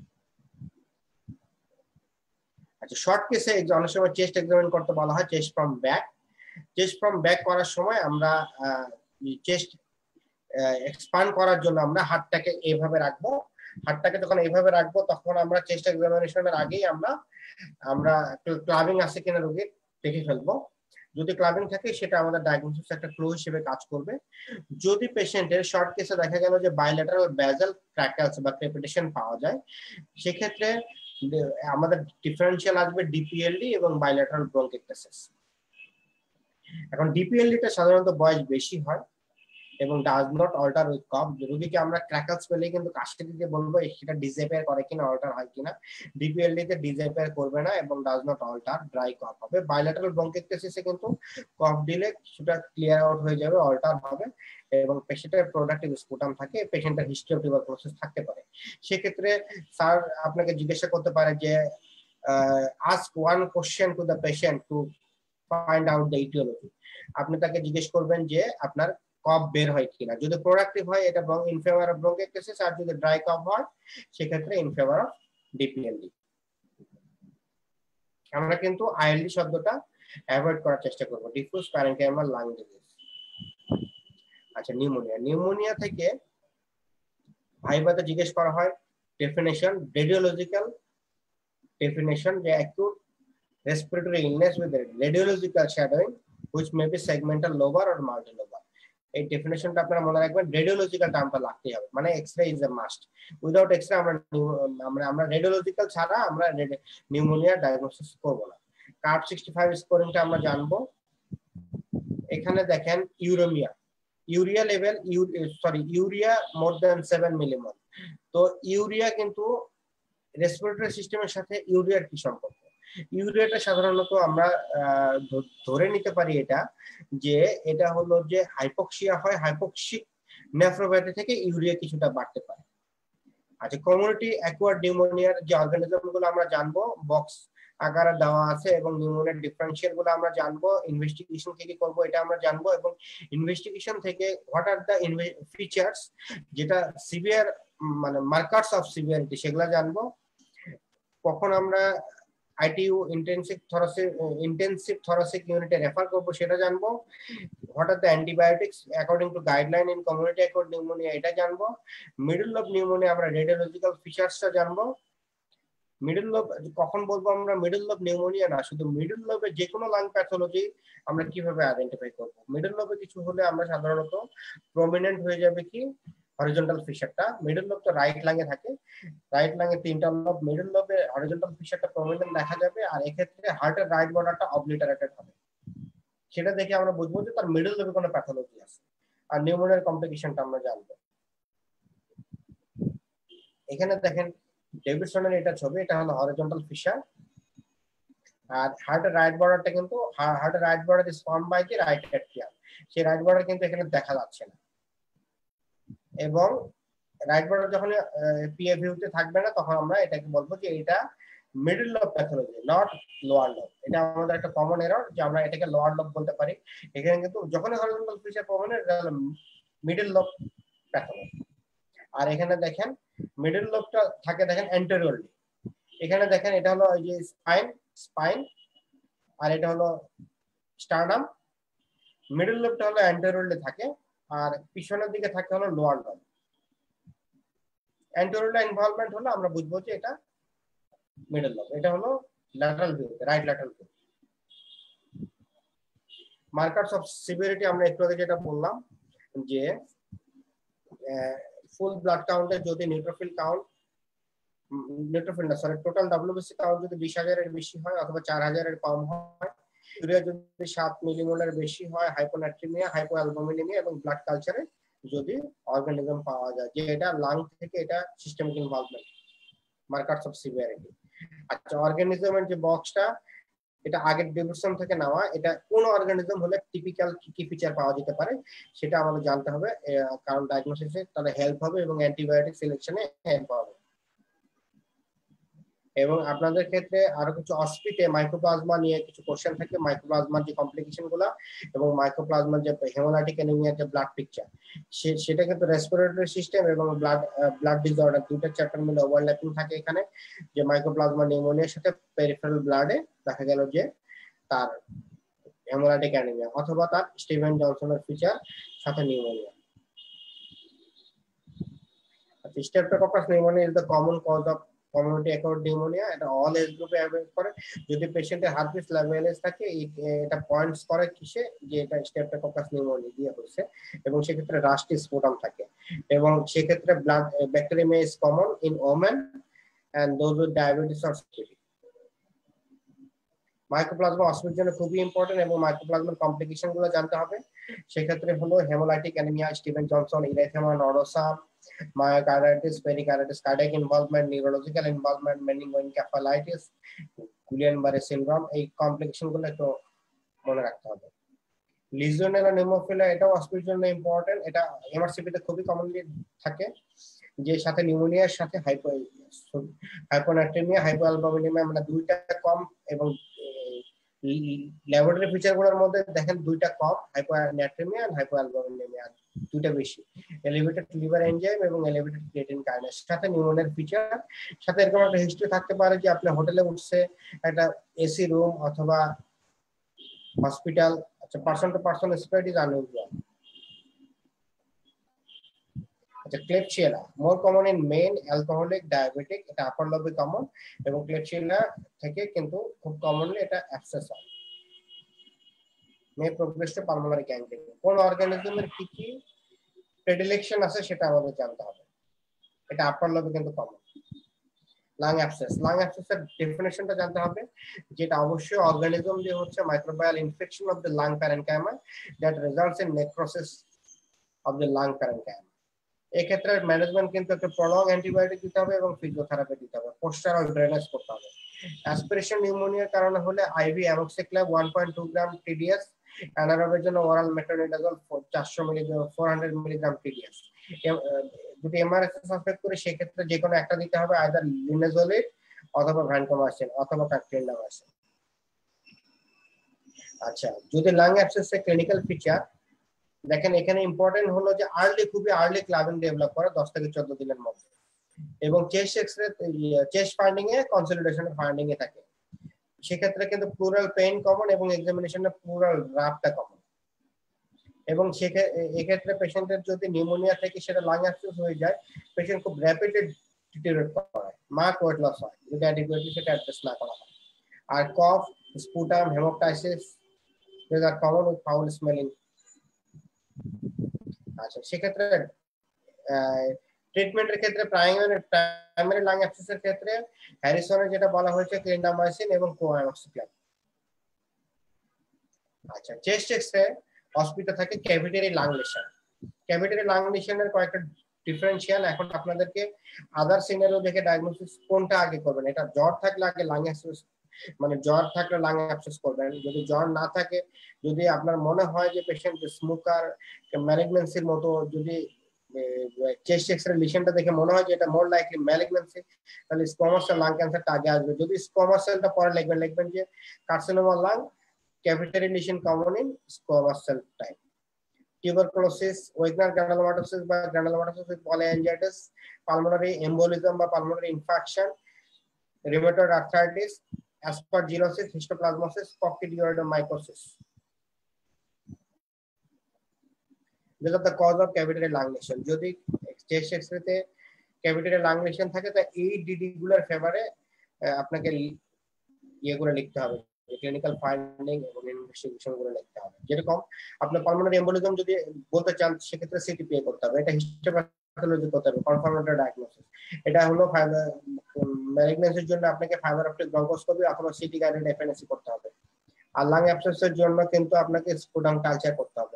আচ্ছা, শর্ট কেসে অনেক সময় চেস্ট এক্সামিন করতে বলা হয়, chest from back. Chest from back করার সময় আমরা চেস্ট এক্সপান্ড করার জন্য আমরা হাতটাকে এইভাবে রাখবো। হাতটাকে যখন এইভাবে রাখবো তখন আমরা চেস্ট এক্সামিনেশনের আগেই আমরা ক্লাবিং আছে কিনা রোগীর দেখে ফেলবো। যদি ক্লাবিং থাকে সেটা আমাদের ডায়াগনোসিস একটা ক্লু হিসেবে কাজ করবে। যদি পেশেন্টের শর্ট কেসে দেখা গেল যে বাইলেটারাল বেজাল ক্র্যাকলস বা ক্রেপিটেশন পাওয়া যায়, সেক্ষেত্রে আমাদের ডিফারেন্সিয়াল আসবে ডিপিএলডি এবং বাইলেটারাল ব্রঙ্কেকটেসিস। এখন ডিপিএলডিটা সাধারণত বয়স বেশি হয় এবং does not alter with cough. রোগীকে আমরা ক্র্যাকলস পেলে কিন্তু কাশতে দিতে বলবো সেটা ডিসঅ্যাপিয়ার করে কিনা, অল্টার হয় কিনা। ডিপিএলডি তে ডিসঅ্যাপিয়ার করবে না এবং does not alter, dry cough হবে। বাইলেটারাল ব্রঙ্কেকটেসিসে কিন্তু কফ দিলে সেটা ক্লিয়ার আউট হয়ে যাবে, অল্টার হবে এবং পেশেন্টের প্রোডাক্টিভ স্পুটাম থাকে, পেশেন্টের হিস্ট্রি অফ টিউবারকুলোসিস থাকতে পারে। সেক্ষেত্রে স্যার আপনাকে জিজ্ঞাসা করতে পারে যে ask one question to the patient to find out the aetiology. আপনি তাকে জিজ্ঞেস করবেন যে আপনার কফ বের হয় কিনা। যদি প্রোডাক্টিভ হয় এটা ইন ফেভার অফ ব্রঙ্কেকটেসিস, আর যদি ড্রাই কফ হয় সেক্ষেত্রে ইন ফেভার অফ ডিপিএলডি। আমরা কিন্তু আইএলডি শব্দটা অ্যাভয়েড করার চেষ্টা করব, ডিফিউজ প্যারেনকাইমাল লাং ডিজিজ। আচ্ছা, নিউমোনিয়া, নিউমোনিয়া থেকে ভাইভাতে জিজ্ঞেস করা হয় ডেফিনেশন, রেডিওলজিক্যাল ডেফিনেশন, যে acute respiratory illness with radiological shadowing which may be segmental lobar or multilobar। এই ডেফিনেশনটা আপনারা মনে রাখবেন, রেডিওলজিক্যাল টার্মটা লাগতেই হবে, মানে x-ray is a must. Without x-ray আমরা রেডিওলজিক্যাল ছাড়া আমরা নিউমোনিয়া ডায়াগনোসিস করব না। কার্ভ 65 স্কোরিংটা আমরা জানবো। এখানে দেখেন uraemia, urea level, urea more than 7 millimole. তো ইউরিয়া কিন্তু রেসপিরেটরি সিস্টেমের সাথে ইউরিয়ার কি সম্পর্ক? ইউরিয়াটা সাধারণত আমরা ধরে নিতে পারি এটা যে এটা হলো যে হাইপক্সিয়া হয়, হাইপক্সিক নেফ্রোপ্যাথি থেকে ইউরিয়া কিছুটা বাড়তে পারে। আচ্ছা, কমিউনিটি অ্যাকুয়ার্ড নিউমোনিয়ার যে অর্গানিজম গুলো আমরা জানবো বক্স আকারে দেওয়া আছে, এবং নিউমোনিয়ার ডিফারেন্সিয়াল গুলো আমরা জানবো, ইনভেস্টিগেশন থেকে করবো এটা আমরা জানবো, এবং ইনভেস্টিগেশন থেকে হোয়াট আর দ্য ফিচার্স যেটা সিভিয়ার মানে মার্কার্স অফ সিভিয়ারিটি সেগুলো জানবো। কখন আমরা আইটিইউ ইন্টেনসিভ থোরাসিক ইউনিটে রেফার করবো সেটা জানবো। What are the antibiotics according to guideline in community acquired pneumonia এটা জানবো। মিডল লোব নিউমোনিয়া আমরা রেডিওলজিক্যাল ফিচার্সটা জানবো। মিডল লোব কখন বলবো আমরা মিডল লোব নিউমোনিয়া না, শুধু মিডল লোবে যে কোনো লাং প্যাথোলজি আমরা কিভাবে আইডেন্টিফাই করবো। মিডল লোবে কিছু হলে আমরা সাধারণত প্রমিনেন্ট হয়ে যাবে কি হরিজন্টাল ফিচারটা। মিডল লোব তো রাইট লাঙে থাকে, রাইট লাঙে তিনটা লোব, মিডল লোবে হরিজন্টাল ফিচারটা প্রমিনেন্ট দেখা যাবে, আর এক্ষেত্রে হার্টের রাইট বর্ডারটা অবলিটারেটেড হবে। সেটা দেখে আমরা বুঝবো যে তার মিডল লোবে কোনো প্যাথোলজি আছে। আর নিউমোনিয়ার কমপ্লিকেশনটা আমরা জানবো। এখানে দেখেন ডেভিডসনের এটা ছবি, এটা হলো হরিজন্টাল ফিশার, আর হার্টের রাইট বর্ডারটা কিন্তু হার্টের right border is formed by the right atrium, সেই রাইট বর্ডার কিন্তু এখানে দেখা যাচ্ছে না, এবং রাইট বর্ডার যখন পিএ ভিউতে থাকবে না তখন আমরা এটাকে বলবো যে এটা middle lobe pathology, not lower lobe. এটা আমাদের একটা কমন এরর যে আমরা এটাকে লোয়ার লোব বলতে পারি। এখানে কিন্তু যখনই হরিজন্টাল ফিশার প্রমিনেন্ট এটা হলো মিডল লোব প্যাথোলজি। আর এখানে দেখেন মিডল লোবটা থাকে দেখেন অ্যান্টেরিয়রলি, এখানে দেখেন এটা হলো এই যে স্পাইন আর এটা হলো স্টার্নাম। মিডল লোবটা হলো অ্যান্টেরিয়রলি থাকে, আর পিছনের দিকে থাকে হলো লোয়ার লোব। অ্যান্টেরিয়রলি ইনভলভমেন্ট হলো আমরা বুঝবো যে এটা মিডল লোব। এটা হলো lateral view, right lateral view. Markers of severity আমরা একটু আগে যেটা বললাম যে ফুল ব্লাড কাউন্টে যদি neutrophil count total WBC count যদি 20,000 এর বেশি হয় অথবা 4,000 এর কম হয়, ইউরিয়া যদি 7 মিলিমোলার বেশি হয়, হাইপোনাট্রিমিয়া, হাইপোঅ্যালবুমিনেমিয়া, এবং ব্লাড কালচারে যদি অর্গানিজম পাওয়া যায় যে এটা লাং থেকে এটা systemic involvement, markers of severity. আচ্ছা, অর্গানিজমের যে বক্সটা এটা আগের ডেভিডসন থেকে নেওয়া, এটা কোন অর্গানিজম হলে টিপিক্যাল কি কি ফিচার পাওয়া যেতে পারে সেটা আমাদের জানতে হবে, কারণ ডায়াগনোসিসে তাহলে হেল্প হবে এবং অ্যান্টিবায়োটিক সিলেকশনে হেল্প হবে। এবং আপনাদের ক্ষেত্রে আরো কিছু অস্পিতে মাইক্রোপ্লাজমা নিয়ে কিছু কোশ্চেন থাকে, মাইক্রোপ্লাজমার যে কমপ্লিকেশন গুলা এবং মাইক্রোপ্লাজমার যে হেমোলাইটিক অ্যানিমিয়ার যে ব্লাড পিকচার সেটা কিন্তু রেসপিরেটরি সিস্টেম এবং ব্লাড ডিসঅর্ডার দুইটা চ্যাপ্টার মিলে ওভারল্যাপিং থাকে এখানে, যে মাইক্রোপ্লাজমা নিউমোনিয়ার সাথে পেরিফেরাল ব্লাডে দেখা গেল যে তার হেমোলাইটিক অ্যানিমিয়া অথবা তার স্টিভেন জনসনের ফিচার সাথে নিউমোনিয়া। আচ্ছা, streptococcus pneumonia is the common cause of community acquired pneumonia. এটা অল এজ গ্রুপে অ্যাফেক্ট করে। যদি পেশেন্টের হার্পিস ল্যাভিয়ালিস থাকে এটা পয়েন্টস করে কিসে যে এটা স্ট্রেপ্টোককাস নিউমোনিয়া দিয়ে হচ্ছে, এবং সেক্ষেত্রে রাস্টি স্পুটাম থাকে, এবং সেক্ষেত্রে blood bacteria is common in women and those with diabetes or COPD. Mycoplasma অস্মির জন্য খুবই ইম্পর্টেন্ট, এবং মাইক্রোপ্লাজমার কমপ্লিকেশন গুলো জানতে হবে। সেক্ষেত্রে হলো haemolytic anaemia, Steven Johnson, erythema nodosa, myocarditis, pericarditis, cardiac involvement, neurological involvement, meningoencephalitis, Guillain-Barré syndrome, এই কমপ্লিকেশন গুলো একটু মনে রাখতে হবে। লিজিওনেলা নিউমোফিলা এটাও অস্পির জন্য ইম্পর্টেন্ট, এটা এমআরসিপি তে খুবই কমনলি থাকে, যে সাথে নিউমোনিয়ার সাথে হাইপোনাট্রিমিয়া, হাইপোঅ্যালবুমিনেমিয়া, মানে দুইটা কম, এবং ল্যাবরেটরি ফিচার গুলোর মধ্যে দেখেন দুইটা কম, হাইপোনাট্রিমিয়া আর হাইপোঅ্যালবুমিনেমিয়া দুইটা বেশি, এলিভেটেড লিভার এনজাইম এবং এলিভেটেড ক্রিয়েটিন কাইনেস, সাথে নিউমোনিয়ার ফিচার, সাথে এরকম একটা হিস্ট্রি থাকতে পারে যে আপনি হোটেলে উঠছে একটা এসি রুম অথবা হসপিটাল। আচ্ছা, person to person spread is unusual. আচ্ছা, klebsiella more common in men alcoholic diabetic, এটা আপার লোবে কমন, এবং ক্লেপসিয়েলা থেকে কিন্তু খুব কমনলি এটা অ্যাবসেস হয়। May progress to pulmonary gangrene. কোন অর্গানিজমের কি কি প্রেডিলেকশন আছে সেটা আমাদের জানতে হবে, এটা আপার লোবে কিন্তু কমন। লাং অ্যাবসেস, লাং অ্যাবসেসের ডেফিনিশনটা জানতে হবে, যেটা অবশ্যই অর্গানিজম দিয়ে হচ্ছে microbial infection of the lung parenchyma that results in necrosis of the lung parenchyma. এক্ষেত্রে ম্যানেজমেন্ট কিন্তু একটা প্রলং অ্যান্টিবায়োটিক দিতে হবে এবং ফিজিওথেরাপি দিতে হবে, পোস্টারাল ড্রেনেজ করতে হবে। অ্যাসপিরেশন নিউমোনিয়ার কারণে হলে আইভি অ্যামোক্সিক্লাভ 1.2 গ্রাম টিডিএস, অ্যানারোবের জন্য oral metronidazole 400 milligram 400 milligram TDS. যদি এমআরএস সাসপেক্ট করে সেক্ষেত্রে যে কোনো একটা দিতে হবে, আইদার লিনেজোলিড অথবা ভ্যানকোমাসিন অথবা প্যাক্টিন্ডামাইসিন। আচ্ছা, যদি লাং অ্যাবসেসের ক্লিনিক্যাল ফিচার দেখেন, এখানে ইম্পর্টেন্ট হলো যে খুবই আর্লি ক্লাবিং ডেভেলপ করা 10 থেকে 14 দিনের মধ্যে, এবং চেস্ট এক্সরে চেস্ট ফাইন্ডিং এ কনসলিডেশন ফাইন্ডিং এ থাকে। সেক্ষেত্রে কিন্তু প্লুরাল পেইন কমন এবং এক্সামিনেশনে প্লুরাল রাফটা কমন। এবং এক্ষেত্রে পেশেন্টের যদি নিউমোনিয়া থেকে সেটা লাং অ্যাবসেস হয়ে যায়, পেশেন্ট খুব র্যাপিডলি ডিটেরিওরেট করে, মার্ক ওয়েট লস হয় যদি অ্যাডিকুয়েটলি সেটা অ্যাড্রেস না করা হয়। আর cough, sputum, haemoptysis these are common with foul smelling। আচ্ছা, সেক্ষেত্রে ট্রিটমেন্টের ক্ষেত্রে প্রাইমারি লাং অ্যাবসেসের ক্ষেত্রে হ্যারিসনের যেটা বলা হয়েছে ক্লিন্ডামাইসিন এবং কোয়ামক্সিক্লাভ। আচ্ছা, চেস্ট এক্সরে হসপিটাল থাকে cavitary lung lesion. Cavitary lung লিশনের কয়েকটা ডিফারেন্সিয়াল, এখন আপনাদেরকে আদার সিনারিও দেখে ডায়াগনোসিস কোনটা আগে করবেন। এটা জ্বর থাকলে আগে লাং অ্যাবসেস, মানে জ্বর থাকলে লাং অ্যাবসেস করবেন। যদি জ্বর না থাকে, যদি আপনার মনে হয় যে পেশেন্ট স্মোকার, ম্যালিগন্যান্সির মতো, যদি চেস্ট এক্সরে লিশনটা দেখে মনে হয় যে এটা মোর লাইকলি ম্যালিগন্যান্সি, তাহলে স্কোয়ামাস সেল লাং ক্যান্সারটা আগে আসবে। যদি স্কোয়ামাস সেলটা পরে লিখবেন যে carcinoma lung, cavitary lesion common in squamous cell type. Tuberculosis, Wegener granulomatosis বা granulomatosis with polyangiitis, pulmonary embolism বা pulmonary infarction, rheumatoid arthritis, aspergillosis, histoplasmosis, coccidioidomycosis. These are the cause of cavitary lung lesion. যদি chest এক্সরেতে cavitary lung lesion থাকে, তো এই DD গুলোর ফেভারে আপনাকে ইয়েগুলো লিখতে হবে, ক্লিনিক্যাল ফাইন্ডিং এবং ইনভেস্টিগেশন গুলো লিখতে হবে। যেরকম আপনার পালমোনারি এম্বোলিজম যদি বলতে চান, সেক্ষেত্রে সিটিপিএ করতে হবে, এটা হিস্টোপ্যাথোলজি করতে হবে, কনফার্মেটরি ডায়াগনোসিস। এটা হলো ম্যালিগন্যান্সির জন্য আপনাকে ফাইবার অপটিক ব্রঙ্কোস্কোপি অথবা সিটি গাইডেড এফএনএসি করতে হবে। আর লাং অ্যাবসেসের জন্য কিন্তু আপনাকে স্পুটাম কালচার করতে হবে।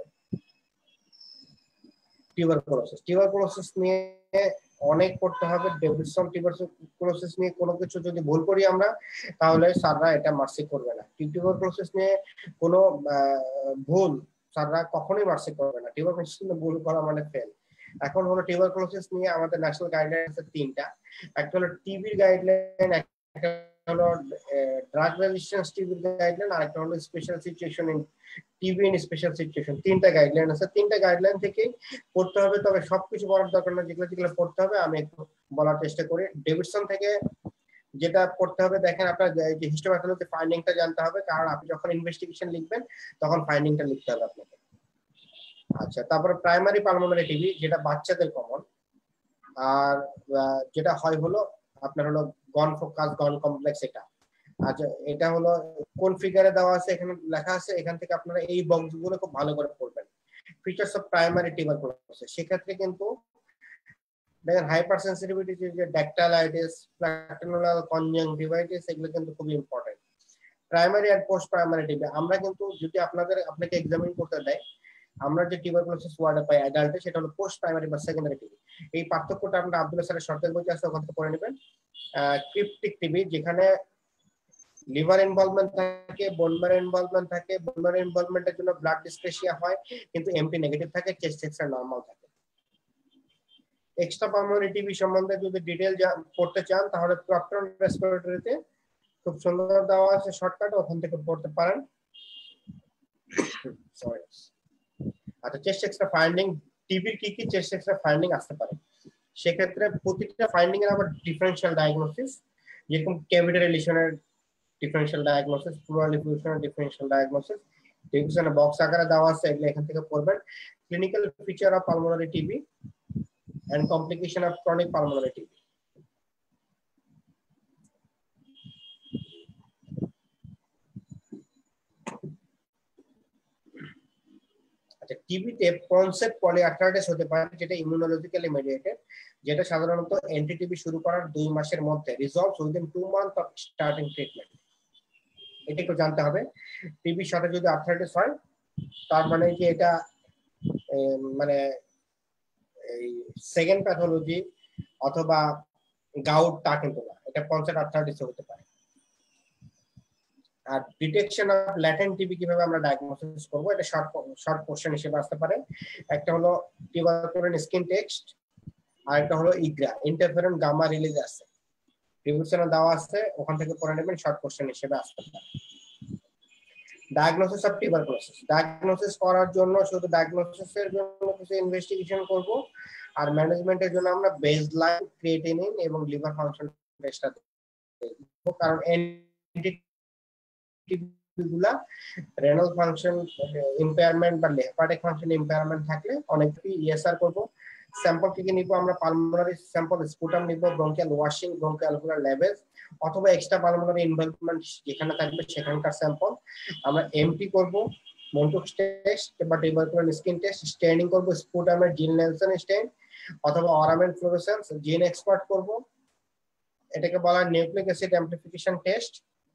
টিউবারকুলোসিস নিয়ে অনেক পড়তে হবে। ডেভিডসন টিউবারকুলোসিস নিয়ে কোনো কিছু যদি ভুল করি আমরা, তাহলে স্যাররা এটা মার্সি করবে না। টিউবারকুলোসিস নিয়ে কোনো ভুল স্যাররা কখনোই মার্সি করবে না। টিউবারকুলোসিস নিয়ে ভুল করা মানে ফেল। এখন হলো টিউবারকুলোসিস নিয়ে আমাদের ন্যাশনাল গাইডলাইন আছে তিনটা। একটা হলো টিবির গাইডলাইন, একটা হলো ড্রাগ রেজিস্ট্যান্স টিবির গাইডলাইন, আর একটা হলো special situation in TB in special situation. তিনটা গাইডলাইন আছে, তিনটা গাইডলাইন থেকেই পড়তে হবে। তবে সবকিছু পড়ার দরকার না, যেগুলো যেগুলো পড়তে হবে আমি একটু বলার চেষ্টা করি। ডেভিডসন থেকে যেটা পড়তে হবে, দেখেন আপনার যে হিস্টোপ্যাথোলজি ফাইন্ডিংটা জানতে হবে, কারণ আপনি যখন ইনভেস্টিগেশন লিখবেন তখন ফাইন্ডিংটা লিখতে হবে আপনাকে। আচ্ছা, তারপরে প্রাইমারি পালমোনারি টিবি, যেটা বাচ্চাদের কমন। আর যেটা হয় হলো আপনার হলো গন ফোকাস, গন কমপ্লেক্স। এটা আচ্ছা, এটা হলো কোন ফিগারে দেওয়া আছে, এখানে লেখা আছে, এখান থেকে আপনারা এই বক্সগুলো খুব ভালো করে পড়বেন। ফিচার্স অফ প্রাইমারি টিউবারকুলোসিস, সেক্ষেত্রে কিন্তু দেখেন হাইপার সেন্সিটিভিটি, যে ড্যাকটাইলাইটিস, প্ল্যাটিনুলার কনজাংটিভাইটিস, এগুলো কিন্তু খুব ইম্পর্টেন্ট। প্রাইমারি আর পোস্ট প্রাইমারি টিবি, আমরা কিন্তু যদি আপনাকে এক্সামিন করতে দেয়, আমরা যে টিউবারকুলোসিস ওয়ার্ডে পাই অ্যাডাল্টে, সেটা হলো পোস্ট প্রাইমারি বা সেকেন্ডারি টিবি। এই পার্থক্যটা আপনারা আব্দুল্লাহ স্যারের শর্তের বইতে আছে, ওখান থেকে পড়ে নেবেন। ক্রিপ্টিক টিবি, যেখানে লিভার ইনভলভমেন্ট থাকে, বোন ম্যারো ইনভলভমেন্ট থাকে, বোন ম্যারো ইনভলভমেন্টের জন্য ব্লাড ডিসপ্লেসিয়া হয়, কিন্তু এমপি নেগেটিভ থাকে, চেস্ট এক্সরে নরমাল থাকে। এক্সট্রা পালমোনারি টিবি সম্বন্ধে যদি ডিটেইল পড়তে চান, তাহলে প্রক্টর রেসপিরেটরিতে খুব সুন্দর দেওয়া আছে শর্টকাট, ওখান থেকে পড়তে পারেন। সরি। আচ্ছা, চেস্ট এক্সরে ফাইন্ডিং, টিবির কি কি চেস্ট এক্সরে ফাইন্ডিং আসতে পারে, সেক্ষেত্রে প্রতিটা ফাইন্ডিং এর আবার ডিফারেনশিয়াল ডায়াগনোসিস, যেরকম ক্যাভিটারি লিশনের ডিফারেনশিয়াল ডায়াগনোসিস, প্লুরাল ডিফিউশনের ডিফারেনশিয়াল ডায়াগনোসিস, ডিফিউশনে বক্স আকারে দেওয়া আছে, এগুলো এখান থেকে পড়বেন। Clinical feature of pulmonary TB and complication of chronic pulmonary TB. আচ্ছা, টিবিতে কনসেপ্ট পলিআর্থ্রাইটিস হতে পারে, যেটা ইমিউনোলজিক্যালি মেডিয়েটেড, যেটা সাধারণত এন্টিটিবি শুরু করার 2 মাসের মধ্যে resolves within 2 month of starting treatment. এটা একটু জানতে হবে। টিবির সাথে যদি আর্থ্রাইটিস হয়, তার মানে কি এটা মানে এই সেকেন্ড প্যাথোলজি অথবা গাউট তা কিন্তু না, এটা পঞ্চায়েত আর্থ্রাইটিস হতে পারে। আর ডিটেকশন অফ ল্যাটেন্ট টিবি কিভাবে আমরা ডায়াগনোসিস করব, এটা শর্ট কোশ্চেন হিসেবে আসতে পারে। একটা হলো টিউবারকুলার স্কিন টেস্ট, আর একটা হলো ইগ্রা, ইন্টারফেরন গামা রিলিজ আছে, প্রিভিশনে দেওয়া আছে, ওখান থেকে পড়ে নেবেন, শর্ট কোশ্চেন হিসেবে আসতে পারে। ডায়াগনোসিস অফ টিউবারকুলোসিস, ডায়াগনোসিস করার জন্য শুধু ডায়াগনোসিসের জন্য কিছু ইনভেস্টিগেশন করব, আর ম্যানেজমেন্টের জন্য আমরা বেসলাইন ক্রিয়েটিনিন এবং লিভার ফাংশন টেস্টটা দেখব, কারণ গুলা রেনাল ফাংশন ইম্পেয়ারমেন্ট বা হেপাটিক ফাংশন ইম্পেয়ারমেন্ট থাকলে অনেকটি ইএসআর করব। স্যাম্পল থেকে নিব আমরা, পালমোনারি স্যাম্পল, স্পুটাম নিব, ব্রঙ্কিয়াল ওয়াশিং, ব্রঙ্কিয়ালভুলার লেভেলস অথবা এক্সট্রা পালমোনারি ইনভলভমেন্ট যেখানে থাকবে সেখানকার স্যাম্পল আমরা এমটি করব। মন্টুক্স টেস্ট বা টিউবারকুলার স্কিন টেস্ট, স্টেনিং করব, স্পুটামের জিন নেলসন স্টেন অথবা অরামেন্ট ফ্লোরোসেন্স, জিন এক্সপার্ট করব, এটাকে বলা হয় nucleic acid amplification test.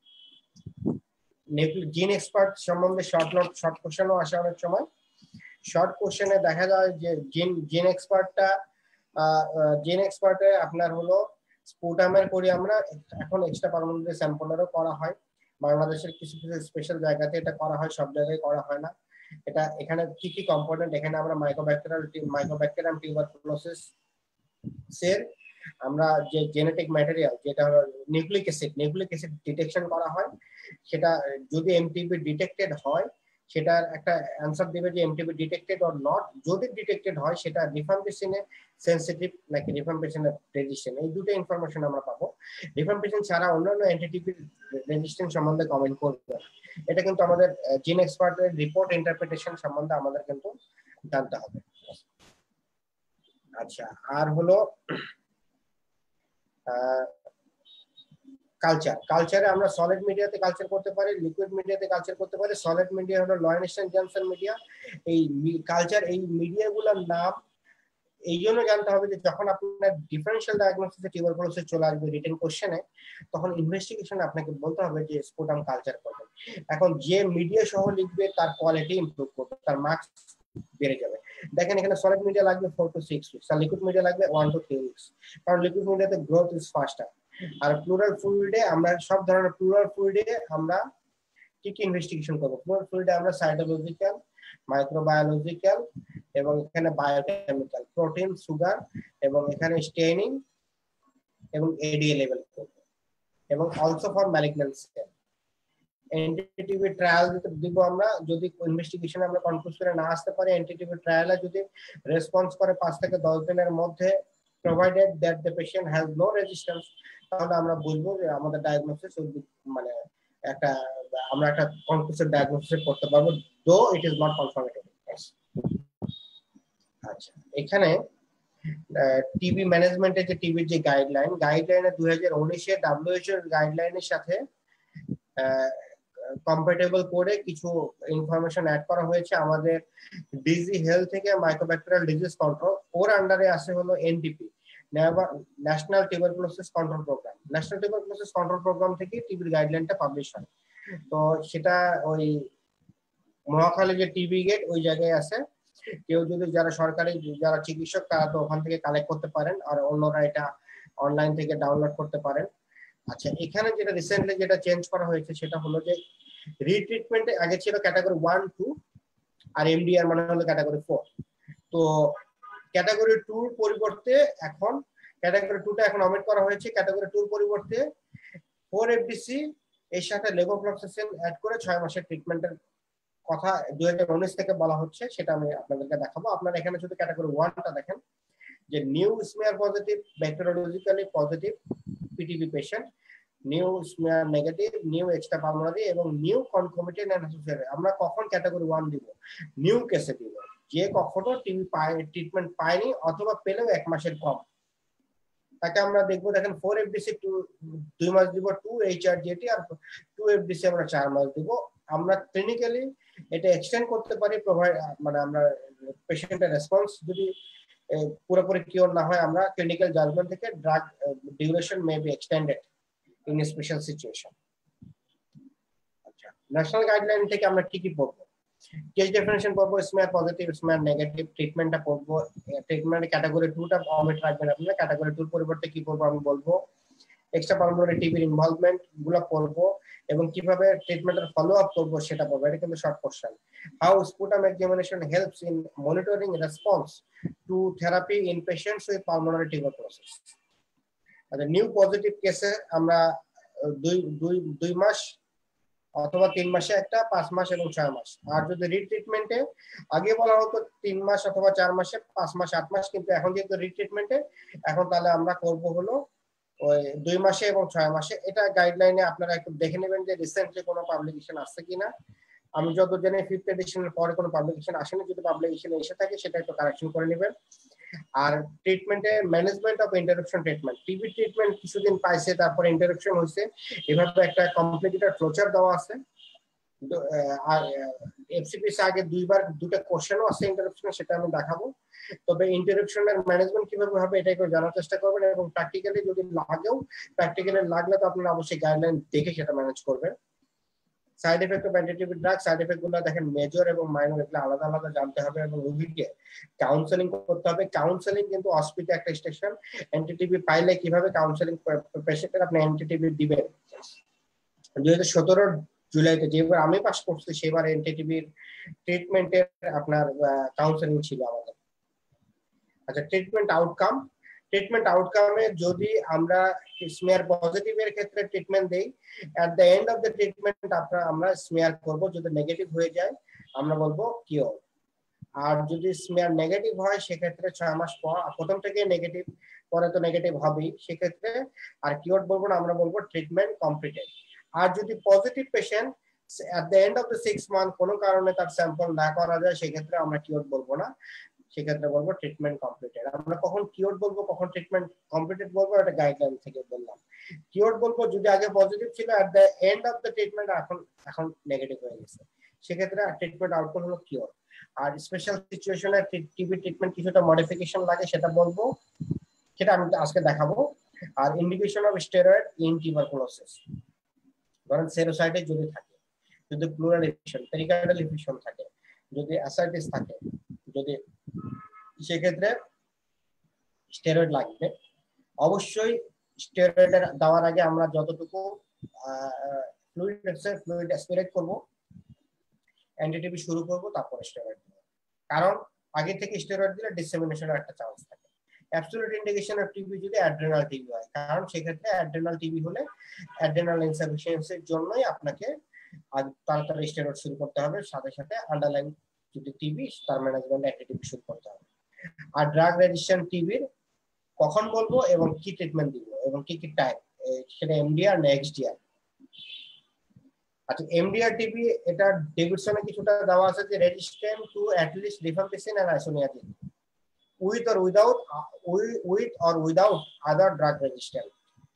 Gene Xpert সম্বন্ধে শর্ট কোশ্চেনও আসে অনেক সময়। শর্ট কোশ্চেনে দেখা যায় যে জিন এক্সপার্টে আপনার হলো স্পুটামের করি আমরা, এখন এক্সট্রা পারমানেন্ট স্যাম্পলেরও করা হয়। বাংলাদেশের কিছু কিছু স্পেশাল জায়গাতে এটা করা হয়, সব জায়গায় করা হয় না। এটা এখানে কি কি কম্পোনেন্ট, এখানে আমরা মাইক্রোব্যাকটেরিয়াম টিউবারকুলোসিস এর আমরা যে জেনেটিক ম্যাটেরিয়াল যেটা হলো নিউক্লিক অ্যাসিড ডিটেকশন করা হয়, সেটা যদি এমটিবি ডিটেক্টেড হয় সেটার একটা অ্যানসার দেবে যে এমটিবি ডিটেক্টেড অর নট। যদি ডিটেক্টেড হয় সেটা রিফাম্পিসিনে সেনসিটিভ নাকি রিফাম্পিসিনে রেজিস্ট্যান্ট, এই দুটো ইনফরমেশন আমরা পাবো। রিফাম্পিসিন ছাড়া অন্যান্য অ্যান্টিটিভি রেজিস্ট্যান্ট সম্বন্ধে কমেন্ট করবে। এটা কিন্তু আমাদের জিন এক্সপার্টের রিপোর্ট ইন্টারপ্রিটেশন সম্বন্ধে আমাদের কিন্তু জানতে হবে। আচ্ছা, আর হলো কালচারে আমরা সলিড মিডিয়াতে কালচার করতে পারি, লিকুইড মিডিয়াতে কালচার করতে পারি। সলিড মিডিয়া হলো লয়েনস্টাইন জনসন মিডিয়া। এই কালচার, এই মিডিয়াগুলোর নাম এই জন্য জানতে হবে যে যখন আপনার ডিফারেন্সিয়াল ডায়াগনোসিসে টিউবারকুলোসিস চলে আসবে রিটেন কোশ্চেনে, তখন ইনভেস্টিগেশনে আপনাকে বলতে হবে যে স্পুটাম কালচার করবেন। এখন যে মিডিয়া সহ লিখবে তার কোয়ালিটি ইমপ্রুভ করবে, তার মার্কস বেড়ে যাবে। দেখেন এখানে সলিড মিডিয়া লাগবে 4 to 6 উইকস, আর লিকুইড মিডিয়া লাগবে 1 to 3 উইকস, কারণ লিকুইড মিডিয়াতে গ্রোথ ইজ ফাস্টার। আর প্লুরাল ফ্লুইডে আমরা সব ধরনের প্লুরাল ফ্লুইডে আমরা কি কি ইনভেস্টিগেশন করব? প্লুরাল ফ্লুইডে আমরা সাইটোলজিক্যাল, মাইক্রোবায়োলজিক্যাল এবং এখানে বায়োকেমিক্যাল, প্রোটিন, সুগার এবং এখানে স্টেইনিং এবং এডিএ লেভেল করব, এবং অলসো ফর ম্যালিগন্যান্ট সেল। এনটিটিভি ট্রায়াল দিব আমরা, যদি ইনভেস্টিগেশনে আমরা কনক্লুড করে না আসতে পারি, এনটিটিভি ট্রায়ালে যদি রেসপন্স করে 5 থেকে 10 দিনের মধ্যে, provided that the patient has no resistance, তাহলে আমরা বলবো যে আমাদের ডায়াগনোসিস মানে আমরা একটা কনক্লুসিভ ডায়াগনোসিস করতে পারবো, দো ইট ইজ নট কনফার্মেটিভ। আচ্ছা, এখানে টিবি ম্যানেজমেন্টের যে টিবির যে গাইডলাইনে 2019 এর WHO গাইডলাইনের সাথে কম্প্যাটেবল করে কিছু ইনফরমেশন অ্যাড করা হয়েছে। আমাদের ডিজি হেলথ থেকে মাইক্রোব্যাকটেরিয়াল ডিজিজ কন্ট্রোল, ওর আন্ডারে আছে হলো NTP, national tuberculosis control programme. National tuberculosis control programme থেকে টিবির গাইডলাইনটা পাবলিশ হয়। তো সেটা ওই মহাখালী যে টিবি গেট ওই জায়গায় আছে, কেউ যদি যারা সরকারি যারা চিকিৎসক তারা তো ওখান থেকে কালেক্ট করতে পারেন, আর অন্যরা এটা অনলাইন থেকে ডাউনলোড করতে পারেন। আচ্ছা, এখানে যেটা রিসেন্টলি যেটা চেঞ্জ করা হয়েছে সেটা হলো যে রিট্রিটমেন্টে আগে ছিল ক্যাটাগরি 1, 2 আর এমডিআর মানে হলো ক্যাটাগরি 4। তো ক্যাটাগরি 2 পরিবর্তে এখন ক্যাটাগরি 2টা এখন অমিট করা হয়েছে। ক্যাটাগরি 2 পরিবর্তে 4 এফডিসি এর সাথে লেভোফ্লক্সাসিন অ্যাড করে 6 মাসের ট্রিটমেন্টের কথা 2019 থেকে বলা হচ্ছে, সেটা আমি আপনাদেরকে দেখাবো। আপনারা এখানে যদি ক্যাটাগরি 1টা দেখেন যে new smear positive, bacteriologically positive PTB patient, new smear negative, new extra pulmonary এবং নিউ কনকমিটেন্ট এন্ড অ্যাসোসিয়েটেড। আমরা কখন ক্যাটাগরি 1 দিব? নিউ কেসে দিব, যে কখনো টিবি ট্রিটমেন্ট পায়নি অথবা পেলেও 1 মাসের কম, তাকে আমরা দেখবো। দেখেন 4 এফডিসি 2 মাস দিব, 2 এইচআরজিটি আর 2 এফডিসি আমরা 4 মাস দিব। আমরা ক্লিনিক্যালি এটা এক্সটেন্ড করতে পারি, প্রোভাইড মানে আমরা পেশেন্টের রেসপন্স যদি পুরোপুরি কিওর না হয়, আমরা ক্লিনিক্যাল জাজমেন্ট থেকে drug duration may be extended in special situation. আচ্ছা, ন্যাশনাল গাইডলাইন থেকে আমরা কি কি পড়বো? কেস ডেফিনেশন পড়বো, স্মেয়ার পজিটিভ স্মেয়ার নেগেটিভ, ট্রিটমেন্টটা পড়বো, ট্রিটমেন্ট ক্যাটাগরি 2টা অমিট রাখবেন আপনারা, ক্যাটাগরি 2 এর পরিবর্তে কি করবো আমি বলবো, এক্সট্রা পালমোনারি টিবির ইনভলভমেন্ট গুলো পড়বো এবং কিভাবে ট্রিটমেন্টের ফলো আপ করবো সেটা পড়বো। এটা কিন্তু short question. How sputum examination helps in monitoring response to therapy in patients with pulmonary tuberculosis. আচ্ছা, নিউ পজিটিভ কেসে আমরা 2 মাস অথবা 3 মাসে একটা, 5 মাস এবং 6 মাস। আর যদি রিট্রিটমেন্টে আগে বলা হতো 3 মাস অথবা 4 মাসে, 5 মাস 8 মাস, কিন্তু এখন যেহেতু রিট্রিটমেন্টে, এখন তাহলে আমরা করব হলো ওই 2 মাসে এবং 6 মাসে। এটা গাইডলাইনে আপনারা একটু দেখে নেবেন যে রিসেন্টলি কোনো পাবলিকেশন আসছে কিনা। আমি যত জানি 5th এডিশনের পরে কোনো পাবলিকেশন আসেনি, যদি পাবলিকেশন এসে থাকে সেটা একটু কারেকশন করে নেবেন। আর ট্রিটমেন্টে management of interruption treatment, TB treatment কিছুদিন পাইছে, তারপরে ইন্টারাপশন হয়েছে, এভাবে একটা কমপ্লিকেটেড ফ্লোচার দেওয়া আছে। আর এফসিপিস আগে 2টা কোশ্চেনও আছে ইন্টারাপশনের, সেটা আমি দেখাবো। তবে ইন্টারাপশনের ম্যানেজমেন্ট কিভাবে হবে এটা একটু জানার চেষ্টা করবেন, এবং প্র্যাকটিক্যালি যদি লাগেও, প্র্যাকটিক্যালি লাগলে তো আপনারা অবশ্যই গাইডলাইন দেখে সেটা ম্যানেজ করবেন। Side effect of anti TB drug, side effect গুলো দেখেন মেজর এবং মাইনর, এগুলো আলাদা আলাদা জানতে হবে এবং রোগীকে কাউন্সেলিং করতে হবে। কাউন্সেলিং কিন্তু হসপিটালে একটা স্টেশন। অ্যান্টিটিবি পাইলে কিভাবে কাউন্সেলিং পেশেন্টের আপনি অ্যান্টিটিবি দিবেন। 2017 জুলাইতে যেবার আমি পাস করছি সেবার এনটিটিভির ট্রিটমেন্টের আপনার কাউন্সেলিং ছিল আমাদের। আচ্ছা, ট্রিটমেন্ট আউটকামে যদি আমরা স্মিয়ার পজিটিভের ক্ষেত্রে ট্রিটমেন্ট দেই, at the end of the treatment আমরা স্মিয়ার করব, যদি নেগেটিভ হয়ে যায় আমরা বলবো কিওর। আর যদি স্মিয়ার নেগেটিভ হয় সেক্ষেত্রে 6 মাস পর, প্রথম থেকে নেগেটিভ, পরে তো নেগেটিভ হবেই, সেক্ষেত্রে আর কিওর বলবো না, আমরা বলবো ট্রিটমেন্ট কমপ্লিটেড। আর যদি positive patient at the end of the 6 month কোনো কারণে তার স্যাম্পল না করা যায়, সেক্ষেত্রে আমরা কিওর বলবো না, সেক্ষেত্রে বলবো ট্রিটমেন্ট কমপ্লিটেড। আমরা কখন কিওর বলবো কখন ট্রিটমেন্ট কমপ্লিটেড বলবো, এটা গাইডলাইন থেকে বললাম। কিওর বলবো যদি আগে পজিটিভ ছিল, at the end of the treatment এখন নেগেটিভ হয়ে গেছে, সেক্ষেত্রে ট্রিটমেন্ট আউটকাম হলো কিওর। আর স্পেশাল সিচুয়েশনে টিবি ট্রিটমেন্ট কিছুটা মডিফিকেশন লাগে, সেটা বলবো, সেটা আমি আজকে দেখাবো। আর indication of steroid in tuberculosis, ধরেন সেরোসাইটে যদি থাকে, যদি প্লুরাল ইনফেকশন, পেরিকার্ডাল ইনফেকশন থাকে, যদি অ্যাসাইটিস থাকে, যদি সেক্ষেত্রে স্টেরয়েড লাগবে। অবশ্যই স্টেরয়েড দেওয়ার আগে আমরা যতটুকু ফ্লুইড অ্যাসপিরেট করব, অ্যান্টিটিবি শুরু করব, তারপরে স্টেরয়েড দেব। কারণ আগে থেকে স্টেরয়েড দিলে ডিসেমিনেশনের একটা চান্স থাকে। অ্যাবসলিউট ইন্ডিকেশন অফ টিবি যদি অ্যাড্রেনাল টিবি হয়, কারণ সেক্ষেত্রে অ্যাড্রেনাল টিবি হলে অ্যাড্রেনাল ইনসাফিসিয়েন্সির জন্যই আপনাকে তাড়াতাড়ি স্টেরয়েড শুরু করতে হবে, সাথে সাথে আন্ডারলাইন যদি টিবি তার ম্যানেজমেন্ট অ্যান্টিটিবি শুরু করতে হবে। আর ড্রাগ রেজিস্ট্যান্ট টিবির কখন বলবো এবং কি ট্রিটমেন্ট দিব এবং কি কি টাইপ, সেটা এমডিআর না এক্সডিআর। আচ্ছা, এমডিআর টিবি এটা ডেভিডসনে কিছুটা দেওয়া আছে যে resistant to at least rifampicin and isoniazid with or without other drug resistance,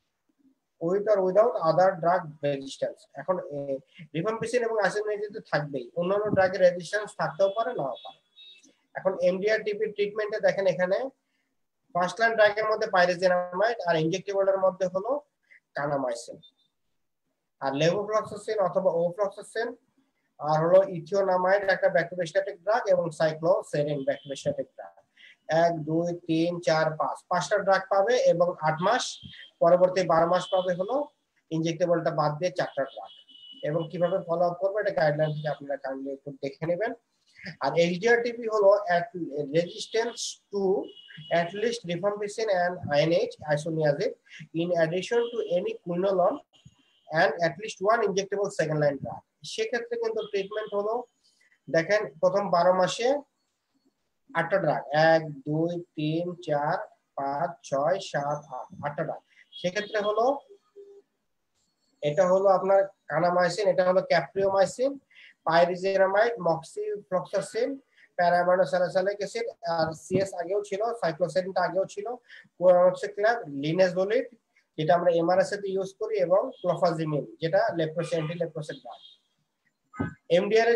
এখন রিফাম্পিসিন এবং আইসোনিয়াজিন তো থাকবেই, অন্যান্য ড্রাগের রেজিস্ট্যান্স থাকতেও পারে নাও পারে। এখন এমডিআর টিবি ট্রিটমেন্টে দেখেন এখানে ফার্স্ট লাইন ড্রাগের মধ্যে পাইরিজিনামাইড, আর ইনজেক্টেবলের মধ্যে হলো কানামাইসিন, আর লেভোফ্লক্সাসিন অথবা ওফ্লক্সাসিন, আর হলো ইথিওনামাইড একটা ব্যাকটেরিওস্ট্যাটিক ড্রাগ, এবং সাইক্লোসেরিন ব্যাকটেরিওস্ট্যাটিক ড্রাগ। 1 2 3 4 5 5টা ড্রাগ পাবে, এবং 8 মাস পরবর্তী 12 মাস পাবে হলো ইনজেক্টেবলটা বাদ দিয়ে 4টা ড্রাগ। এবং কিভাবে ফলো আপ করবে এটা গাইডলাইন থেকে আপনারা কাইন্ডলি একটু দেখে নেবেন। আর এইচডিআর টিবি হলো resistance to at least rifampicin and INH isoniazid in addition to any quinolone and at least one injectable second line drug। সেক্ষেত্রে কিন্তু ট্রিটমেন্ট হলো দেখেন প্রথম 12 মাসে 8টা ড্রাগ, 1 2 3 4 5 6 7 8 8টা ড্রাগ। সেক্ষেত্রে হলো এটা হলো আপনার কানামাইসিন, এটা হলো capreomycin, pyrazinamide, moxifloxacin, paraaminosalicylic acid, আর সিএস আগেও ছিল, সাইক্লোসেরিনটা আগেও ছিল, কোয়ানোক্সিক্ল্যাব, লিনেজোলিড যেটা আমরা এমআরএস এতে ইউজ করি, এবং ক্লোফাজিমিন যেটা leprosy anti leprosy drug. MDR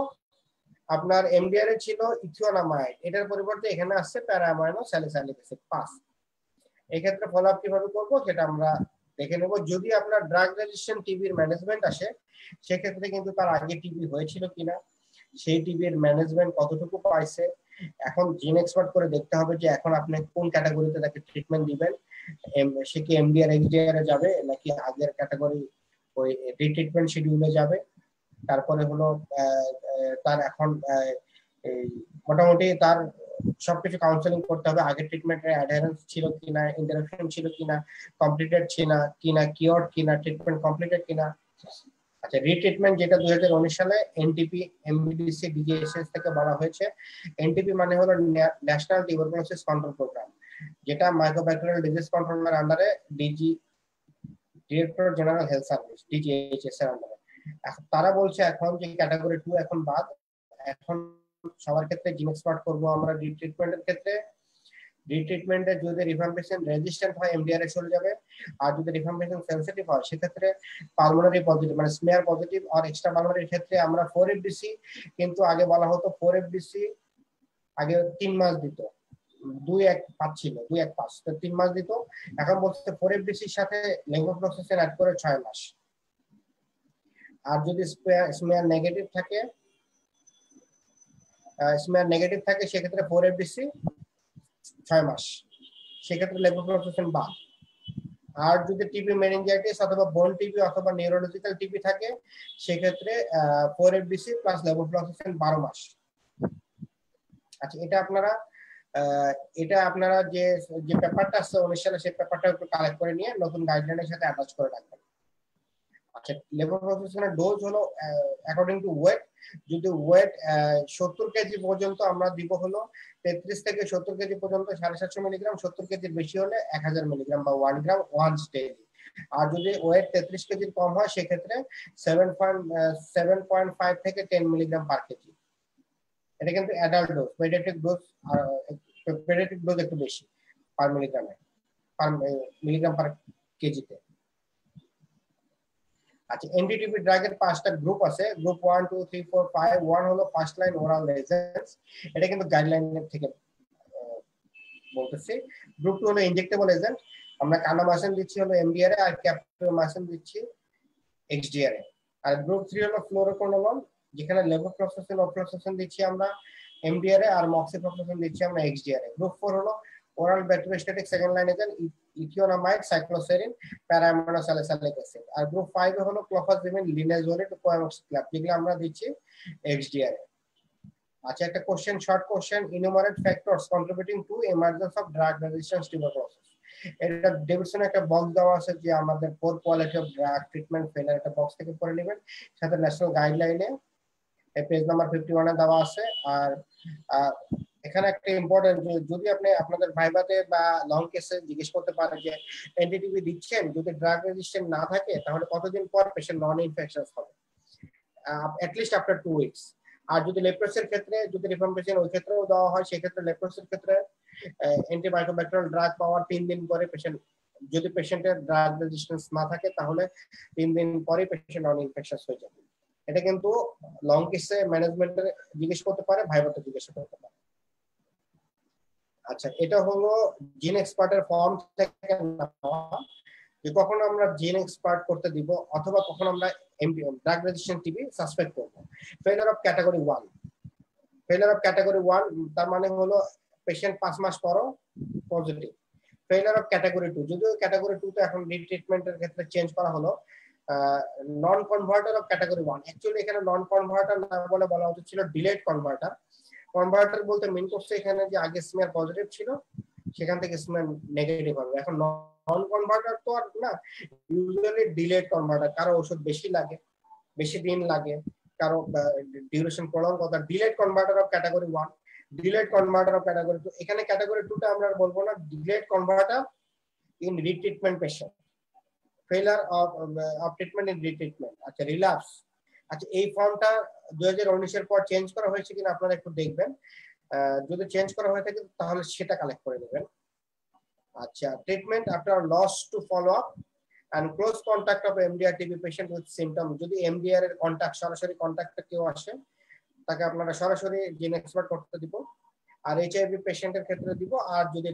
এ ছিল ইথিওনামাইড, এটার পরিবর্তে এখানে আসছে প্যারামাইনোসালিসাইলিক অ্যাসিড 5। এই ক্ষেত্রে ফলো আপ কিভাবে করব সেটা আমরা দেখে নেব। যদি আপনার ড্রাগ রেজিস্ট্যান্ট টিবির ম্যানেজমেন্ট আসে, সেক্ষেত্রে কিন্তু তার আগে টিবি হয়েছিল কিনা, সেই টিবির ম্যানেজমেন্ট কতটুকু পাইছে। এখন জিন এক্সপার্ট করে দেখতে হবে যে এখন আপনি কোন ক্যাটাগরিতে তাকে ট্রিটমেন্ট দিবেন, সে কি এমডিআর এক্সডিআর এ যাবে নাকি আগের ক্যাটাগরি ওই রিট্রিটমেন্ট শিডিউলে যাবে। তারপরে হলো তার এখন এই মোটামুটি তার সবকিছু কাউন্সেলিং করতে হবে, আগের ট্রিটমেন্টের অ্যাডহেরেন্স ছিল কিনা, ইন্টারাকশন ছিল কিনা, কমপ্লিটেড কিনা কিওর কিনা, ট্রিটমেন্ট কমপ্লিটেড কিনা। আচ্ছা, রিট্রিটমেন্ট যেটা 2019 সালে এনটিপি এমবিডিসি ডিজিএসএস থেকে বলা হয়েছে। এনটিপি মানে হলো ন্যাশনাল টিউবারকুলোসিস কন্ট্রোল প্রোগ্রাম, যেটা মাইক্রোব্যাকটেরিয়াল ডিজিজ কন্ট্রোলের আন্ডারে director general health service DGHS এর আন্ডারে। তারা বলছে এখন যে ক্যাটাগরি 2 এখন বাদ, এখন সবার ক্ষেত্রে জিন এক্সপার্ট করবো আমরা রিট্রিটমেন্টের ক্ষেত্রে। রিট্রিটমেন্টে যদি রিফাম্বিশন রেজিস্ট্যান্ট হয় এমডিআর এ চলে যাবে, আর যদি রিফাম্বিশন সেনসিটিভ হয় সেক্ষেত্রে পালমোনারি পজিটিভ মানে স্মিয়ার পজিটিভ আর এক্সট্রা পালমোনারির ক্ষেত্রে আমরা 4FDC, কিন্তু আগে বলা হতো 4FDC আগে 3 মাস দিত, 2-1-5 ছিল, 2-1-5 তো 3 মাস দিত। এখন বলছে 4FDC এর সাথে লেভোফ্লক্সাসিন অ্যাড করে 6 মাস। আর যদি স্মিয়ার নেগেটিভ থাকে সেক্ষেত্রে 4FDC 6 মাস, সেক্ষেত্রে লেভোফ্লক্সাসিন বাদ। আর যদি টিবি মেনিনজাইটিস অথবা বোন টিবি অথবা নিউরোলজিক্যাল টিবি থাকে সেক্ষেত্রে 4FDC প্লাস লেভোফ্লক্সাসিন 12 মাস। আচ্ছা, এটা আপনারা যে পেপারটা আছে 19 সালে সেই পেপারটা একটু কালেক্ট করে নিয়ে নতুন গাইডলাইনের সাথে অ্যাটাচ করে রাখবেন। আচ্ছা, লেভোফ্লক্সাসিনের ডোজ হলো অ্যাকর্ডিং টু ওয়েট। যদি ওয়েট 70 কেজি পর্যন্ত আমরা দিব হলো 33 থেকে 70 কেজি পর্যন্ত 750 মিলিগ্রাম, 70 কেজির বেশি হলে 1000 মিলিগ্রাম বা 1 গ্রাম ওয়ান্স ডেইলি। আর যদি ওয়েট 33 কেজির কম হয় সেক্ষেত্রে 7.5 থেকে 10 মিলিগ্রাম পার কেজি। এটা কিন্তু অ্যাডাল্ট ডোজ। পেডিয়াট্রিক ডোজ একটু বেশি পার মিলিগ্রাম পার কেজিতে। আচ্ছা, এনডিটিপি ড্রাগের 5টা গ্রুপ আছে, গ্রুপ 1 2 3 4 5। 1 হলো ফার্স্ট লাইন ওরাল এজেন্টস, এটা কিন্তু গাইডলাইনের থেকে বলতেছি। গ্রুপ 2 হলো ইনজেক্টেবল এজেন্ট, আমরা কানামাইসিন দিচ্ছি হলো এমডিআর এ আর ক্যাপ্টোমাইসিন দিচ্ছি এক্সডিআর এ। আর গ্রুপ 3 হলো ফ্লোরোকোনোলন, যেখানে লেভোফ্লক্সাসিন অফ্লক্সাসিন দিচ্ছি আমরা এমডিআর এ আর মক্সিফ্লক্সাসিন দিচ্ছি আমরা এক্সডিআর এ। গ্রুপ 4 হলো oral bacteriostatic second line agent ethionamide, cycloserine, paraaminosalicylic acid. আর গ্রুপ 5 এ হলো ক্লোফাজিমিন, লিনাজোলিড, কোয়ামক্সিক্লাব, যেগুলো আমরা দিচ্ছি এক্সডিআর এ। আচ্ছা, একটা question, short question, enumerate factors contributing to emergence of drug resistance tuberculosis. এটা ডেভিডসনে একটা বক্স দেওয়া আছে যে আমাদের poor quality of drug treatment failure, একটা বক্স থেকে করে নেবেন, সাথে ন্যাশনাল গাইডলাইনে পেজ নাম্বার 51 এ দেওয়া আছে। আর এখানে একটা ইম্পর্টেন্ট, যদি আপনি আপনাদের ভাইভাতে বা লং কেসে জিজ্ঞেস করতে পারেন যে এনটিটিভি দিচ্ছেন, যদি ড্রাগ রেজিস্ট্যান্ট না থাকে তাহলে কতদিন পর পেশেন্ট নন ইনফেকশনাস হবে, অ্যাট লিস্ট আফটার 2 উইকস। আর যদি লেপ্রোসির ক্ষেত্রে যদি রিফাম্বিশন ওই ক্ষেত্রেও দেওয়া হয়, সেক্ষেত্রে লেপ্রোসির ক্ষেত্রে অ্যান্টিমাইক্রোব্যাকটেরিয়াল ড্রাগ পাওয়ার 3 দিন পরে পেশেন্ট, যদি পেশেন্টের ড্রাগ রেজিস্ট্যান্স না থাকে তাহলে 3 দিন পরে পেশেন্ট নন ইনফেকশনাস হয়ে যাবে। এটা কিন্তু লং কেসে ম্যানেজমেন্টের জিজ্ঞেস করতে পারে, ভাইভাতে জিজ্ঞেস করতে পারে। আচ্ছা, এটা হলো জিন এক্সপার্টের ফর্ম থেকে যে কখন আমরা জিন এক্সপার্ট করতে দিব অথবা কখন আমরা ড্রাগ রেজিস্ট্যান্ট টিবি সাসপেক্ট করব। Failure of category 1, failure of category 1 তার মানে হলো পেশেন্ট 5 মাস পরও পজিটিভ। ফেলিয়ার অফ ক্যাটাগরি 2, যদিও ক্যাটাগরি 2 তো এখন রিট্রিটমেন্টের ক্ষেত্রে চেঞ্জ করা হলো, non converter of category 1। Actually এখানে নন কনভার্টার না বলে বলা উচিত ছিল ডিলেড কনভার্টার। কনভার্টার বলতে মিন করছে এখানে যে আগে স্মিয়ার পজিটিভ ছিল সেখান থেকে স্মিয়ার নেগেটিভ হবে। এখন নন কনভার্টার তো আর না, ইউজুয়ালি ডিলেড কনভার্টার, কারো ওষুধ বেশি লাগে, বেশি দিন লাগে, কারো ডিউরেশন প্রলং কথা। Delayed converter of category 1, delayed converter of category 2। এখানে ক্যাটাগরি 2 টা আমরা বলবো না, delayed converter in retreatment patient, failure of treatment in retreatment. আচ্ছা, রিল্যাপস। আচ্ছা, এই ফর্মটা 2019 এর পর চেঞ্জ করা হয়েছে কিনা আপনারা একটু দেখবেন, যদি চেঞ্জ করা হয়ে থাকে তাহলে সেটা কালেক্ট করে নেবেন। আচ্ছা, treatment after loss to follow up and close contact of MDR TB patient with symptom। যদি MDR এর কন্টাক্ট, সরাসরি কন্টাক্টে কেউ আসে তাকে আপনারা সরাসরি জিন এক্সপার্ট করতে দিব। আর এইচআইভি পেশেন্টের ক্ষেত্রে দিব। আর যদি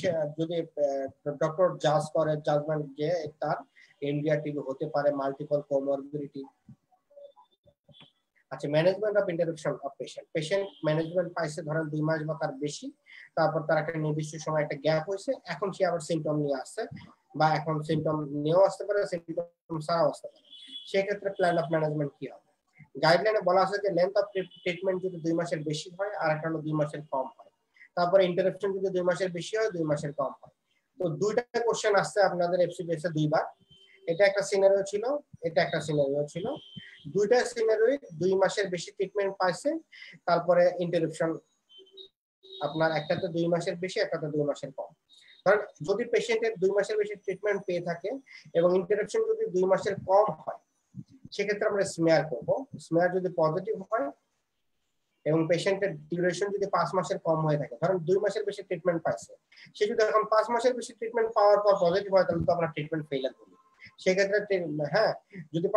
ডক্টর জাজ করে, জাজমেন্ট যে তার MDR TB হতে পারে, মাল্টিপল কোমরবিডিটি। আচ্ছা, management of interruption of patient. Patient management পাইছে ধরেন 2 মাস বা তার বেশি, তারপর তার একটা নির্দিষ্ট সময় একটা গ্যাপ হয়েছে, এখন সে আবার সিমটম নিয়ে আসছে, বা এখন সিমটম নিয়েও আসতে পারে, সিমটম ছাড়াও আসতে পারে। সেক্ষেত্রে প্ল্যান অফ ম্যানেজমেন্ট কি হবে? গাইডলাইনে বলা আছে যে লেন্থ অফ ট্রিটমেন্ট যদি 2 মাসের বেশি হয় আর একটা হলো 2 মাসের কম হয়, তারপরে ইন্টারাপশন যদি 2 মাসের বেশি হয় 2 মাসের কম হয়। তো দুইটা কোশ্চেন আসছে আপনাদের এফসিপিএস এ দুইবার। এটা একটা সিনারিও ছিল, এটা একটা সিনারিও ছিল। দুইটা সিনারিও 2 মাসের বেশি ট্রিটমেন্ট পাইছে, তারপরে ইন্টারাপশন আপনার একটাতে 2 মাসের বেশি, একটাতে 2 মাসের কম। কারণ যদি পেশেন্টের 2 মাসের বেশি ট্রিটমেন্ট পেয়ে থাকে এবং ইন্টারাপশন যদি 2 মাসের কম হয়, সেক্ষেত্রে আমরা স্মেয়ার করব। স্মেয়ার যদি পজিটিভ হয় এবং পেশেন্টের ডিউরেশন যদি 5 মাসের কম হয়ে থাকে, ধরেন 2 মাসের বেশি ট্রিটমেন্ট পাইছে, সে যদি এখন 5 মাসের বেশি ট্রিটমেন্ট পাওয়ার পর পজিটিভ হয়, তাহলে তো আমরা ট্রিটমেন্ট ফেইলার বলি। সেক্ষেত্রে হ্যাঁ, যদি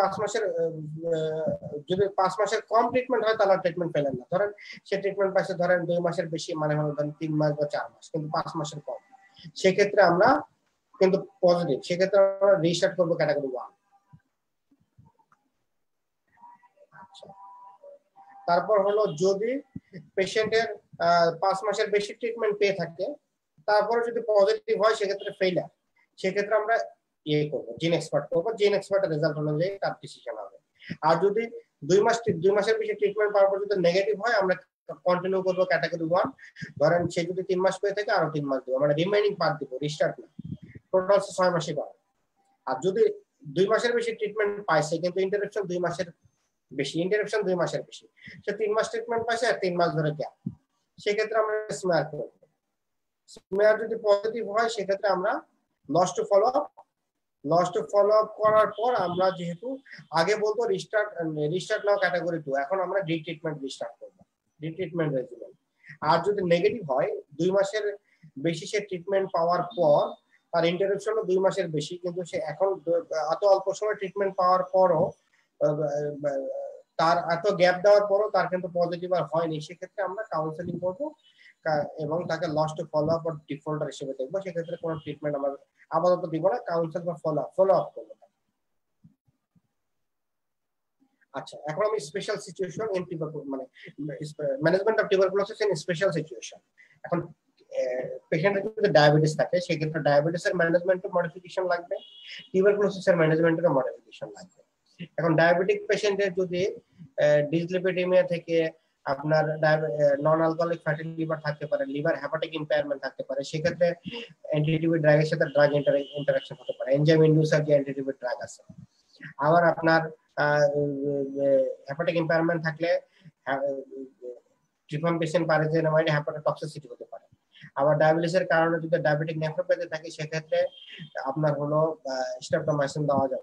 5 মাসের কম ট্রিটমেন্ট হয় তাহলে ট্রিটমেন্ট ফেলেন না। ধরেন সে ট্রিটমেন্ট পাইছে ধরেন 2 মাসের বেশি, মানে হলো ধরেন 3 মাস বা 4 মাস, কিন্তু 5 মাসের কম, সেক্ষেত্রে আমরা কিন্তু পজিটিভ, সেক্ষেত্রে আমরা রিস্টার্ট করবো ক্যাটাগরি 1। তারপর হলো যদি পেশেন্টের 5 মাসের বেশি ট্রিটমেন্ট পেয়ে থাকে, তারপরে যদি পজিটিভ হয় সেক্ষেত্রে ফেইলার, সেক্ষেত্রে আমরা করবো জিন এক্সপার্ট করবো, জিন এক্সপার্টের রেজাল্ট অনুযায়ী তার ডিসিশন হবে। আর যদি 2 মাসের বেশি ট্রিটমেন্ট পাওয়ার পর যদি নেগেটিভ হয়, আমরা কন্টিনিউ করবো ক্যাটাগরি 1। ধরেন সে যদি 3 মাস পেয়ে থাকে, আরো 3 মাস দেবো, মানে রিমাইনিং পার্ট দিব, রিস্টার্ট না, টোটাল 6 মাসই পাবে। আর যদি 2 মাসের বেশি ট্রিটমেন্ট পাইছে কিন্তু ইন্টারাপশন 2 মাসের বেশি, ইন্টারাপশন 2 মাসের বেশি, সে 3 মাস ট্রিটমেন্ট পাইছে আর 3 মাস ধরে গ্যাপ, সেক্ষেত্রে আমরা স্মেয়ার করব। স্মেয়ার যদি পজিটিভ হয়, সেক্ষেত্রে আমরা লস টু ফলো আপ করার পর আমরা যেহেতু আগে বলতো রিস্টার্ট নাও ক্যাটাগরি 2, এখন আমরা রিট্রিটমেন্ট রিস্টার্ট করব, রিট্রিটমেন্ট রেজিমেন্ট। আর যদি নেগেটিভ হয়, 2 মাসের বেশি সে ট্রিটমেন্ট পাওয়ার পর, তার ইন্টারাপশনও 2 মাসের বেশি, কিন্তু সে এখন এত অল্প সময় ট্রিটমেন্ট পাওয়ার পরও, তার এত গ্যাপ দেওয়ার পরও তার কিন্তু পজিটিভ আর হয়নি, সেক্ষেত্রে আমরা কাউন্সেলিং করবো এবং তাকে লস টু ফলো আপ বা ডিফল্টার হিসেবে দেখবো। সেক্ষেত্রে কোনো ট্রিটমেন্ট আমরা আপাতত দিব না, কাউন্সেল বা ফলো আপ করবো। আচ্ছা, এখন আমি স্পেশাল সিচুয়েশন ইন মানে management of tuberculosis in special situation. এখন পেশেন্টের যদি ডায়াবেটিস থাকে, সেক্ষেত্রে ডায়াবেটিসের ম্যানেজমেন্টের মডিফিকেশন লাগবে, টিউবারকুলোসিসের ম্যানেজমেন্টের মডিফিকেশন লাগবে। এখন ডায়াবেটিক পেশেন্টের যদি ডিসলিপিডিমিয়া থেকে আপনার নন অ্যালকোহলিক ফ্যাটি লিভার থাকতে পারে, লিভার হেপাটিক ইম্পেয়ারমেন্ট থাকতে পারে, সেক্ষেত্রে অ্যান্টিটিউব ড্রাগের সাথে ড্রাগ ইন্টারাকশন হতে পারে, এনজাইম ইন্ডিউসার যে অ্যান্টিটিউব ড্রাগ আছে। আবার আপনার হেপাটিক ইম্পেয়ারমেন্ট থাকলে ট্রিপমেন্টেশন পারাজিনামাইড হেপাটোটক্সিসিটি হতে পারে। আবার ডায়াবেটিসের কারণে যদি ডায়াবেটিক নেফ্রোপ্যাথি থাকে, সেক্ষেত্রে আপনার হলো স্ট্রেপ্টোমাইসিন দেওয়া যাবে।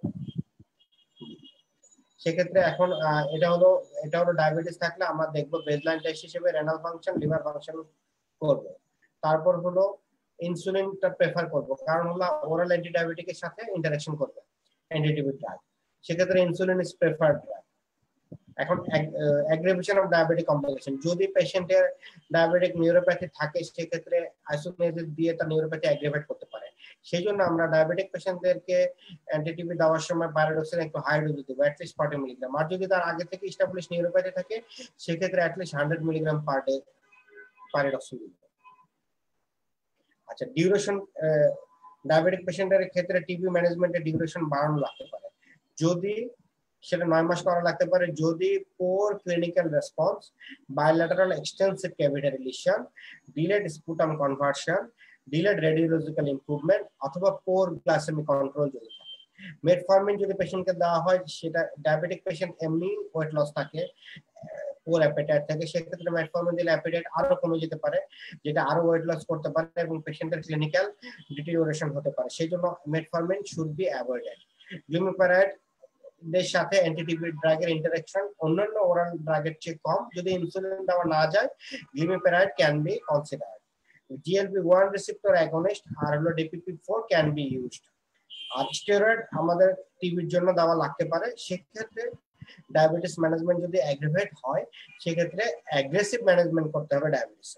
সেক্ষেত্রে এখন এটা হলো ডায়াবেটিস থাকলে আমরা দেখবো বেসলাইন টেস্ট হিসেবে রেনাল ফাংশন, লিভার ফাংশন করব। তারপর হলো ইনসুলিনটা প্রেফার করব, কারণ হলো ওরাল অ্যান্টিডায়াবেটিকের সাথে ইন্টারঅ্যাকশন করবে অ্যান্টিটিউব ড্রাগ, সেক্ষেত্রে ইনসুলিন ইজ প্রেফার্ড ড্রাগ। এখন অ্যাগ্রেভেশন অফ ডায়াবেটিক কমপ্লিকেশন, যদি পেশেন্টের ডায়াবেটিক নিউরোপ্যাথি থাকে, সেক্ষেত্রে আইসোনিয়াজিন দিয়ে তার নিউরোপ্যাথি অ্যাগ্রেভেট করতে পারে। সেই জন্য আমরা ডায়াবেটিক পেশেন্টদেরকে অ্যান্টিটিভি দেওয়ার সময় প্যারাডক্সিন একটু হাই ডোজ দেবো, অ্যাটলিস্ট 40 মিলিগ্রাম। আর যদি তার আগে থেকে এস্টাবলিশ নিউরোপ্যাথি থাকে, সেক্ষেত্রে at least 100 milligram per day pyridoxine দেবো। আচ্ছা, ডিউরেশন ডায়াবেটিক পেশেন্টের ক্ষেত্রে টিবি ম্যানেজমেন্টের ডিউরেশন বাড়ানো লাগতে পারে, যদি সেটা 9 মাস করা লাগতে পারে যদি poor clinical response, bilateral extensive cavitary lesion, delayed sputum conversion, delayed radiological improvement অথবা পোর গ্লাইসেমিক কন্ট্রোল যদি থাকে। মেটফর্মিন যদি পেশেন্টকে দেওয়া হয়, সেটা ডায়াবেটিক পেশেন্ট এমনি ওয়েট লস থাকে, পোর অ্যাপেটাইট থাকে, সেক্ষেত্রে মেটফর্মিন দিলে অ্যাপেটাইট আরো কমে যেতে পারে, যেটা আরো ওয়েট লস করতে পারে এবং পেশেন্টের ক্লিনিক্যাল ডিটেরিওরেশন হতে পারে। সেই জন্য metformin should be avoided. Glimepiride এর সাথে অ্যান্টিটিবি ড্রাগের ইন্টারঅ্যাকশন অন্যান্য ওরাল ড্রাগের চেয়ে কম, যদি ইনসুলিন দেওয়া না যায়, glimepiride can be considered. GLP-1 receptor agonist আর হলো DPP-4 ক্যান বি ইউজড। আর স্টেরয়েড আমাদের টিবির জন্য দেওয়া লাগতে পারে। সেক্ষেত্রে ডায়াবেটিস ম্যানেজমেন্ট যদি অ্যাগ্রিভেট হয়, সেক্ষেত্রে অ্যাগ্রেসিভ ম্যানেজমেন্ট করতে হবে diabetes.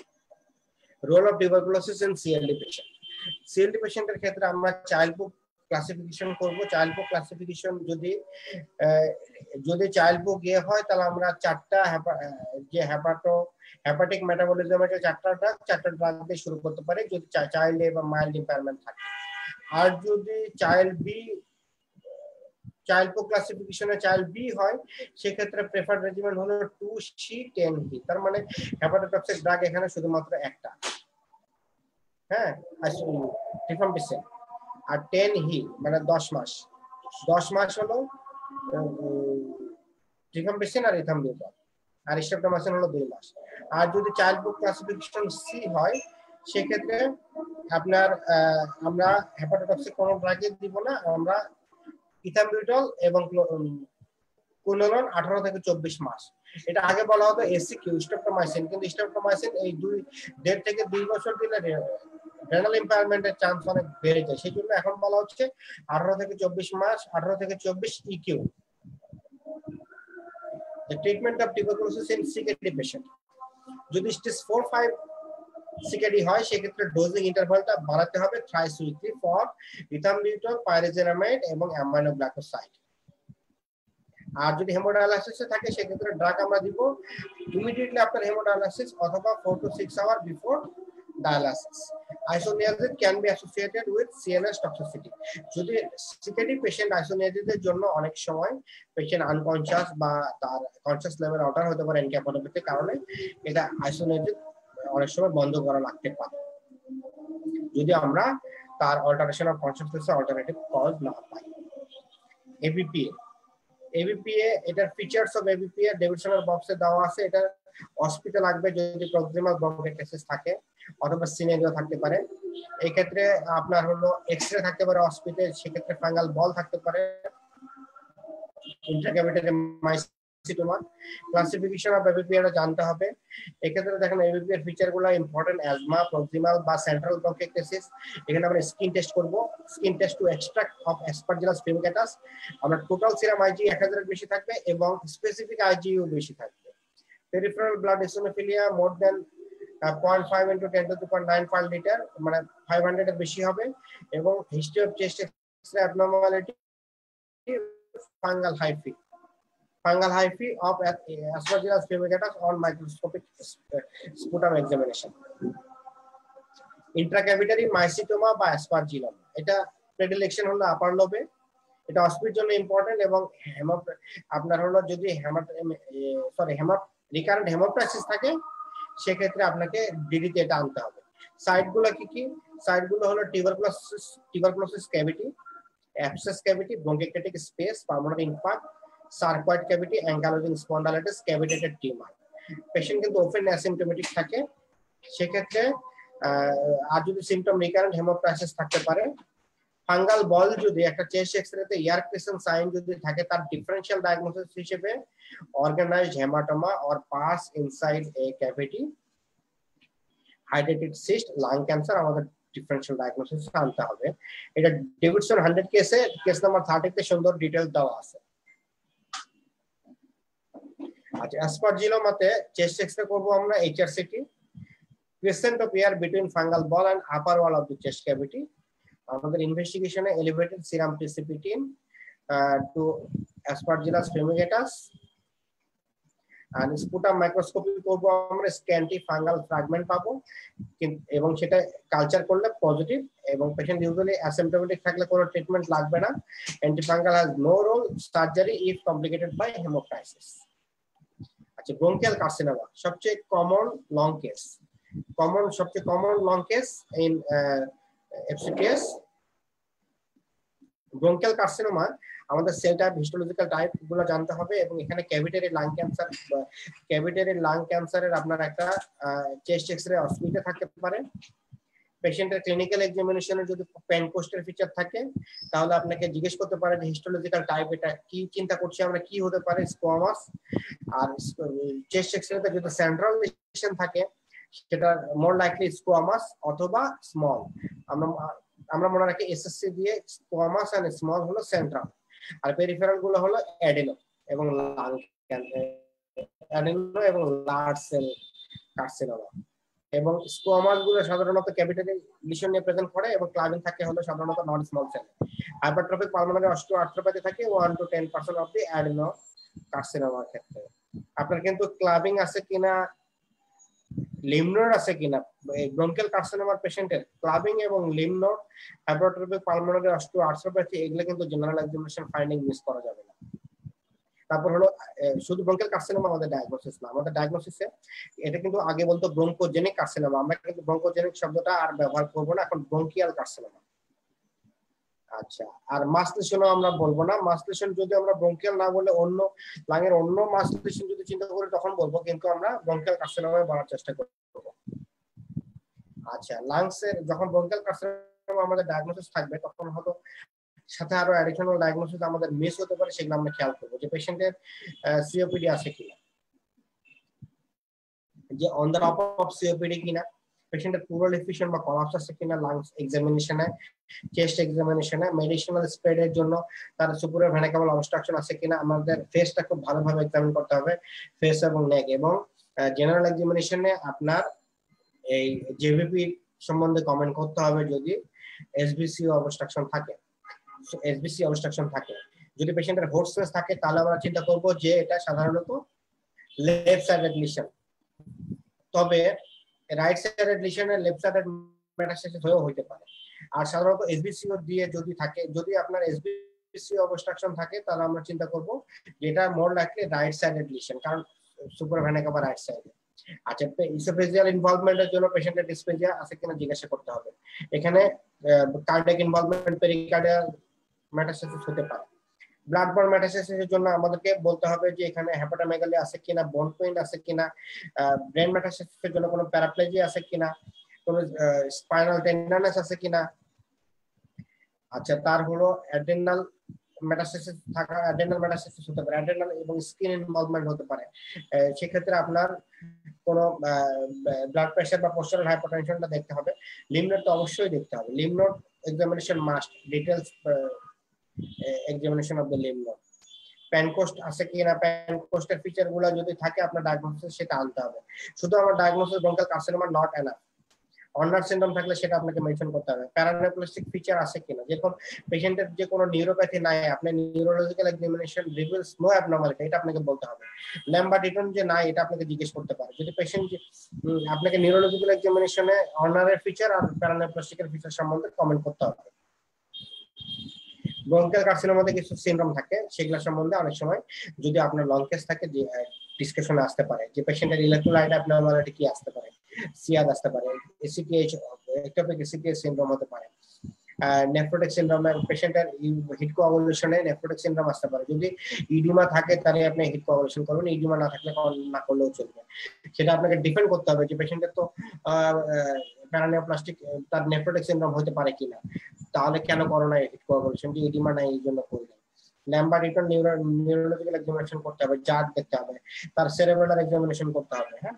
Role of tuberculosis in CLD patient. CLD পেশেন্টের ক্ষেত্রে আমরা চাইল্ড বুক ক্লাসিফিকেশন করব। চাইল্ড পোক ক্লাসিফিকেশন যদি চাইল্ড পোক হয় তাহলে আমরা চারটা যে হেপাটিক মেটাবলিজম আছে চারটা ড্রাগ দিয়ে শুরু করতে পারি যদি চাইল্ড এ বা মাইল্ড ইম্পেয়ারমেন্ট থাকে। আর যদি চাইল্ড পোক ক্লাসিফিকেশনে চাইল্ড বি হয় সেক্ষেত্রে প্রেফার্ড রেজিমেন্ট হলো 2C10He, তার মানে হেপাটোটক্সিক ড্রাগ এখানে শুধুমাত্র একটা, হ্যাঁ, রিফাম্পিসিন। আর 10He মানে 10 মাস হলো রিফাম্পিসিন আর ইথাম্বিউটল, আর স্ট্রেপ্টোমাইসিন হলো 2 মাস। আর যদি চাইল্ড পোক ক্লাসিফিকেশন সি হয় সেক্ষেত্রে আপনার আমরা হেপাটোটক্সিক কোনো ড্রাগই দিব না, আমরা ইথাম্বিউটল এবং কুইনোলন 18 থেকে 24 মাস। এটা আগে বলা হতো এসিকিউ স্ট্রেপ্টোমাইসিন, কিন্তু স্ট্রেপ্টোমাইসিন এই 1.5 থেকে 2 বছর দিলে রেনাল ইম্পায়ারমেন্টের চান্স অনেক বেড়ে যায়, সেই জন্য এখন বলা হচ্ছে 18 থেকে 24 মাস, 18 থেকে 24 ইকিউ। The treatment of tuberculosis in CKD patient, যদি স্টেজ 4-5 CKD হয় সেক্ষেত্রে ডোজিং ইন্টারভালটা বাড়াতে হবে thrice weekly for ethambutol, pyrazinamide এবং অ্যামাইনোগ্লাইকোসাইড। আর যদি হেমোডায়ালাইসিসে থাকে সেক্ষেত্রে ড্রাগ আমরা দিব ইমিডিয়েটলি আফটার হেমোডায়ালাইসিস অথবা 4 to 6 hour before dialysis. Isoniazid can be associated with CNS toxicity. যদি সিকেডি পেশেন্ট আইসোনিয়াজিডের জন্য অনেক সময় পেশেন্ট আনকনশাস বা তার কনশাস লেভেল অর্ডার হতে পারে এনক্যাপাবিলিটির কারণে, এটা আইসোনিয়াজিড অনেক সময় বন্ধ করা লাগতে পারে যদি আমরা তার alteration of consciousness alternative cause না পাই। এবিপিএ এটার ফিচারস অফ এবিপিএ ডেভিডসনের বক্সে দেওয়া আছে। এটা হসপিটাল লাগবে যদি প্রক্সিমাল ব্রঙ্কাইটিস থাকে অথবা সিনেরিও থাকতে পারে। এই ক্ষেত্রে আপনার হলো এক্সরে থাকতে পারে হসপিটাল, সেক্ষেত্রে ফাঙ্গাল বল থাকতে পারে, intracavitary mycetoma. Classification of ABPA জানতে হবে। এক্ষেত্রে দেখেন এবিপিএর ফিচারগুলো ইম্পর্টেন্ট, অ্যাজমা, প্রক্সিমাল বা সেন্ট্রাল ব্রঙ্কাইটিস। এখানে আমরা স্কিন টেস্ট করব, skin test to extract of aspergillus fumigatus. আমরা টোটাল সিরাম আইজি 1000 এর বেশি থাকবে এবং স্পেসিফিক আইজিইউ বেশি থাকবে। Peripheral blood eosinophilia more than 0.5 into 10 to the 9 per liter, মানে 500 এর বেশি হবে। এবং history of chest x-ray abnormality, fungal hyphae of Aspergillus fumigatus on microscopic sputum examination. Intracavitary mycetoma বা aspergillum, এটা প্রেডিলেকশন হলো আপার লোবে, এটা হসপিটালের জন্য ইম্পর্টেন্ট। এবং আপনার হলো যদি রিকারেন্ট হেমোপ্টাইসিস থাকে সেক্ষেত্রে আপনাকে ডিডিতে এটা আনতে হবে। সাইটগুলো কি? সাইটগুলো হলো tuberculosis cavity, abscess cavity, bronchiectatic space, pulmonary infarct, sarcoid cavity, ankylosing spondylitis, cavitated tumour. Patient কিন্তু ওপেন অ্যাসিম্পটোমেটিক থাকে সেক্ষেত্রে। আর যদি সিমটম রিকারেন্ট হেমোপ্টাইসিস থাকতে পারে। ফাঙ্গাল বল যদি একটা চেস্ট এক্সরেতে ইয়ার্ক ক্রিসেন্ট সাইন যদি থাকে তার ডিফারেন্সিয়াল ডায়াগনোসিস হিসেবে organised haematoma or pus inside a cavity, হাইড্রেটেড সিস্ট, লাং ক্যান্সার আমাদের ডিফারেন্সিয়াল ডায়াগনোসিস আনতে হবে। এটা ডেভিডসন 100 কেসে কেস নাম্বার 30 তে সুন্দর ডিটেইল দেওয়া আছে। আচ্ছা, অ্যাসপারজিলোমাতে চেস্ট এক্সরে করব আমরা HRCT, crescent of air between fungal ball and upper wall of the chest cavity. আমাদের ইনভেস্টিগেশনে elevated serum precipitin to aspergillus fumigatus. আর স্পুটাম মাইক্রোস্কোপি করব আমরা, স্ক্যান্টি ফাঙ্গাল ফ্র্যাগমেন্ট পাবো এবং সেটা কালচার করলে পজিটিভ। এবং পেশেন্ট ইউজুয়ালি অ্যাসিম্পটোমেটিক থাকলে কোনো ট্রিটমেন্ট লাগবে না। Antifungal has no role, surgery if complicated by haemoptysis. আচ্ছা, ব্রঙ্কিয়াল কার্সিনোমা সবচেয়ে কমন লং কেস, সবচেয়ে common long case in FCTS। Bronchial carcinoma আমাদের সেল টাইপ, হিস্টোলজিক্যাল টাইপ গুলো জানতে হবে। এবং এখানে ক্যাভিটারি লাং ক্যান্সারের আপনার একটা চেস্ট এক্সরে অসুবিধা থাকতে পারে। পেশেন্টের ক্লিনিক্যাল এক্সামিনেশনে যদি প্যানকোস্টের ফিচার থাকে তাহলে আপনাকে জিজ্ঞেস করতে পারে যে হিস্টোলজিক্যাল টাইপ এটা কি চিন্তা করছি আমরা, কি হতে পারে, স্কোয়ামাস। আর চেস্ট এক্সরেতে যদি সেন্ট্রাল লিশন থাকে সেটা মোর লাইকলি স্কোয়ামাস অথবা স্মল। আমরা মনে রাখি এসএসসি দিয়ে স্কোয়ামাস আর স্মল হলো সেন্ট্রাল, আর পেরিফেরাল গুলো হলো অ্যাডেনো এবং লাং ক্যান্সার, অ্যাডেনো এবং লার্জ সেল কার্সিনোমা। এবং স্কোয়ামাস গুলো সাধারণত ক্যাভিটি লিশন নিয়ে প্রেজেন্ট করে এবং ক্লাবিং থাকে হলো সাধারণত non small cell. Hypertrophic pulmonary osteoarthropathy থাকে 1 to 10% অফ দি অ্যাডেনো কার্সিনোমার ক্ষেত্রে। আপনার কিন্তু ক্লাবিং আছে কিনা, লিম্ফ নোড আছে কিনা, ব্রঙ্কিয়াল কার্সিনোমার পেশেন্টের ক্লাবিং এবং lymph node, hypertrophic pulmonary osteoarthropathy এগুলো কিন্তু জেনারেল এক্সামিনেশন ফাইন্ডিং মিস করা যাবে না। তারপর হলো শুধু ব্রঙ্কিয়াল কার্সিনোমা আমাদের ডায়াগনোসিস না, আমাদের ডায়াগনোসিসে এটা কিন্তু আগে বলতো ব্রঙ্কোজেনিক কার্সিনোমা, আমরা কিন্তু ব্রঙ্কোজেনিক শব্দটা আর ব্যবহার করব না, এখন ব্রঙ্কিয়াল কার্সিনোমা। আচ্ছা, আর মাস লিশনও আমরা বলবো না। মাস লিশন যদি আমরা ব্রঙ্কিয়াল না বলে অন্য লাঙের অন্য মাস লিশন যদি চিন্তা করি তখন বলবো, কিন্তু আমরা ব্রঙ্কিয়াল কার্সিনোমায় বলার চেষ্টা করব। আচ্ছা, লাংসের যখন ব্রঙ্কিয়াল কার্সিনোমা আমাদের ডায়াগনোসিস থাকবে তখন হয়তো সাথে আরো অ্যাডিশনাল ডায়াগনোসিস আমাদের মিস হতে পারে, সেগুলো আমরা খেয়াল করবো যে পেশেন্টের সিওপিডি আছে কিনা, যে on the top of COPD কিনা, পেশেন্টের প্লুরাল এফিউশন বা কলাপস আছে কিনা লাংস এক্সামিনেশনে, চেস্ট এক্সামিনেশনে, মেডিসিনাল স্প্রেডের জন্য তার সুপুরিয়র ভেনাকেবল অবস্ট্রাকশন আছে কিনা, আমাদের ফেসটা খুব ভালোভাবে এক্সামিন করতে হবে, ফেস এবং নেক, এবং জেনারেল এক্সামিনেশনে আপনার এই জেভিপি সম্বন্ধে কমেন্ট করতে হবে যদি এসবিসি অবস্ট্রাকশন থাকে। এসবিসি অবস্ট্রাকশন থাকে, যদি পেশেন্টের হোর্সনেস থাকে তাহলে আমরা চিন্তা করব যে এটা সাধারণত লেফট সাইডেড লিশন, তবে রাইট সাইডেড লিশনের লেফট সাইডেড মেটাস্টেসিস হয়েও হইতে পারে। আর সাধারণত এসবিসি দিয়ে যদি থাকে, যদি আপনার এসবিসি অবস্ট্রাকশন থাকে তাহলে আমরা চিন্তা করব যে এটা more likely right sided lesion, কারণ সুপারভেনিক বা রাইট সাইডে। আচ্ছা, ইসোফেজিয়াল ইনভলভমেন্টের জন্য পেশেন্টের ডিসপেজিয়া আছে কিনা জিজ্ঞাসা করতে হবে। এখানে কার্ডিয়াক ইনভলভমেন্ট, পেরিকার্ডিয়াল মেটাস্টেসিস হতে পারে। ব্লাড বর্ন মেটাস্টেসিসের জন্য আমাদেরকে বলতে হবে যে এখানে হেপাটোমেগালি আছে কিনা, বোন পেইন আছে কিনা, ব্রেন মেটাস্টেসিসের জন্য কোনো প্যারাপ্লেজিয়া আছে কিনা, কোনো স্পাইনাল টেন্ডারনেস আছে কিনা। আচ্ছা, তার হলো অ্যাডেনাল মেটাস্টেসিস থাকা, অ্যাডেনাল মেটাস্টেসিস হতে পারে, অ্যাডেনাল এবং স্কিন ইনভলভমেন্ট হতে পারে। সেক্ষেত্রে আপনার কোনো ব্লাড প্রেশার বা পোস্টারাল হাইপারটেনশনটা দেখতে হবে। লিম্ফ নোড তো অবশ্যই দেখতে হবে, lymph node examination must, details examination of the lymph node. Pancoast আছে কিনা, প্যানকোস্টের ফিচার গুলো যদি থাকে আপনার ডায়াগনোসিস সেটা আনতে হবে। শুধু আমার diagnosis bronchial carcinoma not enough, Horner syndrome থাকলে সেটা আপনাকে মেনশন করতে হবে। প্যারানেপ্লাস্টিক ফিচার আছে কিনা, যখন পেশেন্টের যে কোনো নিউরোপ্যাথি নাই, আপনি neurological examination reveals no abnormality, এটা আপনাকে বলতে হবে। ল্যাম্বার্টিটন যে নাই এটা আপনাকে জিজ্ঞেস করতে পারে। যদি পেশেন্ট আপনাকে নিউরোলজিক্যাল এক্সামিনেশনে অনারের ফিচার আর প্যারানেপ্লাস্টিকের ফিচার সম্বন্ধে কমেন্ট করতে হবে। ব্রঙ্কিয়াল কার্সিনোমার মধ্যে কিছু সিনড্রোম থাকে, সেগুলো সম্বন্ধে অনেক সময় যদি আপনার লং কেস থাকে যে ডিসকাশনে আসতে পারে, যে পেশেন্টের ইলেক্ট্রোলাইট অ্যাবনরমালিটি কি আসতে পারে, সিয়াদ আসতে পারে, এসিটিএইচ, একটোপিক এসিটিএইচ সিনড্রোম হতে পারে, নেফ্রোটিক সিনড্রোমে পেশেন্টের হিট কোয়াগুলেশনে নেফ্রোটিক সিনড্রোম আসতে পারে। যদি ইডিমা থাকে তাহলে আপনি হিট কোয়াগুলেশন করবেন, ইডিমা না থাকলে না করলেও চলবে। সেটা আপনাকে ডিপেন্ড করতে হবে যে পেশেন্টের তো প্যারানিওপ্লাস্টিক, তার নেফ্রোটিক সিনড্রোম হতে পারে কিনা, তাহলে কেন করো না হিট কোয়াগুলেশন, যে ইডিমা নাই এই জন্য করলেন। ল্যাম্বার্টিটন নিউরোলজিক্যাল এক্সামিনেশন করতে হবে, জার্ট দেখতে হবে, তার সেরেব্রাল এক্সামিনেশন করতে হবে। হ্যাঁ,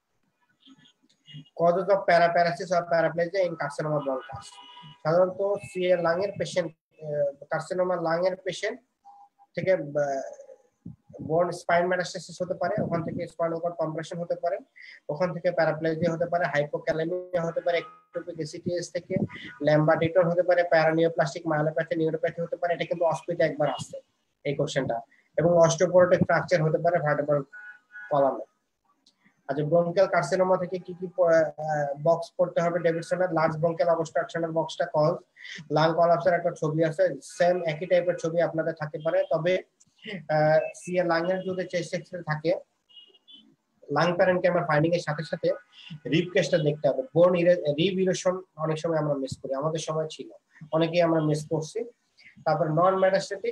causes of paraparesis or paraplegia in carcinoma bronchus, সাধারণত লাংয়ের পেশেন্ট, কার্সিনোমা লাংয়ের পেশেন্ট থেকে বোন স্পাইন মেটাস্টেসিস হতে পারে, ওখান থেকে স্পাইনাল কর্ড কম্প্রেশন হতে পারে, ওখান থেকে প্যারাপ্লেজিয়া হতে পারে, হাইপোক্যালেমিয়া হতে পারে, একটোপিক এসিটিএস থেকে ল্যাম্বার্টিটন হতে পারে, প্যারানিওপ্লাস্টিক মায়োলোপ্যাথি, নিউরোপ্যাথি হতে পারে। এটা কিন্তু অস্পিতে একবার আসছে এই কোশ্চেনটা, এবং অস্টিওপোরোটিক ফ্র্যাকচার হতে পারে ভার্টেব্রাল কলামে। আচ্ছা, ব্রঙ্কিয়াল কার্সিনোমা থেকে কি কি বক্স পড়তে হবে ডেভিডসনের? লার্জ ব্রঙ্কিয়াল অবস্ট্রাকশনের বক্সটা কজ, লাং কলাপসের একটা ছবি আছে, সেম একই টাইপের ছবি আপনাদের থাকতে পারে, তবে সিএ লাংয়ের যদি চেস্ট এক্সরে থাকে, লাং প্যারেনকাইমার ফাইন্ডিং এর সাথে সাথে রিব কেসটা দেখতে হবে। বোন রিব ইরোশন অনেক সময় আমরা মিস করি, আমাদের সময় ছিল, অনেকেই আমরা মিস করছি। তারপর non metastatic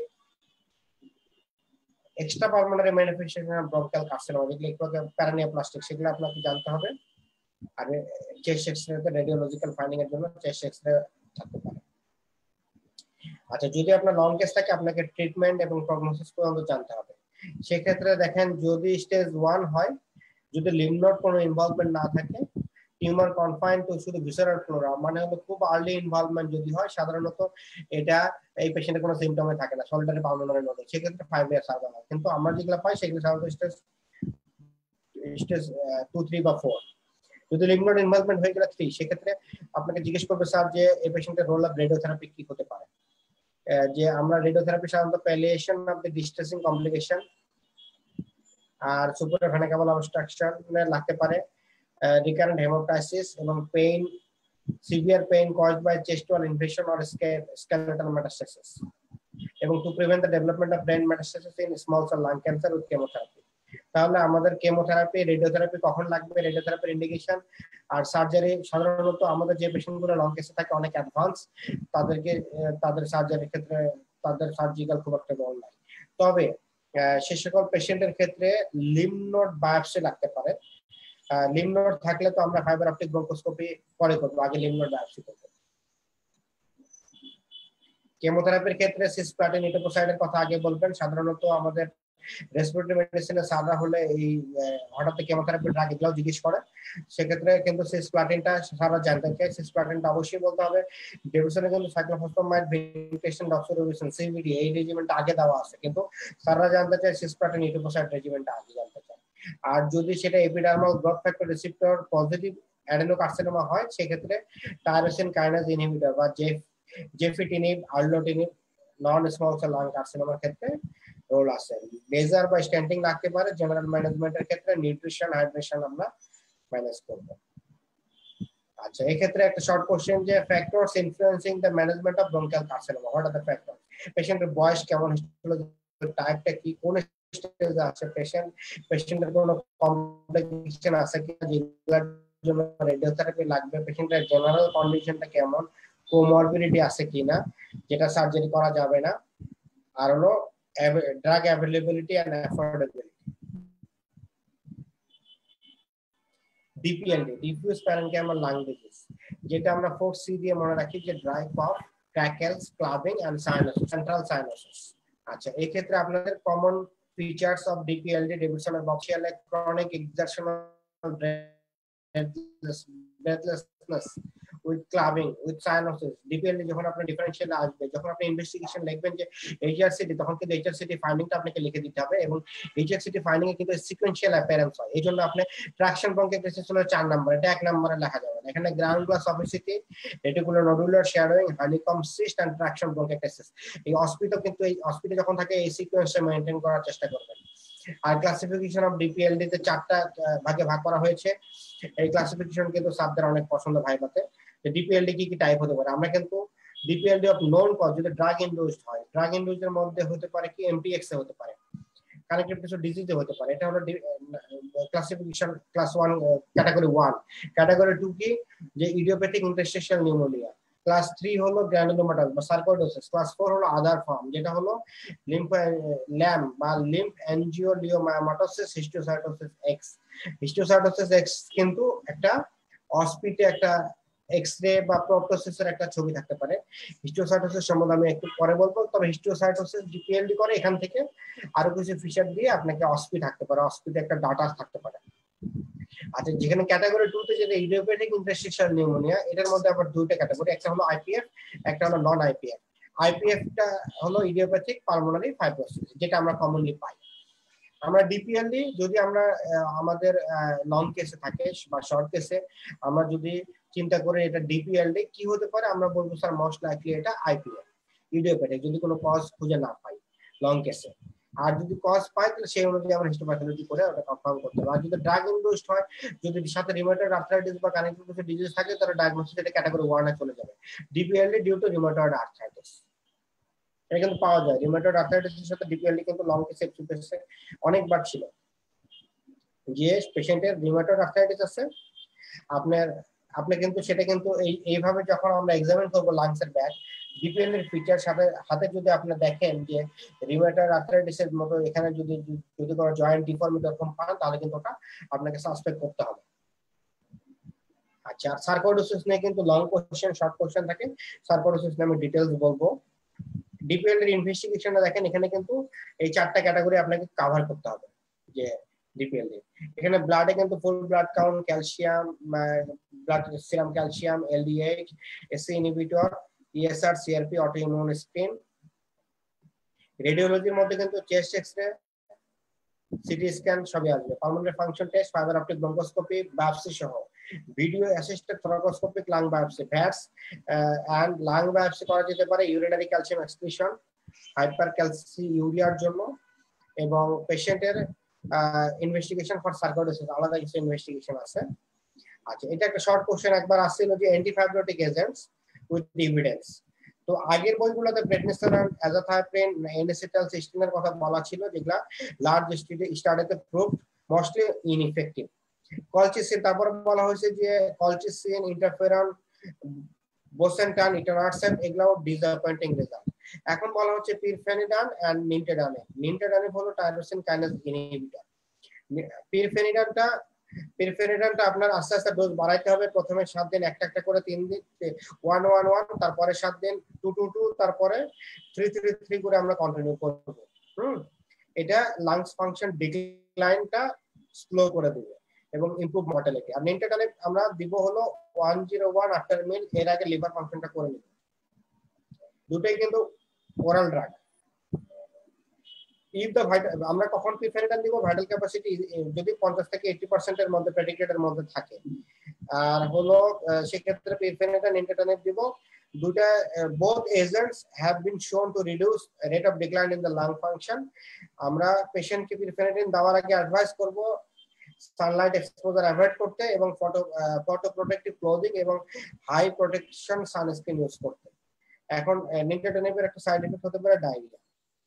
extra pulmonary manifestation of bronchial carcinoma, যেগুলো একটু প্যারানিওপ্লাস্টিক, সেগুলো আপনাকে জানতে হবে। আর চেস্ট এক্সরে রেডিওলজিক্যাল ফাইন্ডিং এর জন্য চেস্ট এক্সরে থাকতে পারে। আচ্ছা, যদি আপনার লং কেস থাকে আপনাকে ট্রিটমেন্ট এবং প্রগনোসিস পর্যন্ত জানতে হবে। সেক্ষেত্রে দেখেন, যদি স্টেজ 1 হয়, যদি লিম্ফ নোড কোনো ইনভলভমেন্ট না থাকে, টিউমার কনফাইন টু শুধু ভিসেরাল ফ্লোরা, মানে হলো খুব আর্লি ইনভলভমেন্ট যদি হয়, সাধারণত এটা এই পেশেন্টের কোনো সিম্পটমে থাকে না, সলিটারি পালমোনারি নোডে, সেক্ষেত্রে 5 ইয়ার্স আগে হয়। কিন্তু আমরা যেগুলো পাই সেগুলো সাধারণত স্টেজ 2, 3 বা 4। যদি লিম্ফ নোড ইনভলভমেন্ট হয়ে গেলে 3 সেক্ষেত্রে আপনাকে জিজ্ঞেস করবে স্যার যে এই পেশেন্টের রোল অফ রেডিওথেরাপি কি হতে পারে। যে আমরা রেডিওথেরাপি সাধারণত palliation of the distressing complication আর সুপারভেনাকেবল অবস্ট্রাকশন লাগতে পারে, রিকারেন্ট হেমোটাইসিস এবং pain, severe pain caused by chest wall infection or skeletal metastasis, এবং to prevent the development of brain metastasis in small cell lung cancer with chemotherapy. তাহলে আমাদের chemotherapy, radiotherapy কখন লাগবে, রেডিওথেরাপির indication আর surgery. সাধারণত আমাদের যে পেশেন্টগুলো long কেসে থাকে অনেক অ্যাডভান্স, তাদেরকে তাদের সার্জারির ক্ষেত্রে তাদের সার্জিক্যাল খুব একটা রোল নাই। তবে সে সকল পেশেন্টের ক্ষেত্রে লিম্ফ নোড বায়োপসি লাগতে পারে। লিম্ফ নোড থাকলে তো আমরা ফাইবার অপটিক ব্রঙ্কোস্কোপি পরে করবো, আগে লিম্ফ নোড বায়োপসি করবো। কেমোথেরাপির ক্ষেত্রে সিসপ্লাটিন ইটোপোসাইডের কথা আগে বলবেন। সাধারণত আমাদের রেসপিরেটরি মেডিসিনে সাররা হলে এই হঠাৎ কেমোথেরাপি ড্রাগ এগুলো জিজ্ঞেস করে, সেক্ষেত্রে কিন্তু সিসপ্লাটিনটা সারা জানতে চাই। সিসপ্লাটিনটা অবশ্যই বলতে হবে। ডেভিসনে কিন্তু সাইক্লোফসফামাইড, ভিনটেশন, ডক্সোরোবিসন, সিভিডি এই রেজিমেন্টটা আগে দেওয়া আছে, কিন্তু সাররা জানতে চায় সিসপ্লাটিন ইটোপোসাইড রেজিমেন্টটা আগে জানতে চায়। আর যদি সেটা epidermal growth factor receptor positive adenocarcinoma হয় সেক্ষেত্রে টাইরোসিন কাইনেজ ইনহিবিটর বা gefitinib, erlotinib non small cell lung কার্সিনোমার ক্ষেত্রে রোল আছে। লেজার বা স্ট্যান্টিং লাগতে পারে। জেনারেল ম্যানেজমেন্টের ক্ষেত্রে নিউট্রিশন, হাইড্রেশন আমরা ম্যানেজ করব। আচ্ছা, এই ক্ষেত্রে একটা শর্ট কোশ্চেন যে factors influencing the management of bronchial carcinoma, what are the factor? পেশেন্টের বয়স কেমন, টাইপটা কি, কোন স্টেজে আছে পেশেন্টের কোনো কমপ্লিকেশন আছে কি যেগুলোর জন্য রেডিওথেরাপি লাগবে, পেশেন্টের জেনারেল কন্ডিশনটা কেমন, কোমরবিডিটি আছে কিনা যেটা সার্জারি করা যাবে না, আর হলো drug availability and affordability. DPLD, diffuse parenchymal lung disease, যেটা আমরা 4C দিয়ে মনে রাখি যে dry cough, crackles, clubbing and cyanosis, central cyanosis. আচ্ছা, এই ক্ষেত্রে আপনাদের কমন ফিচার্স অফ ডিপিএলডি, ডেভিডসনের বক্সিয়াল chronic exertional breathlessness with clubbing with cyanosis। DPLD যখন আপনি ডিফারেনশিয়াল আসবে, যখন আপনি ইনভেস্টিগেশন লিখবেন যে এইচআরসিটি, তখন কিন্তু এইচআরসিটি ফাইন্ডিংটা আপনাকে লিখে দিতে হবে, এবং এইচআরসিটি ফাইন্ডিং এ কিন্তু সিকোয়েন্সিয়াল অ্যাপিয়ারেন্স হয়। এইজন্য আপনি ট্রাকশন ব্রঙ্কিওলাইটিস হলো 4 নাম্বার, এটা 1 নম্বরে লেখা যাবে না। এখানে granular opacity, reticular nodular shadowing, honeycomb cyst and traction bronchiolitis. এই অসপিটো কিন্তু এই অসপিটো যখন থাকে এই সিকোয়েন্সে মেইনটেইন করার চেষ্টা করবেন। আর ক্লাসিফিকেশন অফ ডিপিএলডি তে 4টা ভাগে ভাগ করা হয়েছে। এই ক্লাসিফিকেশন কিন্তু সাবদের অনেক পছন্দ ভাইবাতে, যে ডিপিএলডি কি কি টাইপ হতে পারে। আমরা কিন্তু ডিপিএলডি অফ নোন কজ, যদি ড্রাগ ইনডিউসড হয়, ড্রাগ ইনডিউসড এর মধ্যে হতে পারে কি এমটিএক্স এ হতে পারে, কানেক্টিভ টিস্যু ডিজিজে হতে পারে। এটা হলো ক্লাসিফিকেশন ক্লাস 1, ক্যাটাগরি 1। ক্যাটাগরি 2 কি, যে ইডিওপ্যাথিক ইন্টারস্টিশিয়াল নিউমোনিয়া। ক্লাস 3 হলো গ্র্যানুলোমাটাস বা সার্কোইডোসিস। ক্লাস 4 হলো আদার ফর্ম, যেটা হলো ল্যাম বা lymph angioleiomyomatosis, histiocytosis X. Histiocytosis X কিন্তু একটা অসপিটে একটা এক্সরে বা প্রোটোসিসের একটা ছবি থাকতে পারে। হিস্টোসাইটোসিস সম্বন্ধে আমি একটু পরে বলবো, তবে হিস্টোসাইটোসিস ডিপিএলডি করে এখান থেকে আরো কিছু ফিচার দিয়ে আপনাকে অসপি থাকতে পারে, অসপিতে একটা ডাটা থাকতে পারে। আচ্ছা, যেখানে ক্যাটাগরি 2 তে যেটা ইডিওপ্যাথিক ইন্টারস্টিশিয়াল নিউমোনিয়া, এটার মধ্যে আবার দুইটা ক্যাটাগরি, একটা হলো আইপিএফ, একটা হলো নন আইপিএফ। আইপিএফটা হলো ইডিওপ্যাথিক পালমোনারি ফাইব্রোসিস, যেটা আমরা কমনলি পাই। আমরা ডিপিএলডি যদি আমরা আমাদের লং কেসে থাকে বা শর্ট কেসে আমরা যদি চিন্তা করি এটা ডিপিএলডি কি হতে পারে, আমরা বলবো স্যার মোস্ট লাইকলি এটা আইপিএফ, ইডিওপ্যাথিক, যদি কোনো কজ খুঁজে না পাই লং কেসে। আর যদি কজ পাই তাহলে সেই অনুযায়ী আমরা হিস্টোপ্যাথোলজি করে ওটা কনফার্ম করতে হবে। আর যদি ড্রাগ ইনডিউসড হয়, যদি সাথে রিউমাটয়েড আর্থ্রাইটিস বা কানেক্টিভ টিস্যু ডিজিজ থাকে, তাহলে ডায়াগনোসিস এটা ক্যাটাগরি 1 এ চলে যাবে, DPLD due to rheumatoid arthritis. এটা কিন্তু পাওয়া যায়, রিউমাটয়েড আর্থ্রাইটিসের সাথে ডিপিএলডি কিন্তু লং কেসে এক্সপেরিয়েন্সে অনেকবার ছিল, যে পেশেন্টের রিউমাটয়েড আর্থ্রাইটিস আছে আপনার, আপনি কিন্তু সেটা কিন্তু এইভাবে যখন আমরা এক্সামিন করব লাংসের ব্যাগ, ডিপিএলডি এর ফিচার সাথে হাতে যদি আপনি দেখেন যে রিউমাটয়েড আর্থ্রাইটিসের মতো এখানে যদি কোনো জয়েন্ট ডিফর্মিটি এরকম পান, তাহলে কিন্তু ওটা আপনাকে সাসপেক্ট করতে হবে। আচ্ছা, সার্কোইডোসিস নিয়ে কিন্তু লং কোশ্চেন শর্ট কোশ্চেন থাকে, সার্কোইডোসিস নিয়ে আমি ডিটেইলস বলবো। ডিপিএলডি এর ইনভেস্টিগেশনটা দেখেন, এখানে কিন্তু এই 4টা ক্যাটাগরি আপনাকে কভার করতে হবে। যে ডিপিএলডি এখানে ব্লাডে কিন্তু full blood count, calcium, blood serum calcium, LDH, ACE inhibitor, ESR, CRP, autoimmune screen. রেডিওলজির মধ্যে কিন্তু চেস্ট এক্সরে, সিটি স্ক্যান সবই আসবে, pulmonary function test, fibre optic bronchoscopy, biopsy সহ video assisted thoracoscopic lung biopsy VATS and lung biopsy করা যেতে পারে urinary calcium excretion, হাইপারক্যালসিউরিয়ার জন্য, এবং পেশেন্টের ইনভেস্টিগেশন ফর সার্কোইডোসিস আলাদা কিছু ইনভেস্টিগেশন আছে। আচ্ছা, এটা একটা শর্ট কোশ্চেন একবার আসছিল যে অ্যান্টিফাইব্রোটিক এজেন্টস উইথ এভিডেন্স। তো আগের বইগুলোতে প্রেডনিসোলন, অ্যাজাথাইপ্রিন, এনএসিটালসিস্টিনের কথা বলা ছিল, যেগুলা লার্জ স্টাডিতে প্রুভড মোস্টলি ইনইফেক্টিভ। কলচিসিন, তারপরে বলা হয়েছে যে কলচিসিন, ইন্টারফেরন, বোসেনটান, ইটানারসেপ, এগুলাও ডিসঅ্যাপয়েন্টিং রেজাল্ট। এখন বলা হচ্ছে পিরফেনিডান এন্ড নিন্টেডানে। নিন্টেডানে হলো টাইরোসিন কাইনেজ ইনহিবিটর। পিরফেনিডানটা আপনার আস্তে আস্তে ডোজ বাড়াইতে হবে। প্রথমে 7 দিন একটা একটা করে, 3 দিন 1-1-1, তারপরে 7 দিন 2-2-2, তারপরে 3-3-3 করে আমরা কন্টিনিউ করব। এটা লাংস ফাংশন ডিক্লাইনটা স্লো করে দিবে এবং ইমপ্রুভ মর্টালিটি। আর নিন্টেডানে আমরা দিব হলো 101 আফটার মিল, এর আগে লিভার ফাংশনটা করে নিব। দুটোই কিন্তু oral drug. If the vital, আমরা কখন পিরফেনিডান দিব? ভাইটাল ক্যাপাসিটি যদি 50 থেকে 80% এর মধ্যে প্রেডিকেটের মধ্যে থাকে। আর হলো সেক্ষেত্রে পিরফেনিডান, নিন্টেডানেট দিব। দুটা both agents have been shown to reduce rate of decline in the lung function. আমরা পেশেন্টকে পিরফেনিডান দেওয়ার আগে অ্যাডভাইস করব সানলাইট এক্সপোজার অ্যাভয়েড করতে এবং ফটো প্রোটেক্টিভ ক্লোদিং এবং হাই প্রোটেকশন সানস্ক্রিন ইউজ করতে। এখন নিন্টেডানেটের একটা সাইড এফেক্ট হতে পারে ডায়রিয়া।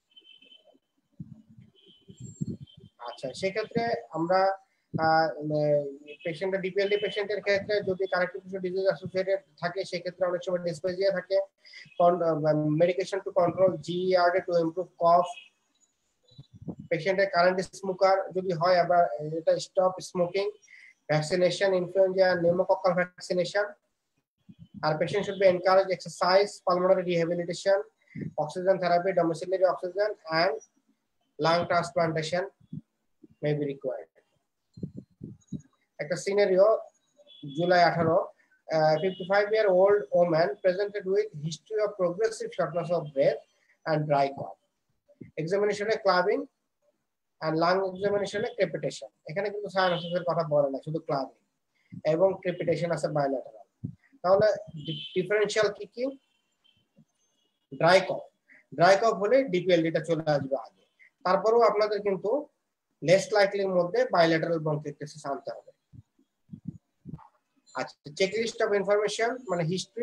আচ্ছা, সেক্ষেত্রে আমরা পেশেন্টের ডিপিএলডি পেশেন্টের ক্ষেত্রে যদি কানেক্টিভ টিস্যু ডিজিজ অ্যাসোসিয়েটেড থাকে, সেক্ষেত্রে অনেক সময় ডিসপ্লেজিয়া থাকে। Medication to control GERD to improve cough. পেশেন্টের কারেন্ট স্মোকার যদি হয়, আবার এটা stop smoking. Vaccination, influenza, pneumococcal vaccination. আর patient should be encourage exercise, pulmonary rehabilitation, oxygen therapy, domiciliary oxygen and lung transplantation may be required. একটা scenario, July 18, 55-year-old woman presented with history of progressive shortness of breath and dry cough. Examination এ clubbing and lung examination এ crepitation. এখানে কিন্তু সাইনোসিসের কথা বলে না, শুধু clubbing এবং crepitation আছে bilateral। তাহলে ডিফারেনশিয়াল কি কি? ড্রাই কফ হলে ডিপিএলডিটা চলে আসবে আগে। তারপরেও আপনাদের কিন্তু লেস লাইকলির মধ্যে বাইলেটারাল ব্রঙ্কিটিস আনতে হবে। আচ্ছা, চেকলিস্ট অফ ইনফরমেশন মানে হিস্ট্রি,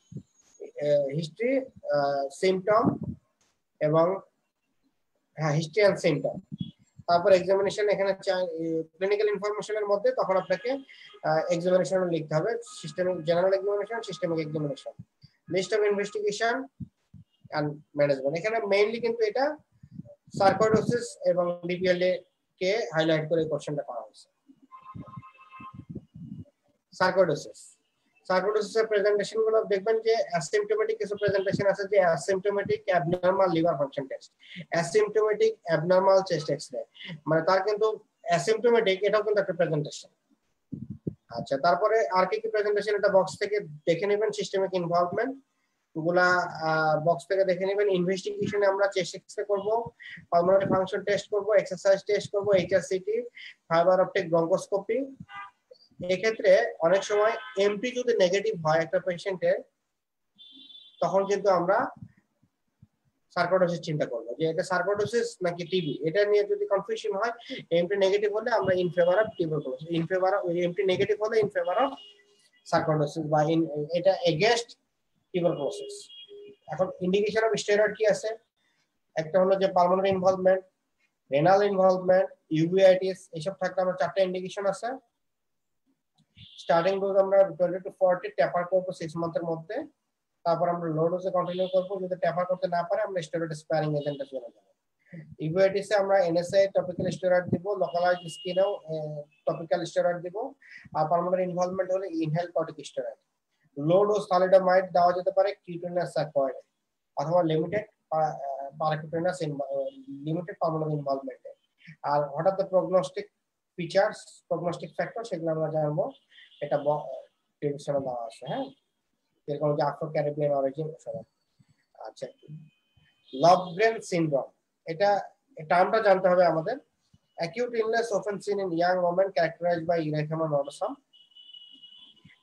সিমটম এবং হিস্ট্রি এন্ড সিমটম। তারপর এক্সামিনেশন, এখানে ক্লিনিক্যাল ইনফরমেশনের মধ্যে তখন আপনাকে এক্সামিনেশন লিখতে হবে, systemic general examination, systemic examination, list of investigation and management. এখানে মেইনলি কিন্তু এটা সার্কোইডোসিস এবং ডিপিএলডি কে হাইলাইট করে কোশ্চেনটা করা হয়েছে। সার্কোইডোসিসের প্রেজেন্টেশন গুলো দেখবেন যে অ্যাসিম্পটোমেটিক কিছু প্রেজেন্টেশন আছে, যে asymptomatic abnormal liver function test, asymptomatic abnormal chest x-ray, মানে তার কিন্তু অ্যাসিম্পটোমেটিক, এটাও কিন্তু একটা প্রেজেন্টেশন। আচ্ছা, তারপরে আর কি কি প্রেজেন্টেশন, এটা বক্স থেকে দেখে নেবেন। সিস্টেমিক ইনভলভমেন্ট গুলা বক্স থেকে দেখে নেবেন। ইনভেস্টিগেশনে আমরা চেস্ট এক্স-রে করব, পালমোনারি ফাংশন টেস্ট করব, এক্সারসাইজ টেস্ট করব, এইচআরসিটি, ফাইবার অপটিক ব্রঙ্কোস্কোপি। এক্ষেত্রে অনেক সময় এমটি যদি নেগেটিভ হয় একটা পেশেন্টের, তখন কিন্তু আমরা সার্কোইডোসিস চিন্তা করব যে এটা সার্কোইডোসিস নাকি টিবি। এটা নিয়ে যদি কনফিউশন হয়, এমটি নেগেটিভ হলে আমরা in favour of tuberculosis, MT negative হলে ইন ফেভার অফ সার্কোইডোসিস বা এটা এগেইনস্ট টিউবারকুলোসিস। এখন ইন্ডিকেশন অফ স্টেরয়েড কি আছে? একটা হলো যে pulmonary involvement, renal involvement, uveitis, এসব থাকলে আমরা 4টা ইন্ডিকেশন আছে। স্টার্টিং ডোজ আমরা 20 to 40 ট্যাপার করব 6 মান্থের মধ্যে। তারপর আমরা লো ডোজে কন্টিনিউ করব। যদি ট্যাপার করতে না পারে, আমরা স্টেরয়েড স্প্যারিং এজেন্টে চলে যাব। ইউভিআইটিস এ আমরা এনএসআই টপিক্যাল স্টেরয়েড দিব, লোকালাইজড স্কিনেও টপিক্যাল স্টেরয়েড দিব। আর পালমোনারি ইনভলভমেন্ট হলে inhale corticosteroid. Low dose thalidomide দেওয়া যেতে পারে কিউটেনাস সার্কয়েড অথবা লিমিটেড পারাকিউটেনাস লিমিটেড পালমোনারি ইনভলভমেন্টে। আর হঠাৎ প্রগনোস্টিক ফিচার্স, প্রগনোস্টিক ফ্যাক্টর, সেগুলো আমরা জানবো, এটা টেলিভিশনে দেওয়া আছে। হ্যাঁ, যেরকম যে আফ্রো ক্যারিবিয়ান অরিজিন সব। আচ্ছা, লভগ্রেন সিনড্রোম, এটা টার্মটা জানতে হবে আমাদের। acute illness often seen in young women characterized by erythema nodosum.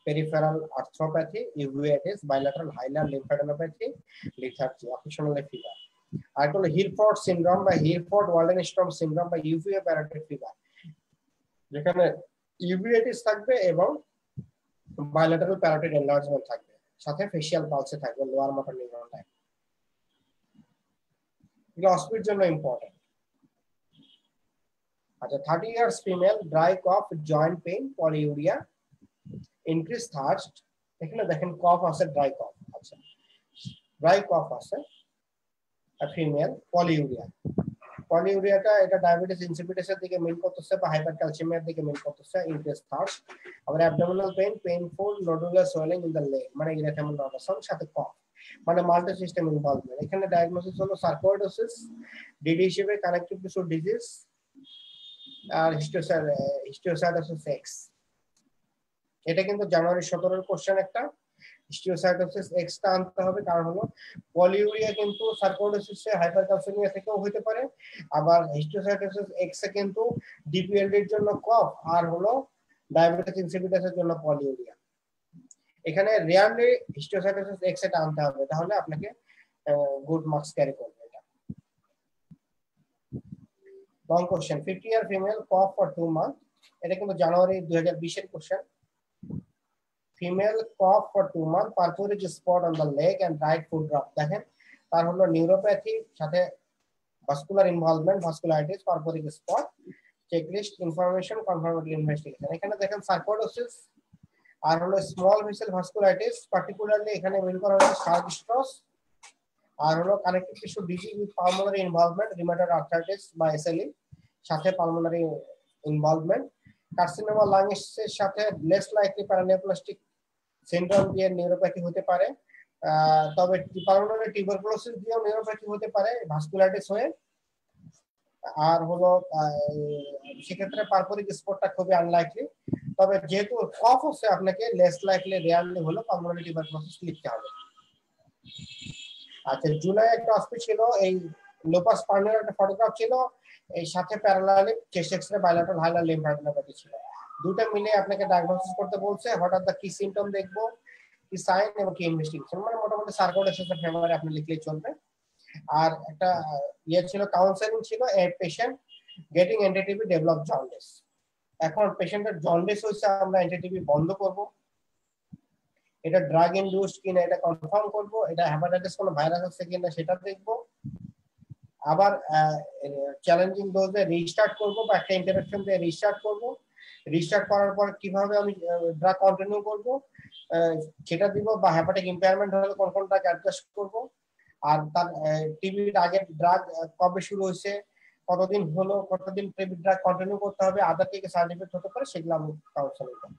peripheral arthropathy, uveitis, bilateral hilar lymphadenopathy, lethargy, occasionally fever. আর হলো হিলফোর্ড সিনড্রোম বা হিলফোর্ড ওয়ালডেনস্ট্রম সিনড্রোম বা ইউভিএ প্যারাটাইড ফিভার, যেখানে ইউভিআইটিস থাকবে এবং বায়োলেটারাল প্যারাটাইড এনলার্জমেন্ট থাকবে, সাথে facial পালসে থাকবে lower motor neuron line. এগুলো অস্পির জন্য ইম্পর্টেন্ট। আচ্ছা 30 years female, dry cough, joint pain, polyuria, increase thirst. এখানে দেখেন কফ আছে, ড্রাই কফ আছে, ড্রাই কফ আছে ফিমেল, পলিউরিয়া। পলিউরিয়াটা এটা ডায়াবেটিস ইনসিপিটাসের দিকে মিল করতেছে বা হাইপারক্যালসিয়ামের দিকে মিল করতেছে, ইনক্রিজ থার্স্ট। আবার abdominal pain, painful nodular swelling in the leg, মানে ইরেথেমাল নার্ভাস সাথে কফ, মানে মাল্টি সিস্টেম ইনভলভমেন্ট। এখানে ডায়াগনোসিস হলো সার্কোইডোসিস, ডিডি হিসেবে কানেক্টিভ টিস্যু ডিজিজ, আর হিস্টিওসাইটোসিস এক্স। এটা কিন্তু জানুয়ারি 17 কোশ্চেন একটা। হিস্টিওসাইটোসিস এক্স টা আনতে হবে, কারণ হলো পলিউরিয়া কিন্তু সার্কোইডোসিসে হাইপারক্যালসিমিয়া থেকেও হতে পারে, আবার হিস্টিওসাইটোসিস এক্স এ কিন্তু ডিপিএলডি এর জন্য কফ, আর হলো ডায়াবেটিস ইনসিপিটাসের জন্য পলিউরিয়া। এখানে রিয়ারলি হিস্টিওসাইটোসিস এক্স এটা আনতে হবে, তাহলে আপনাকে গুড মার্কস ক্যারি করবে এটা। Long question, 50 year female, cough for 2 month. এটা কিন্তু জানুয়ারি 2020 এর কোশ্চেন। Female, cough for 2 month, purpuric spot on the leg and right foot drop. দেখেন তার হলো নিউরোপ্যাথি সাথে vascular involvement, vasculitis, purpuric spot, checklist, information, confirmatory investigation. এখানে দেখেন সার্কোইডোসিস আর হলো স্মল ভেসেল ভাস্কুলাইটিস, পার্টিকুলারলি এখানে মিল করা হচ্ছে শার্ক স্ট্রস, আর হলো connective tissue disease with pulmonary involvement, rheumatoid arthritis বা এসএলই সাথে পালমোনারি ইনভলভমেন্ট, কার্সিনোমা লাংসের সাথে লেস লাইকলি প্যারানিওপ্লাস্টিক সিনড্রোম দিয়ে নিউরোপ্যাথি হতে পারে, তবে পালমোনারি টিউবারকুলোসিস দিয়েও নিউরোপ্যাথি হতে পারে ভাস্কুলাইটিস হয়ে। আর হলো সেক্ষেত্রে পারফোরিক স্পটটা খুবই আনলাইকলি, তবে যেহেতু কফ হচ্ছে আপনাকে লেস লাইকলি রেয়ারলি হলো পালমোনারি টিউবারকুলোসিস লিখতে হবে। আচ্ছা জুলাই একটা অস্পি ছিল, এই লোপাস পার্নিয়ার একটা ফটোগ্রাফ ছিল, এই সাথে parallelly chest x-ray bilateral hilar lymphadenopathy ছিল। দুটো মিলে আপনাকে ডায়াগনোসিস করতে বলছে, হঠাৎ কি সিম্পটম দেখবো, কি সাইন এবং কি ইনভেস্টিগেশন, মানে মোটামুটি সার্কোইডোসিসের ফেভারে আপনি লিখলেই চলবে। আর একটা ছিল কাউন্সেলিং ছিল, a patient getting anti TB develop jaundice. এখন পেশেন্টের জন্ডিস হয়েছে, আমরা এনটিটিভি বন্ধ করব, এটা ড্রাগ ইনডিউসড কিনা এটা কনফার্ম করব, এটা হেপাটাইটিস কোন ভাইরাস আছে কিনা সেটা দেখব, আবার চ্যালেঞ্জিং ডোজে রিস্টার্ট করব বা একটা ইন্টারাকশন দিয়ে রিস্টার্ট করব, রিস্টার্ট করার পর কিভাবে আমি ড্রাগ কন্টিনিউ করব সেটা দিব, বা হেপাটিক ইম্পেয়ারমেন্ট হলে কোন কোন ড্রাগ অ্যাডজাস্ট করব, আর তার টিবির আগে ড্রাগ কবে শুরু হয়েছে, কতদিন হলো, কতদিন টিবি ড্রাগ কন্টিনিউ করতে হবে, আদার থেকে সাইড এফেক্ট হতে পারে, সেগুলো আমি কাউন্সেলিং করব।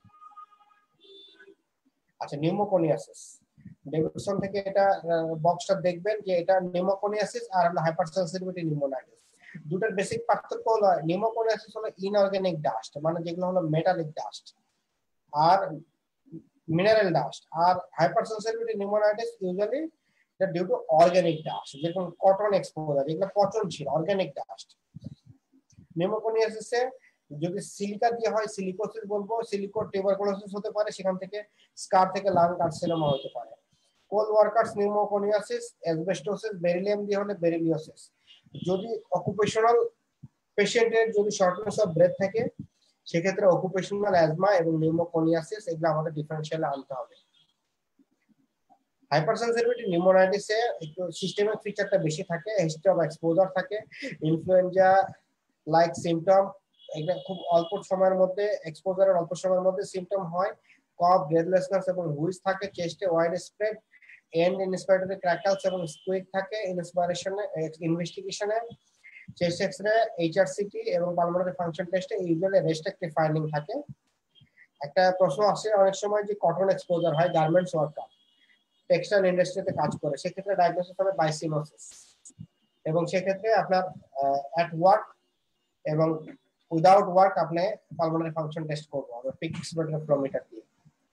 আচ্ছা নিউমোকনিয়াসিস, ডেভিডসন থেকে এটা বক্সটা দেখবেন যে এটা নিউমোকনিয়াসিস আর হলো হাইপারসেনসিটিভিটি নিউমোনাইটিস। দুটোর বেসিক পার্থক্য হলো নিউমোকনিয়াসিস হলো ইনঅর্গানিক ডাস্ট, মানে যেগুলো হলো মেটালিক ডাস্ট আর মিনারেল ডাস্ট, আর হাইপারসেনসিটিভিটি নিউমোনাইটিস ইউজুয়ালি এটা ডিউ টু অর্গানিক ডাস্ট, যেরকম কটন এক্সপোজার, যেগুলো পচনশীল অর্গানিক ডাস্ট। নিউমোকনিয়াসিসে যদি সিলিকা দিয়ে হয় সিলিকোসিস বলবো, সিলিকো টিউবারকুলোসিস হতে পারে, সেখান থেকে স্কার থেকে লাং কার্সিনোমা হতে পারে। Coal workers pneumoconiosis, asbestosis, beryllium দিয়ে হলে বেরিলিওসিস। যদি অকুপেশনাল পেশেন্টের যদি শর্টনেস অফ ব্রেথ থাকে সেক্ষেত্রে অকুপেশনাল অ্যাজমা এবং নিউমোকনিয়াসিস, এগুলো আমাদের ডিফারেনশিয়ালে আনতে হবে। হাইপারসেনসিটিভিটি নিউমোনাইটিসে একটু সিস্টেমিক ফিচারটা বেশি থাকে, হিস্ট্রি অফ এক্সপোজার থাকে, ইনফ্লুয়েঞ্জা লাইক সিমটম, এটা খুব অল্প সময়ের মধ্যে এক্সপোজারের অল্প সময়ের মধ্যে সিমটম হয়, কফ, ব্রেথলেসনেস এবং হুইস থাকে, চেস্টে widespread, and inspiratory crackles এবং স্কুইক থাকে, ইনস্পিরেশনে ইনভেস্টিগেশনে চেস্ট এক্সরে, এইচআরসিটি এবং পালমোনারি ফাংশন টেস্টে ইউজুয়ালি রেস্ট্রিক্টিভ ফাইন্ডিং থাকে। একটা প্রশ্ন আসে অনেক সময় যে কটন এক্সপোজার হয়, গার্মেন্টস ওয়ার্কার টেক্সটাইল ইন্ডাস্ট্রিতে কাজ করে, সেক্ষেত্রে ডায়াগনোসিস হবে বাইসিনোসিস, এবং সেক্ষেত্রে আপনার অ্যাট ওয়ার্ক এবং উইদাউট ওয়ার্ক আপনি পালমোনারি ফাংশন টেস্ট করবো আমরা পিক এক্সপ্লোরেটর ফ্লোমিটার দিয়ে।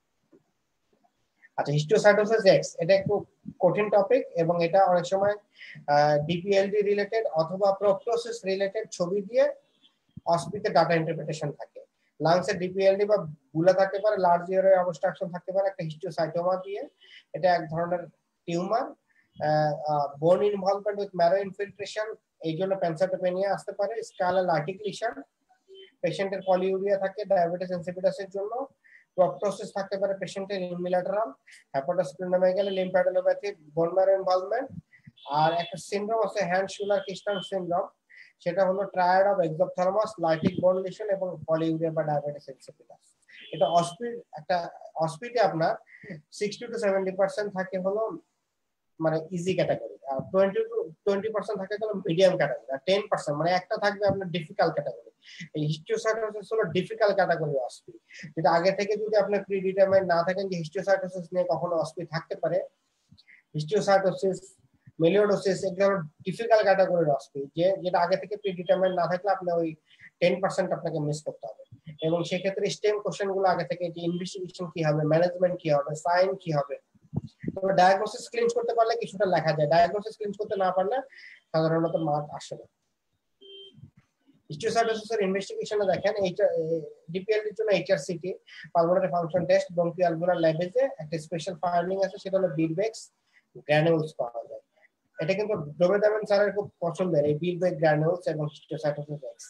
আচ্ছা হিস্টোসাইটোসিস এক্স, এটা একটু কঠিন টপিক এবং এটা অনেক সময় ডিপিএলডি রিলেটেড অথবা প্রোপ্টোসিস রিলেটেড ছবি দিয়ে অস্পিতে ডাটা ইন্টারপ্রিটেশন থাকে। লাংসে ডিপিএলডি বা বুলা থাকতে পারে, লার্জ এরিয়া অবস্ট্রাকশন থাকতে পারে একটা হিস্টিওসাইটোমা দিয়ে, এটা এক ধরনের টিউমার। বোন ইনভলভমেন্ট উইথ ম্যারো ইনফিল্ট্রেশন, এই জন্য প্যানসাইটোপেনিয়া আসতে পারে। স্কালাল আর্টিকুলেশন, পেশেন্টের পলিউরিয়া থাকে ডায়াবেটিস ইনসিপিটাসের জন্য। প্রপটোসিস থাকতে পারে পেশেন্টের unilateral. Hepatosplenomegaly, lymphadenopathy, bone marrow involvement. আর একটা সিনড্রোম আছে হ্যান্ড শুলার কিস্টান সিনড্রোম, সেটা হলো triad of exophthalmos, lytic bone lesion এবং পলিউরিয়া বা ডায়াবেটিস ইনসিপিটাস। এটা একটা অস্পিতে আপনার 60 to 70% থাকে হলো মানে ইজি ক্যাটাগরি, আর 20% থাকে হলো মিডিয়াম ক্যাটাগরি, আর 10% মানে একটা থাকবে আপনার ডিফিকাল্ট ক্যাটাগরি। এই হিস্টিওসাইটোসিস হলো ডিফিকাল্ট ক্যাটাগরি অস্পি, যেটা আগে থেকে যদি আপনি প্রিডিটারমাইন না থাকেন যে হিস্টিওসাইটোসিস নিয়ে কখনো অস্পি থাকতে পারে, হিস্টিওসাইটোসিস, মেলিওডোসিস, এগুলো ডিফিকাল্ট ক্যাটাগরির অস্পি, যেটা আগে থেকে প্রিডিটারমাইন না থাকলে আপনি ওই 10% আপনাকে মিস করতে হবে। এবং সেক্ষেত্রে স্টেম কোশ্চেন গুলো আগে থেকে, যে ইনভেস্টিগেশন কি হবে, ম্যানেজমেন্ট কি হবে, সাইন কি হবে। তবে ডায়াগনোসিস ক্লিনচ করতে পারলে কিছুটা লেখা যায়, ডায়াগনোসিস ক্লিনচ করতে না পারলে সাধারণত মার্ক আসে না। হিস্টিওসাইটোসিসের ইনভেস্টিগেশনে দেখেন ডিপিএলডির জন্য HRCT, pulmonary function test, bronchoalveolar ল্যাবেজে একটা স্পেশাল ফাইন্ডিং আছে, সেটা হলো বিলবেক্স গ্র্যানুলস পাওয়া যায়। এটা কিন্তু ডোবেদামেন স্যারের খুব পছন্দের, এই বিলবেক গ্র্যানুলস এবং histiocytosis X.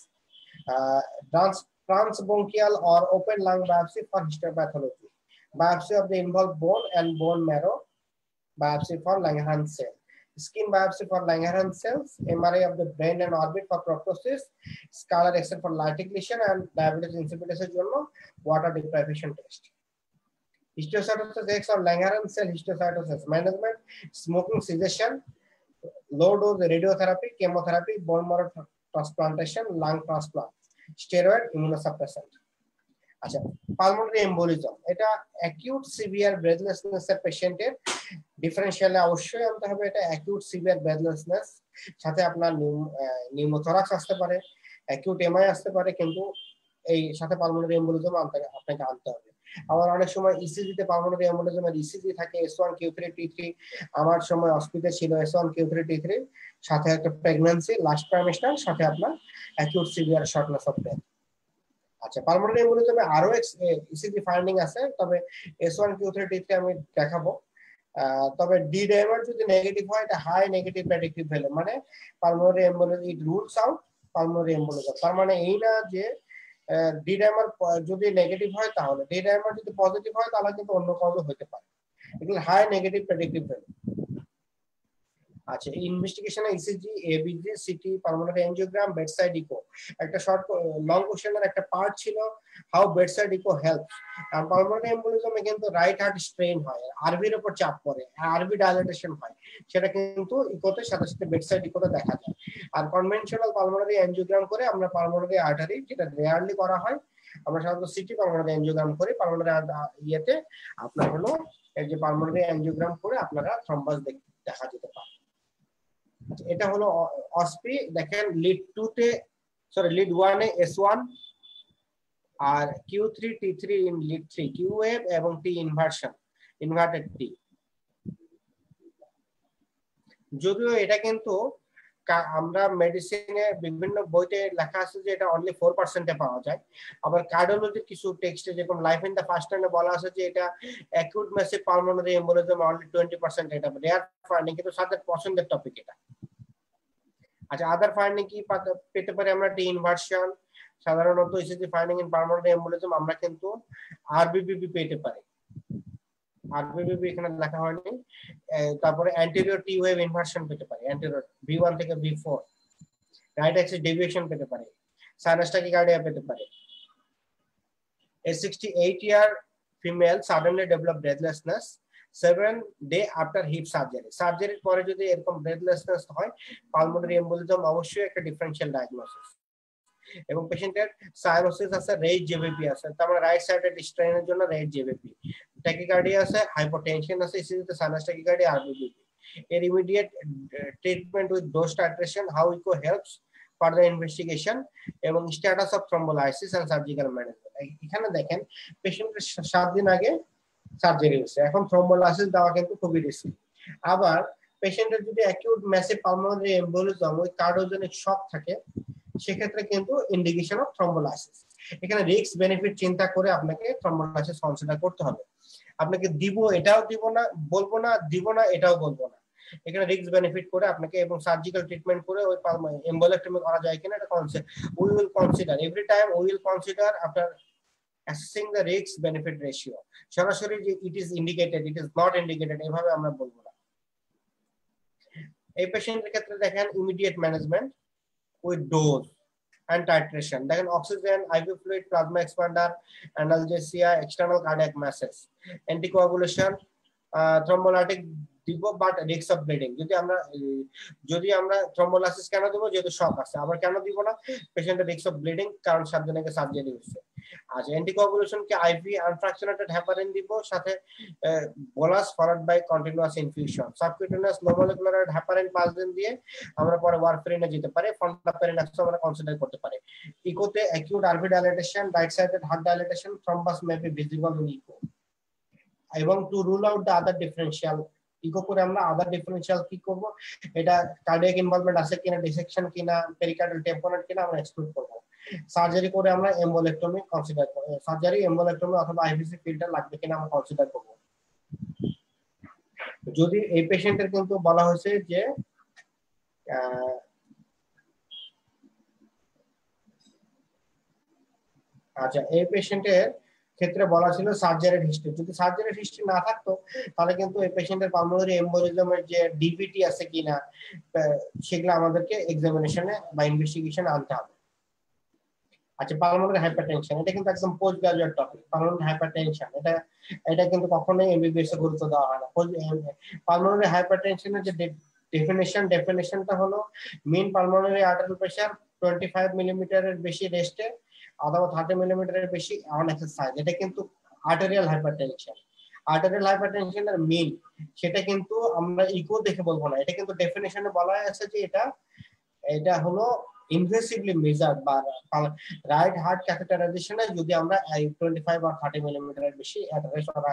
Transbronchial or open lung biopsy for histopathology, biopsy of the involved bone and bone marrow, biopsy for Langerhans cell, skin biopsy for Langerhans cells, MRI of the brain and orbit for proptosis, scalar X for lytic lesion, and diabetes insipidus এর জন্য water deprivation test. Histiocytosis X or Langerhans cell histiocytosis management, smoking cessation, low dose radiotherapy, chemotherapy, bone marrow transplantation, lung transplant, steroid, immunosuppressant. আচ্ছা, pulmonary embolism, এটা acute severe breathlessness এর পেশেন্টের ডিফারেনশিয়ালে অবশ্যই আনতে হবে। এটা অ্যাকিউট সিভিয়ার ব্রেথলেসনেস, সাথে আপনার নিউমোথরাক্স আসতে পারে, অ্যাকিউট এমআই আসতে পারে, কিন্তু এই সাথে পালমোনারি এম্বোলিজম আপনাকে আনতে হবে। আবার অনেক সময় ইসিজিতে পালমোনারি এম্বোলিজমের ইসিজি থাকে S1Q3T3, আমার সময় অস্পিতে ছিল S1Q3T3, সাথে একটা প্রেগন্যান্সি লাস্ট ট্রাইমেস্টার, সাথে আপনার acute severe shortness of breath. আচ্ছা, পালমোনারি এম্বোলিজমে আরো ইসিজি ফাইন্ডিং আছে, তবে S1Q3T3 আমি দেখাবো। তবে ডি ডাইমার যদি নেগেটিভ হয়, এটা হাই নেগেটিভ প্রেডিক্টিভ ভ্যালু, মানে pulmonary embolism it rules out pulmonary embolism. তার মানে এই না যে ডি ডাইমার যদি নেগেটিভ হয়, তাহলে ডি ডাইমার যদি পজিটিভ হয় তাহলে কিন্তু অন্য কাউকে হতে পারে, এগুলো হাই নেগেটিভ প্রেডিক্টিভ ভ্যালু। আচ্ছা, ইনভেস্টিগেশনে ECG, ABG, CT, pulmonary angiogram, bedside echo, একটা শর্ট লং কোশ্চেনের একটা পার্ট ছিল হাউ বেডসাইড ইকো হেল্প। আর পালমোনারি এম্বোলিজমে কিন্তু রাইট হার্ট স্ট্রেন হয়, আরবির উপর চাপ পড়ে, আরবি ডায়ালেটেশন হয়, সেটা কিন্তু ইকোতে সাথে সাথে বেডসাইড ইকোতে দেখা যায়। আর কনভেনশনাল পালমোনারি এনজিওগ্রাম করে আমরা পালমোনারি আর্টারি, যেটা রেয়ারলি করা হয়, আমরা সাধারণত সিটি পালমোনারি এনজিওগ্রাম করি। পালমোনারি ইয়েতে আপনার হলো এই যে পালমোনারি এনজিওগ্রাম করে আপনারা থ্রম্বাস দেখা যেতে পারে। এটা হলো অসপি। দেখেন লিড 2 তে, সরি লিড 1 এ S1 আর Q3T3 in lead 3, Q wave এবং T ইনভার্সন, ইনভার্টেড T। যদিও এটা কিন্তু আমরা মেডিসিনে বিভিন্ন বইতে লেখা আছে যে এটা অনলি 4% এ পাওয়া যায়। আবার কার্ডিওলজির কিছু টেক্সটে, যেরকম লাইফ ইন দা ফার্স্ট টাইমে বলা আছে যে এটা acute massive pulmonary embolism only 20%, এটা রেয়ার ফাইন্ডিং, কিন্তু তাদের পছন্দের টপিক এটা। আচ্ছা, আদার ফাইন্ডিং কি পেতে পারি আমরা? টি ইনভার্সন, সাধারণত ECG finding in pulmonary embolism আমরা কিন্তু আরবিবিপি পেতে পারি, আরবিবিপি এখানে লেখা হয়নি। তারপরে অ্যান্টেরিয়র টি ওয়েভ ইনভার্সন পেতে পারি, অ্যান্টেরিয়র V1 থেকে V4, রাইট অ্যাক্সিস ডেভিয়েশন পেতে পারি, সাইনাস ট্যাকিকার্ডিয়া পেতে পারি। A 68-year female suddenly developed breathlessness 7 days after hip surgery. সার্জারির পরে যদি এরকম ব্রেথলেসনেস হয়, পালমোনারি এম্বোলিজম অবশ্যই একটা ডিফারেনশিয়াল ডায়াগনোসিস। এবং পেশেন্টের সাইনোসিস আছে, রেইজ জেভিপি আছে, তার মানে রাইট সাইডেড স্ট্রেনের জন্য রেইজ জেভিপি, ট্যাকিকার্ডিয়া আছে, হাইপোটেনশন আছে, ইসিজিতে সাইনাস ট্যাকিকার্ডিয়া, আরবিবিপি। এর immediate treatment with dose titration, how echo helps further investigation, এবং status of thrombolysis and surgical management. এখানে দেখেন পেশেন্টের 7 দিন আগে সার্জারি হয়েছে, এখন থ্রম্বোলাইসিস দেওয়া কিন্তু খুবই রিস্কি। আবার পেশেন্টের যদি acute massive pulmonary embolism with cardiogenic shock থাকে, সেক্ষেত্রে কিন্তু ইন্ডিকেশন অফ থ্রম্বোলাইসিস। এখানে রিস্ক বেনিফিট চিন্তা করে আপনাকে থ্রম্বোলাইসিস কনসিডার করতে হবে। আপনাকে দিব এটাও দিব না, বলবো না, দিব না এটাও বলবো না। এখানে রিস্ক বেনিফিট করে আপনাকে এবং সার্জিক্যাল ট্রিটমেন্ট করে ওই এম্বোলেক্টমি করা যায় কিনা এটা we will consider every time, we will consider after assessing the risk benefit ratio. সরাসরি যে it is indicated, it is not indicated এভাবে আমরা বলবো না। এই পেশেন্টের ক্ষেত্রে দেখেন immediate management with dose and titration, দেখেন oxygen, IV fluid, plasma expander, analgesia, external cardiac massage, anticoagulation, thrombolytic দিব, বাট রিস্ক অফ ব্লিডিং। যদি আমরা থ্রম্বোলাইসিস কেন দেবো, যেহেতু শক আছে। আবার কেন দিব না, পেশেন্টের রিস্ক অফ ব্লিডিং, কারণ সাবজেক্টে সার্জারি হচ্ছে। আচ্ছা, অ্যান্টিকোয়াগুলেশন কে আইভি আনফ্র্যাকশনেটেড হেপারিন দিব, সাথে bolus followed by continuous infusion. Subcutaneous low molecular heparin 5 দিন দিয়ে আমরা পরে ওয়ারফারিনে যেতে পারি, ফন্টাপেরিনাক্স আমরা কনসিডার করতে পারি। ইকোতে acute RV dilatation, right sided heart dilatation, thrombus may be visible in echo. এবং to rule out the other differential, echo করে আমরা আদার ডিফারেন্সিয়াল কি করব, এটা কার্ডিয়াক ইনভলভমেন্ট আছে কিনা, ডিসেকশন কিনা, পেরিকার্ডিয়াল টেম্পোনেট কিনা আমরা এক্সক্লুড করব। সার্জারি করে আমরা এম্বোলেক্টমি কনসিডার করব, সার্জারি এম্বোলেক্টমি অথবা আইভিসি ফিল্টার লাগবে কিনা আমরা কনসিডার করব। যদি এই পেশেন্টের কিন্তু বলা হয়েছে যে আচ্ছা, এই পেশেন্টের ক্ষেত্রে বলা ছিল সার্জারির হিস্ট্রি। যদি সার্জারির হিস্ট্রি না থাকতো তাহলে কিন্তু এই পেশেন্টের পালমোনারি এম্বোলিজমের যে ডিভিটি আছে কিনা সেগুলো আমাদেরকে এক্সামিনেশনে বা ইনভেস্টিগেশনে আনতে হবে। আচ্ছা, পালমোনারি হাইপারটেনশন, এটা কিন্তু একদম post graduate topic. Pulmonary hypertension এটা কিন্তু কখনোই এমবিবিএস এ গুরুত্ব দেওয়া হয় না। পালমোনারি হাইপারটেনশনের যে ডেফিনেশনটা হলো মিন পালমোনারি আর্টারিয়াল প্রেসার 25 মিলিমিটারের বেশি রেস্টে অথবা 30 মিলিমিটারের বেশি অন এক্সারসাইজ। এটা কিন্তু আর্টারিয়াল হাইপারটেনশন। আর্টারিয়াল হাইপারটেনশনের মিন সেটা কিন্তু আমরা ইকো দেখে বলবো না, এটা কিন্তু ডেফিনেশনে বলা আছে যে এটা হলো ইনভেসিভলি মেজার্ড বা রাইট হার্ট ক্যাথেটারাইজেশনে যদি আমরা 25 আর 30 মিলিমিটারের বেশি অ্যাট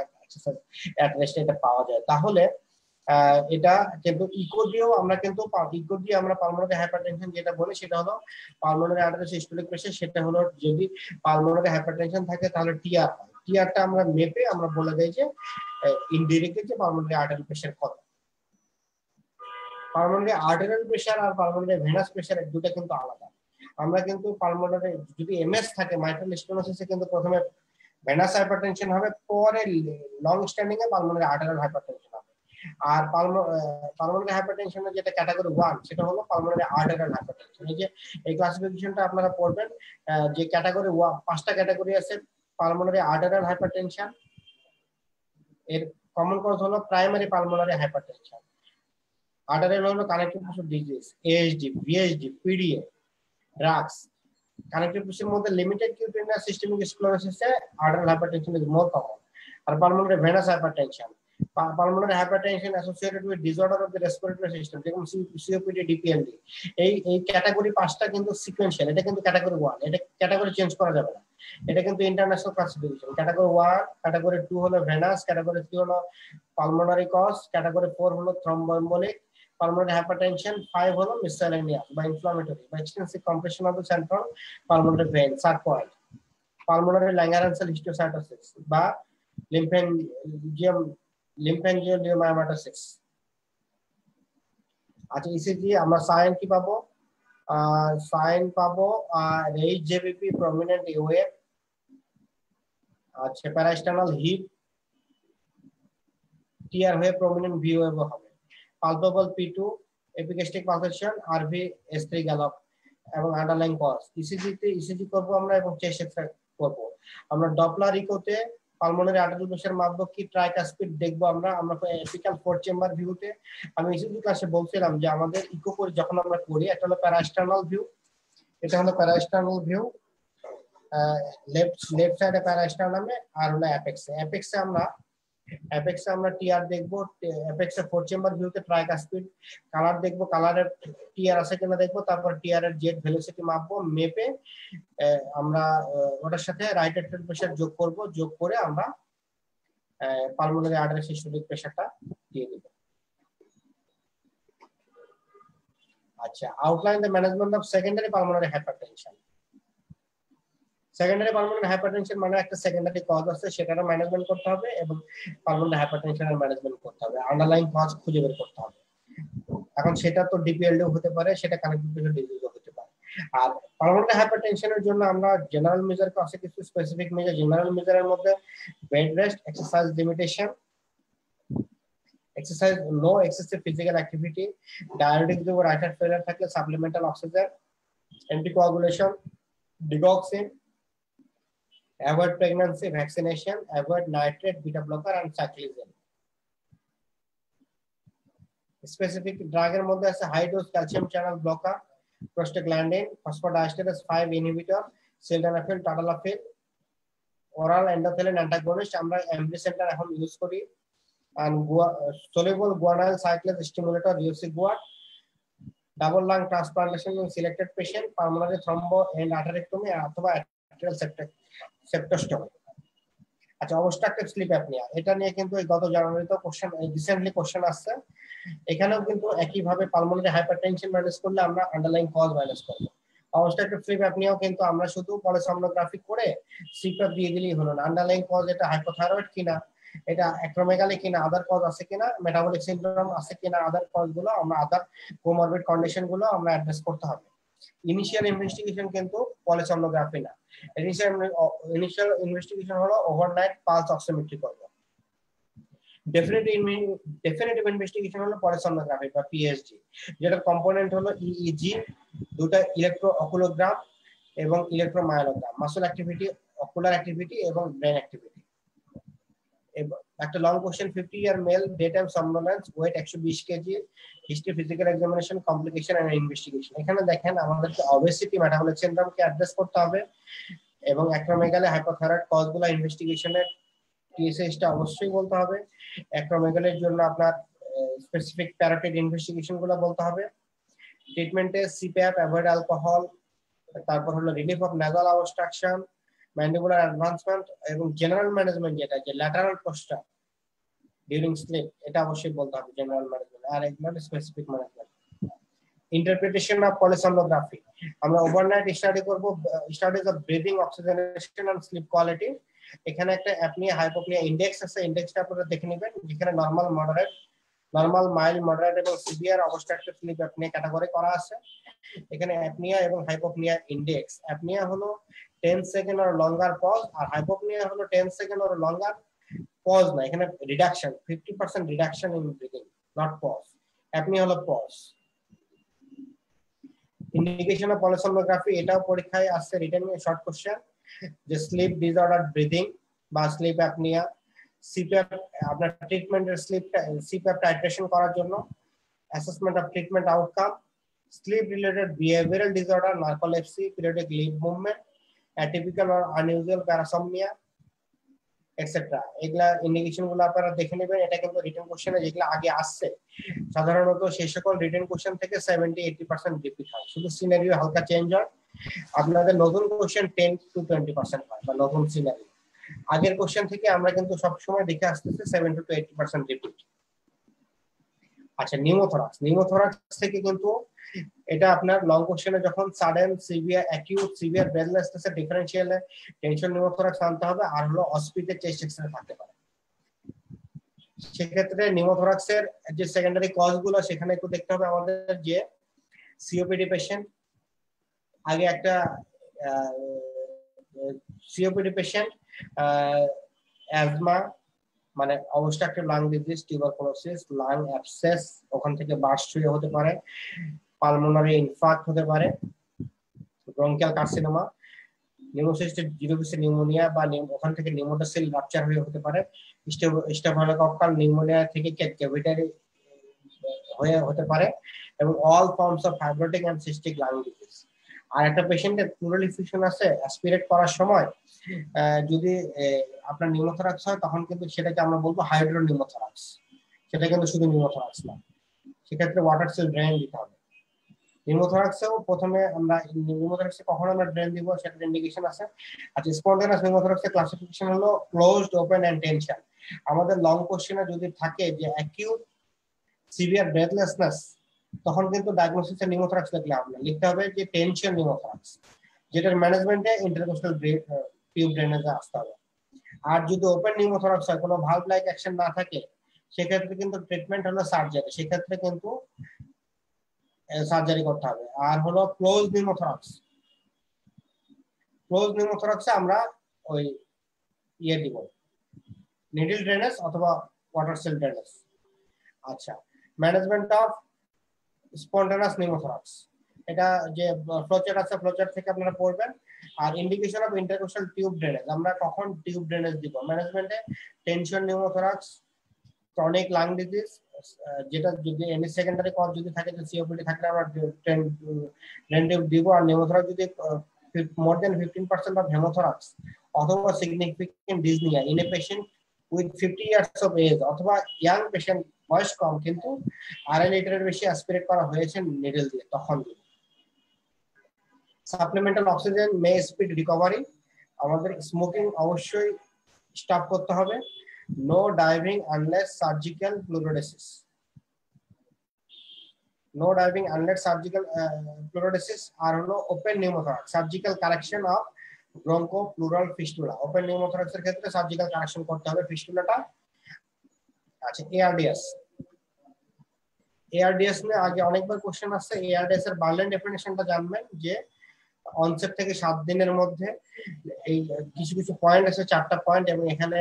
রেস্ট এটা পাওয়া যায়, তাহলে এটা কিন্তু ইকো দিয়েও আমরা কিন্তু ইকো দিয়ে আমরা পালমোনারি হাইপারটেনশন যেটা বলি সেটা হলো পালমোনারি আর্টারি সিস্টোলিক প্রেসার। সেটা হলো যদি পালমোনারি হাইপারটেনশন থাকে তাহলে টিআর হয়। টিআরটা আমরা মেপে আমরা বলে দেই যে ইনডিরেক্টলি যে পালমোনারি আর্টারি প্রেসার কত। পালমোনারি আর্টারিয়াল প্রেসার আর পালমোনারি ভেনাস প্রেসার দুটো কিন্তু আলাদা। আমরা কিন্তু পালমোনারি যদি এমএস থাকে, মাইট্রাল স্টেনোসিসে কিন্তু প্রথমে ভেনাস হাইপারটেনশন হবে, পরে লং স্ট্যান্ডিং এ পালমোনারি আর্টারিয়াল হাইপারটেনশন হবে। আর পালমোনারি হাইপারটেনশনের যেটা ক্যাটাগরি 1 সেটা হলো পালমোনারি আর্টারিয়াল হাইপারটেনশন। এই যে এই ক্লাসিফিকেশনটা আপনারা পড়বেন, যে ক্যাটাগরি 1 5টা ক্যাটাগরি আছে পালমোনারি আর্টারিয়াল হাইপারটেনশন। এর কমন কজ হলো প্রাইমারি পালমোনারি হাইপারটেনশন। আর্টারিয়াল হলো connective tissue disease, ASD, VSD, PDA, drugs. Connective টিস্যুর মধ্যে লিমিটেড কিউটেনিয়াস সিস্টেমিক স্ক্লেরোসিসে arterial hypertension is more common. আর pulmonary venous hypertension, pulmonary hypertension associated with disorder of the respiratory system যেমন COPD, DPND. এই category 5টা কিন্তু sequential, এটা কিন্তু ক্যাটাগরি 1, এটা ক্যাটাগরি চেঞ্জ করা যাবে না, এটা কিন্তু ইন্টারন্যাশনাল ক্লাসিফিকেশন। ক্যাটাগরি 1, ক্যাটাগরি 2 হলো ভেনাস, ক্যাটাগরি 3 হলো পালমোনারি কজ, ক্যাটাগরি 4 হলো থ্রম্বোএম্বোলিক, pulmonary hypertension, 5 হলো miscellaneous বা inflammatory বা extensive compression of the central pulmonary vein, sarcoid, pulmonary Langerhans histiocytosis বা lymphangioliomyomatosis। আচ্ছা, ইসিজি আমরা সাইন কি পাবো? সাইন পাবো রেইজ জেবিপি, প্রমিনেন্ট ওয়েভ, আচ্ছা প্যারাস্টার্নাল হিট, টিআর হয়ে প্রমিনেন্ট ভি ওয়েভ হবে, palpable P2, epigastric pulsation, RV S3 gallop এবং আন্ডারলাইং কজ। ইসিজি করব আমরা এবং চেস্ট এক্স-রে করব আমরা। ডপলার ইকোতে পালমোনারি আর্টারিয়াল প্রেসার মাপবো কি, ট্রাইকাসপিড দেখবো আমরা এপিক্যাল 4 চেম্বার ভিউতে। আমি ইসিজি ক্লাসে বলছিলাম যে আমাদের ইকো করে যখন আমরা করি, একটা হলো প্যারাস্টার্নাল ভিউ, এটা হলো প্যারাস্টার্নাল ভিউ, লেফট সাইডে প্যারাস্টার্নামে আর হলো অ্যাপেক্সে আমরা টিআর দেখবো, অ্যাপেক্সে 4 চেম্বার ভিউতে ট্রাইকাসপিড, কালার দেখবো, কালারের টিআর আছে কিনা দেখবো, তারপর টিআর এর জেড ভেলোসিটি মাপবো, মেপে আমরা ওটার সাথে রাইট আর্টারিয়াল প্রেসার যোগ করে আমরা পালমোনারি আর্টারি সিস্টোলিক প্রেসারটা দিয়ে দেব। আচ্ছা, outline the management of secondary pulmonary hypertension. Secondary pulmonary hypertension মানে একটা সেকেন্ডারি কজ আছে, সেটারও ম্যানেজমেন্ট করতে হবে এবং পালমোনারি হাইপারটেনশনের ম্যানেজমেন্ট করতে হবে, আন্ডারলাইং কজ খুঁজে বের করতে হবে। এখন সেটা তো ডিপিএলডিও হতে পারে, সেটা কানেক্টিভ টিস্যু ডিজিজও হতে পারে। আর পালমোনারি হাইপারটেনশনের জন্য আমরা জেনারেল মেজার আছে, কিছু স্পেসিফিক মেজার। জেনারেল মেজারের মধ্যে bed rest, exercise limitation, exercise, no excessive physical activity, diabetic যদি রাইট হার্ট ফেলিয়ার থাকলে supplemental oxygen, anticoagulation, digoxin, avoid pregnancy, vaccination, avoid nitrate, beta blocker and cyclism. Specific drug এর মধ্যে আছে high dose calcium channel blocker, prostaglandin, phosphodiesterase 5 inhibitor, sildenafil, tadalafil, oral endothelin antagonist আমরা ambrisentan এখন use করি, and soluble guanylyl cyclase stimulator UC-GUAT, double lung transplantation in selected patient, pulmonary thrombo and atherectomy অথবা atrial septostomy। আচ্ছা, obstructive sleep apnoea, এটা নিয়ে কিন্তু গত জানুয়ারিতে কোশ্চেন, রিসেন্টলি কোশ্চেন আসছে। এখানেও কিন্তু একই ভাবে পালমোনারি হাইপারটেনশন ম্যানেজ করলে আমরা আন্ডারলাইং কজ ম্যানেজ করব। অবস্ট্রাকটিভ স্লিপ অ্যাপনিয়াও কিন্তু আমরা শুধু পলিসোমনোগ্রাফি করে সিপ্যাপ দিয়ে দিলেই হলো না, আন্ডারলাইং কজ এটা হাইপোথাইরয়েড কিনা, এটা অ্যাক্রোমেগালি কিনা, আদার কজ আছে কিনা, মেটাবলিক সিনড্রোম আছে কিনা, আদার কজ গুলো আমরা, আদার কোমরবিড কন্ডিশন গুলো আমরা অ্যাড্রেস করতে হবে। ইনিশিয়াল ইনভেস্টিগেশন কিন্তু পলিসোমনোগ্রাফি না, ইনিশিয়াল ইনভেস্টিগেশন হলো ওভারনাইট পালস অক্সিমেট্রি করব। ডেফিনেটিভ ইনভেস্টিগেশন হলো পলিসোমনোগ্রাফি বা পিএসজি, যেটার কম্পোনেন্ট হলো ইইজি, দুটো ইলেকট্রো অকুলোগ্রাম এবং electromyogram, muscle activity, ocular activity এবং ব্রেন অ্যাক্টিভিটি। একটা long question, 50 year male, day time somnolence, weight 120 KG, history, physical examination, complication and investigation. এখানে দেখেন আমাদেরকে অবেসিটি, মেটাবলিক সিনড্রোমকে অ্যাড্রেস করতে হবে এবং অ্যাক্রোমেগালি, হাইপোথাইরয়েড কজগুলো ইনভেস্টিগেশনের টিএসএইচটা অবশ্যই বলতে হবে। অ্যাক্রোমেগালির জন্য আপনার স্পেসিফিক প্যারাটিড ইনভেস্টিগেশন গুলো বলতে হবে। ট্রিটমেন্টে সিপ্যাপ, অ্যাভয়েড অ্যালকোহল, তারপর হলো relief of nasal obstruction, mandibular advancement এবং জেনারেল ম্যানেজমেন্ট, যেটা যে ল্যাটারাল পোস্টার ডিউরিং স্লিপ, এটা অবশ্যই বলতে হবে জেনারেল ম্যানেজমেন্ট। আর এগুলো specific management. Interpretation of polysomnography, আমরা ওভারনাইট স্টাডি করব, studies of breathing, oxygenation and sleep quality. এখানে একটা অ্যাপনিয়া হাইপোপনিয়া ইনডেক্স আছে, ইনডেক্সটা আপনারা দেখে নেবেন। যেখানে normal, moderate, normal, mild, moderate এবং severe obstructive sleep apnoea category করা আছে। এখানে অ্যাপনিয়া এবং হাইপোপনিয়া ইনডেক্স, অ্যাপনিয়া হলো 10 সেকেন্ড অর লঙ্গার পজ, আর হাইপোপনিয়া হলো 10 সেকেন্ড অর লঙ্গার পজ না, এখানে reduction, 50% reduction in breathing, not pause. Apnoea হলো পজ। ইন্ডিকেশন অফ পলিসোমনোগ্রাফি, এটাও পরীক্ষায় আসছে রিটেন শর্ট কোশ্চেন, যে স্লিপ ডিসঅর্ডার ব্রিদিং বা স্লিপ অ্যাপনিয়া, সিপ্যাপ, আপনার ট্রিটমেন্টের সিপ্যাপ টাইট্রেশন করার জন্য, assessment of treatment outcome, sleep related behavioural disorder, narcolepsy, periodic limb movement, atypical or unusual parasomnia etcetera. এগুলা ইন্ডিকেশন গুলো আপনারা দেখে নেবেন। এটা কিন্তু রিটেন কোশ্চেনে যেগুলো আগে আসছে, সাধারণত সেই সকল রিটেন কোশ্চেন থেকে 70-80% রিপিট হয়, শুধু সিনারিও হালকা চেঞ্জ হয়। আপনাদের নতুন কোশ্চেন 10-20% হয়, বা নতুন সিনারিও। আগের কোশ্চেন থেকে আমরা কিন্তু সবসময় দেখে আসতেছি 70-80% রিপিট। আচ্ছা, নিউমোথরাক্স থেকে কিন্তু এটা আপনার লং কোশ্চেনে যখন sudden, severe, acute, severe breathlessness, differential tension pneumothorax আনতে হবে, আর হলো অস্পিতে চেস্ট এক্সরে থাকতে পারে। সেক্ষেত্রে নিউমোথরাক্সের যে সেকেন্ডারি কজ গুলো, সেখানে একটু দেখতে হবে আমাদের, যে সিওপিডি পেশেন্ট, আগে একটা সিওপিডি পেশেন্ট, অ্যাজমা মানে obstructive lung disease, tuberculosis, lung abscess, ওখান থেকে বার্স্ট হতে পারে, পালমোনারি ইনফার্ক্ট হতে পারে, bronchial carcinoma, pneumocystis jirovecii pneumonia বা ওখান থেকে নিউমোটোসিল রাপচার হতে পারে, স্টেফিলোকক্কাল নিউমোনিয়া থেকে ক্যাভিটারি হতে পারে, এবং all forms of fibrotic and cystic lung disease. আর একটা পেশেন্টের প্লুরাল ইনফিউশন আছে, অ্যাসপিরেট করার সময় যদি আপনার নিউমোথরাক্স হয়, তখন কিন্তু সেটাকে আমরা বলবো হাইড্রো নিউমোথরাক্স, সেটা কিন্তু শুধু নিউমোথরাক্স না, সেক্ষেত্রে ওয়াটার সেল ড্রেন দিতে হবে। নিউমোথরাক্সেও প্রথমে আমরা নিউমোথরাক্সে কখন আমরা ড্রেন দিব, সেটার ইন্ডিকেশন আছে। আচ্ছা, স্পন্টেনিয়াস নিউমোথরাক্সের ক্লাসিফিকেশন হলো ক্লোজড, ওপেন এন্ড টেনশন। আমাদের লং কোশ্চেনে যদি থাকে যে অ্যাকিউট সিভিয়ার ব্রেথলেসনেস, তখন কিন্তু ডায়াগনোসিসে নিউমোথরাক্স লিখলে হবে না, লিখতে হবে যে টেনশন নিউমোথরাক্স। যেটার ম্যানেজমেন্টে ইন্টারকোস্টাল টিউব ড্রেনেজে আসতে হবে। আর যদি ওপেন নিউমোথরাক্স হয়, কোনো ভালভ লাইক অ্যাকশন না থাকে, সেক্ষেত্রে কিন্তু ট্রিটমেন্ট হলো সার্জারি, সেক্ষেত্রে কিন্তু সার্জারি করতে হবে। আর হলো ক্লোজ নিউমোথরাক্স, ক্লোজ নিউমোথরাক্সে আমরা ওই ইয়ে দিব, নিডল ড্রেনেজ অথবা ওয়াটার সেল ড্রেনেজ। আচ্ছা, ম্যানেজমেন্ট অফ স্পন্টানাস নিউমোথরাক্স, এটা যে ফ্লোচার্ট আছে, ফ্লোচার্ট থেকে আপনারা পড়বেন। আর indication of intercostal tube drainage, আমরা কখন টিউব ড্রেনেজ দিব ম্যানেজমেন্টে, tension pneumothorax, chronic lung disease, যেটা যদি এনি সেকেন্ডারি কজ যদি থাকে, যে সিওপিডি থাকলে আমরা ড্রেন টিউব দিব। আর নিউমোথরাক্স যদি মোর দেন 15% অফ হেমোথরাক্স অথবা significant dyspnoea in a patient with 50 years of age, অথবা ইয়াং পেশেন্ট, বয়স কম কিন্তু আড়াই লিটারের বেশি অ্যাসপিরেট করা হয়েছে নিডল দিয়ে, তখন দিব। Supplemental oxygen may speed recovery, আমাদের স্মোকিং অবশ্যই স্টপ করতে হবে। No diving unless surgical pleurodesis, no diving unless surgical pleurodesis. আর হলো open pneumothorax, surgical correction of bronchopleural fistula, open নিউমোথরাক্সের ক্ষেত্রে সার্জিক্যাল কারেকশন করতে হবে ফিস্টুলাটা। আচ্ছা, এআরডিএস, এআরডিএস নিয়ে আগে অনেকবার কোশ্চেন আসছে। এআরডিএস এর বার্লেন ডেফিনেশনটা জানবেন, যে অনসেট থেকে 7 দিনের মধ্যে, এই কিছু কিছু পয়েন্ট আছে, 4টা পয়েন্ট, এবং এখানে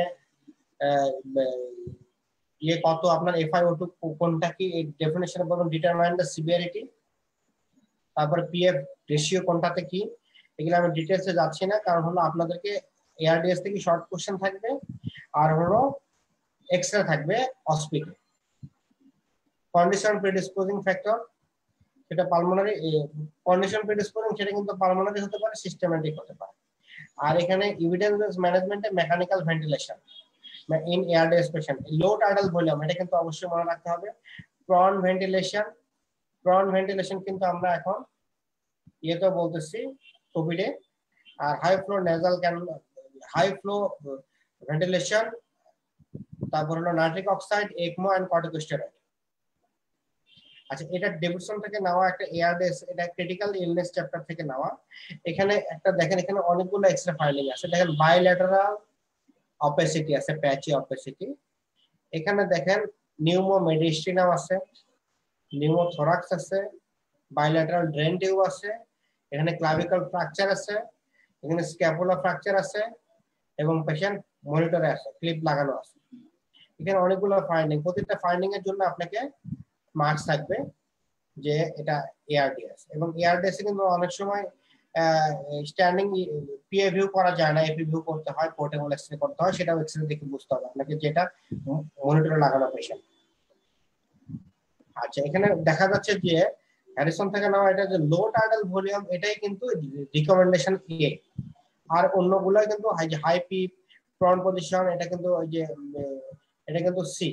ইয়ে কত আপনার FiO2 কোনটা কি, এই ডেফিনেশনে বলুন ডিটারমাইন দ্য সিভিয়ারিটি, তারপর পিএফ রেশিও কোনটাতে কি, এগুলো আমি ডিটেইলসে যাচ্ছি না, কারণ হলো আপনাদেরকে এআরডিএস থেকে শর্ট কোশ্চেন থাকবে, আর হলো এক্সট্রা থাকবে অসপিকে। কন্ডিশন প্রিডিসপোজিং ফ্যাক্টর, সেটা পালমোনারি কন্ডিশন প্রিডিসপোজিং, সেটা কিন্তু পালমোনারি হতে পারে, সিস্টেমেটিক হতে পারে। আর এখানে এভিডেন্স ম্যানেজমেন্টে mechanical ventilation in ARDS patient, low tidal volume, এটা কিন্তু অবশ্যই মনে রাখতে হবে। প্রন ভেন্টিলেশন, প্রন ভেন্টিলেশন কিন্তু আমরা এখন ইয়েতেও বলতেছি কোভিডে। আর high flow nasal high flow ventilation, তারপর হলো nitric oxide, ECMO and corticosteroid. আচ্ছা, এটা ডেভিডসন থেকে নেওয়া একটা এআরডিএস, এটা ক্রিটিক্যাল ইলনেস চ্যাপ্টার থেকে নেওয়া। এখানে একটা দেখেন, এখানে অনেকগুলো এক্সট্রা ফাইন্ডিং আছে। দেখেন বাইল্যাটারাল অপেসিটি আছে, প্যাচি অপেসিটি। এখানে দেখেন নিউমো মেডিস্টিনাম আছে, নিউমোথোরাক্স আছে, বাইল্যাটারাল ড্রেন টিউব আছে, এখানে ক্লাভিকল ফ্র্যাকচার আছে, এখানে স্ক্যাপুলা ফ্র্যাকচার আছে, এবং পেশেন্ট মনিটরে আছে, ক্লিপ লাগানো আছে। এখানে অনেকগুলো ফাইন্ডিং, প্রত্যেকটা ফাইন্ডিং এর জন্য আপনাকে মার্কস থাকবে যে এটা এআরডিএস। এবং এআরডিএস এ কিন্তু অনেক সময় স্ট্যান্ডিং পিএ ভিউ করা যায় না, এপি ভিউ করতে হয়, পোর্টেবল এক্সরে করতে হয়, সেটাও এক্সরে দেখে বুঝতে হবে আপনাকে, যেটা মনিটরে লাগানো পেশেন্ট। আচ্ছা, এখানে দেখা যাচ্ছে যে হ্যারিসন থেকে নেওয়া এটা যে লো টাইডাল ভলিউম, এটাই কিন্তু রিকমেন্ডেশন এ। আর অন্যগুলো কিন্তু হাই পি, প্রন পজিশন, এটা কিন্তু ওই যে এটা কিন্তু সি।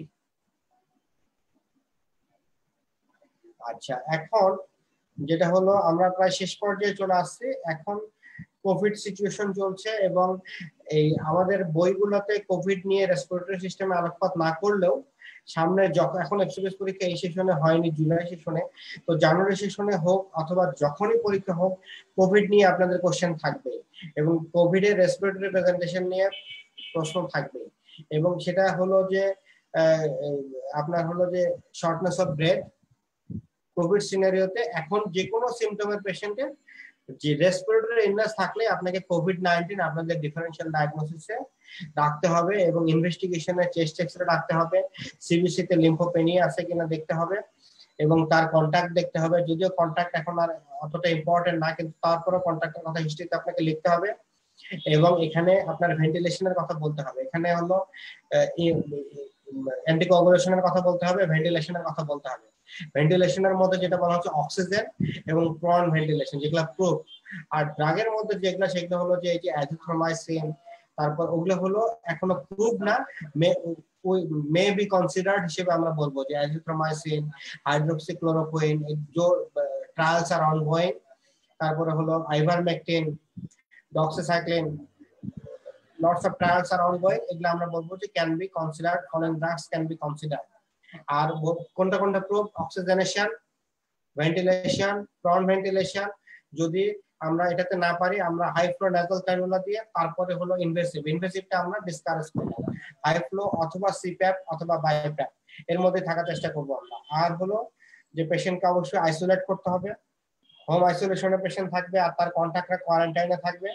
আচ্ছা, এখন যেটা হলো আমরা প্রায় শেষ পর্যায়ে চলে আসছি। এখন কোভিড সিচুয়েশন চলছে, এবং এই আমাদের বইগুলোতে কোভিড নিয়ে রেসপিরেটরি সিস্টেমে আলোকপাত না করলেও সামনে যখন, এখন এফসিপিএস পরীক্ষা এই সেশনে হয়নি, জুলাই সেশনে, তো জানুয়ারি সেশনে হোক অথবা যখনই পরীক্ষা হোক, কোভিড নিয়ে আপনাদের কোশ্চেন থাকবে, এবং কোভিড এর রেসপিরেটরি প্রেজেন্টেশন নিয়ে প্রশ্ন থাকবে। এবং সেটা হলো যে আপনার হলো যে শর্টনেস অফ ব্রেথ কোভিড সিনারিওতে, এখন যে কোনো সিমটমের পেশেন্টের যে রেসপিরেটরি ইলনেস থাকলে আপনাকে কোভিড-19 আপনাদের ডিফারেন্সিয়াল ডায়াগনোসিসে রাখতে হবে, এবং ইনভেস্টিগেশনে চেস্ট এক্সরে রাখতে হবে, সিবিসি তে লিম্ফোপেনিয়া আছে কিনা দেখতে হবে, এবং তার কন্টাক্ট দেখতে হবে। যদিও কন্টাক্ট এখন আর অতটা ইম্পর্টেন্ট না, কিন্তু তারপরেও কন্টাক্টের কথা হিস্ট্রিতে আপনাকে লিখতে হবে। এবং এখানে আপনার ভেন্টিলেশনের কথা বলতে হবে, এখানে হলো অ্যান্টিকোয়াগুলেশনের কথা বলতে হবে, ভেন্টিলেশনের কথা বলতে হবে। ভেন্টিলেশনের মধ্যে যেটা বলা হচ্ছে অক্সিজেন এবং প্রন ভেন্টিলেশন, যেগুলো প্রুফ। আর ড্রাগের মধ্যে যেগুলো, সেগুলো হলো যে এই যে অ্যাজিথ্রোমাইসিন, তারপর ওগুলো হলো এখনো প্রুফ না, মে বি কনসিডার্ড হিসেবে আমরা বলবো যে azithromycin, hydroxychloroquine, trials are ongoing. তারপরে হলো ivermectin, doxycycline, lots of trials are ongoing, এগুলো আমরা বলবো যে can be considered, following drugs can be considered। আর কোনটা কোনটা proof, oxygenation, ventilation, prone ventilation. যদি আমরা এটাতে না পারি, আমরা হাই ফ্লো নাসাল ক্যানুলা দিয়ে, তারপরে হলো ইনভেসিভ। ইনভেসিভটা আমরা ডিসকারেজ করব, হাই ফ্লো অথবা সিপ্যাপ অথবা বাইপ্যাপ এর মধ্যে থাকার চেষ্টা করব আমরা। আর হলো যে পেশেন্টকে অবশ্যই আইসোলেট করতে হবে, হোম আইসোলেশনে পেশেন্ট থাকবে আর তার কন্ট্যাক্টরা কোয়ারেন্টাইনে থাকবে।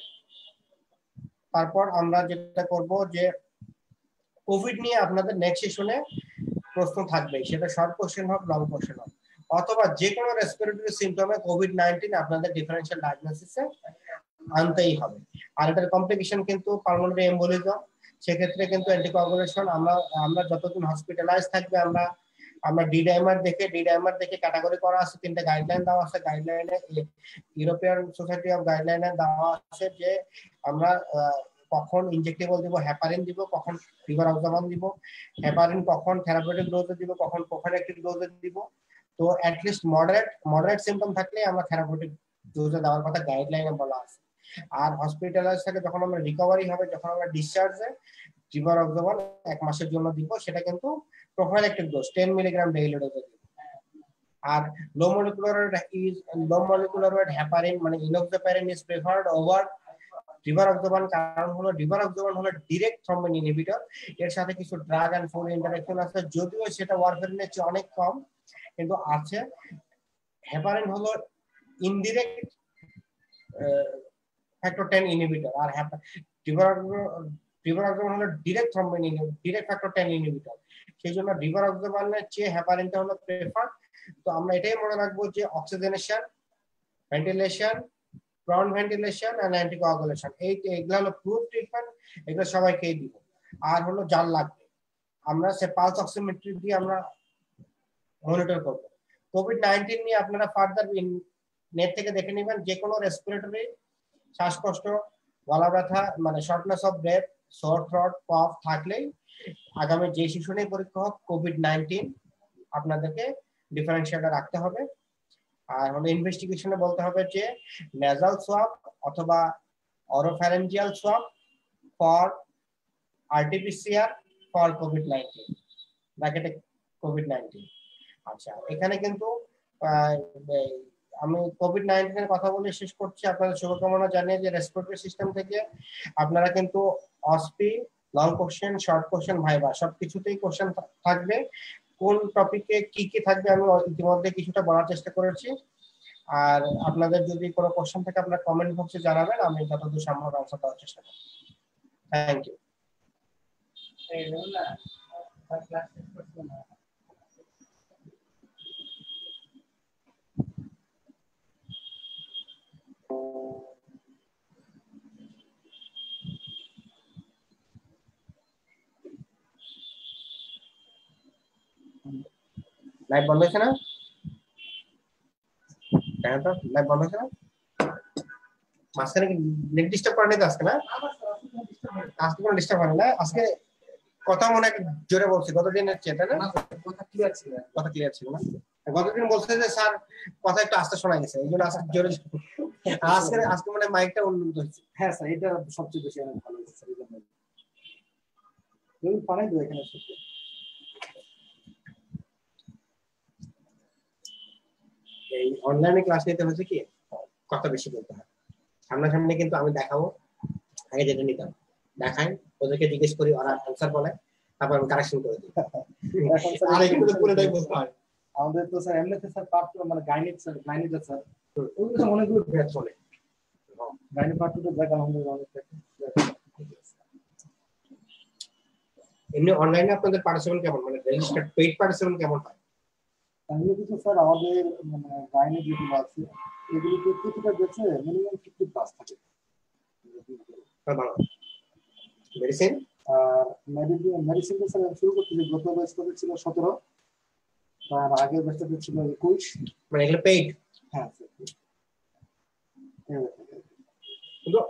তারপর আমরা যেটা করব যে কোভিড নিয়ে আপনাদের নেক্সট সেশনে প্রশ্ন থাকবে, সেটা শর্ট কোশ্চেন হোক লং কোশ্চেন হোক, অথবা যে কোনো রেসপিরেটরি সিম্পটমে কোভিড-19 আপনাদের ডিফারেন্সিয়াল ডায়াগনোসিসে আনতেই হবে। আর এটার কমপ্লিকেশন কিন্তু পালমোনারি এম্বোলিজম, সেক্ষেত্রে কিন্তু অ্যান্টিকোয়াগুলেশন আমরা যতদিন হসপিটালাইজ থাকবে আমরা ডিডাইমার দেখে ক্যাটাগরি করা আছে, 3টা গাইডলাইন দেওয়া আছে। গাইডলাইনে ইউরোপিয়ান সোসাইটি অফ গাইডলাইনে দেওয়া আছে যে আমরা কখন ইনজেক্টেবল দিব, হেপারিন দিব, কখন রিভারক্সাবান দিব, হেপারিন কখন থেরাপিউটিক ডোজে দিব, কখন প্রোফিলাক্টিক ডোজে দিব। তো অ্যাটলিস্ট মডারেট সিম্পটম থাকলে আমরা থেরাপিউটিক ডোজে দেওয়ার কথা গাইডলাইনে বলা আছে। আর হসপিটালাইজ থেকে যখন আমরা রিকভারি হবে, যখন আমরা ডিসচার্জে রিভারক্সাবান 1 মাসের জন্য দিব, সেটা কিন্তু প্রোফিলাক্টিক ডোজ 10 মিলিগ্রাম ডেইলি ডোজে দিব। আর লো মলিকুলার ওয়েট হেপারিন মানে enoxaparin is preferred over rivaroxaban, কারণ হলো রিভারক্সাবান হলো ডাইরেক্ট থ্রম্বিন ইনহিবিটর, এর সাথে কিছু ড্রাগ এন্ড ফুড ইন্টারঅ্যাকশন আছে, যদিও সেটা ওয়ারফারিনের চেয়ে অনেক কম, কিন্তু আছে। হেপারিন হলো ইনডিরেক্ট ফ্যাক্টর 10 ইনহিবিটর, আর রিভারক্সাবান হলো direct thrombin direct factor 10 inhibitor. সেই জন্য রিভারক্সাবানের চেয়ে হেপারিনটা হলো প্রেফার্ড। তো আমরা এটাই মনে রাখবো যে oxygenation, ventilation, prone ventilation and anticoagulation, এইগুলো হলো প্রুফ ট্রিটমেন্ট, এগুলো সবাইকেই দিব। আর হলো জাল লাগবে, আমরা সে পালস অক্সিমেট্রি দিয়ে আমরা মনিটর করব। কোভিড-19 নিয়ে আপনারা ফার্দার নেট থেকে দেখে নেবেন, যে কোনো রেসপিরেটরি শ্বাসকষ্ট, গলা ব্যথা মানে shortness of breath, sore throat, cough থাকলেই আগামী যে সেশনে পরীক্ষা হোক কোভিড-19 আপনাদেরকে ডিফারেন্সিয়েটর রাখতে হবে। আর হলো ইনভেস্টিগেশনে বলতে হবে যে নেজাল সোয়াব অথবা oropharyngeal swab for RTPCR for কোভিড-19 ব্র্যাকেটে কোভিড-19। আচ্ছা, এখানে কিন্তু আমি কোভিড-19 এর কথা বলে শেষ করছি। আপনাদের শুভকামনা জানিয়ে যে রেসপিরেটরি সিস্টেম থেকে আপনারা কিন্তু OSPE, long question, short question, viva সবকিছুতেই কোশ্চেন থাকবে। কোন টপিকে কি কি থাকবে আমি ইতিমধ্যে কিছুটা বলার চেষ্টা করেছি। আর আপনাদের যদি কোনো কোশ্চেন থাকে আপনারা কমেন্ট বক্সে জানাবেন, আমি যতদূর সম্ভব আনসার দেওয়ার চেষ্টা করব। Thank you. লাইভ বন্ধ হয়েছে না? হ্যাঁ, তো লাইভ বন্ধ হয়েছে না? মাঝখানে কি নেট ডিস্টার্ব করে নাই তো আজকে? না, আজকে কোনো ডিস্টার্ব হয় না। আজকে কথা মনে হয় জোরে বলছি, গতদিনের চেয়ে না কথা ক্লিয়ার ছিল, কথা ক্লিয়ার ছিল না। গতদিন বলছে যে স্যার কথা একটু আস্তে শোনা গেছে, এই জন্য আজকে জোরে। আজকে মানে মাইকটা উন্নত হয়েছে। হ্যাঁ স্যার, এটা সবচেয়ে বেশি অনেক ভালো হয়েছে স্যার। এই পারে তো এখানে সত্যি এই অনলাইনে ক্লাস নিতে হচ্ছে কি কথা বেশি বলতে হয়। সামনাসামনি কিন্তু আমি দেখাবো, আগে যেটা নিতাম দেখাই, ওদেরকে জিজ্ঞেস করি, ওরা অ্যান্সার বলে, তারপর আমি কারেকশন করে দিই। আর এগুলো তো পুরোটাই বলতে হয়। আমাদের তো স্যার এমনিতে স্যার পার্ট মানে গাইনিক স্যার, গাইনিক স্যার ওগুলো তো অনেকগুলো ব্যাচ চলে। গাইনিক পার্ট তো দেখ আলহামদুলিল্লাহ অনেক থাকে। এমনি অনলাইনে আপনাদের পার্টিসিপেন্ট কেমন, মানে রেজিস্টার্ড পেইড পার্টিসিপেন্ট কেমন হয়? তাহলে কিন্তু স্যার আমাদের মানে গাইনিক যেগুলো আছে এগুলোতে প্রতিটা ব্যাচে মিনিমাম 50+ থাকে। মেডিসিন মেডিসিন স্যার শুরু করতে গত ব্যাচ ছিল 17, আর আগের ব্যাচটা ছিল 21, মানে এগুলো পেইড। হ্যাঁ স্যার, কিন্তু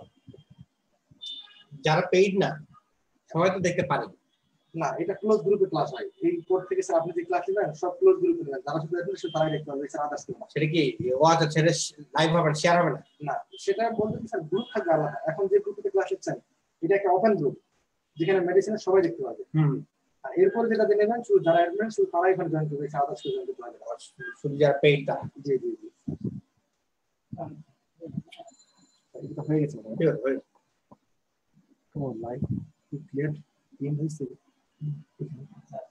যারা পেইড না সবাই তো দেখতে পারে না, এটা ক্লোজ গ্রুপে ক্লাস হয়। এই কোর্স থেকে স্যার আপনি যে ক্লাস নেবেন সব ক্লোজ গ্রুপে নেবেন, যারা শুধু দেখবেন শুধু তারাই দেখতে পারবে, স্যার আদার্স না। সেটা কি ওয়াচ আছে, লাইভ হবে, শেয়ার হবে না? না, সেটা বলতে কি স্যার গ্রুপ থাকবে আলাদা। এখন যে গ্রুপে ক্লাস হচ্ছে এটা একটা ওপেন গ্রুপ, যেখানে মেডিসিনের সবাই দেখতে পাবে। আর এরপর যেটা নেবেন শুধু যারা অ্যাডমিন শুধু তারাই এখানে জয়েন করবে, স্যার আদার্স জয়েন করতে পারবে না, শুধু যারা পেইড তারা। জি জি জি। এটা হয়ে গেছে ঠিক আছে ভাই। লাইভ ক্লিয়ার গেম হয়েছে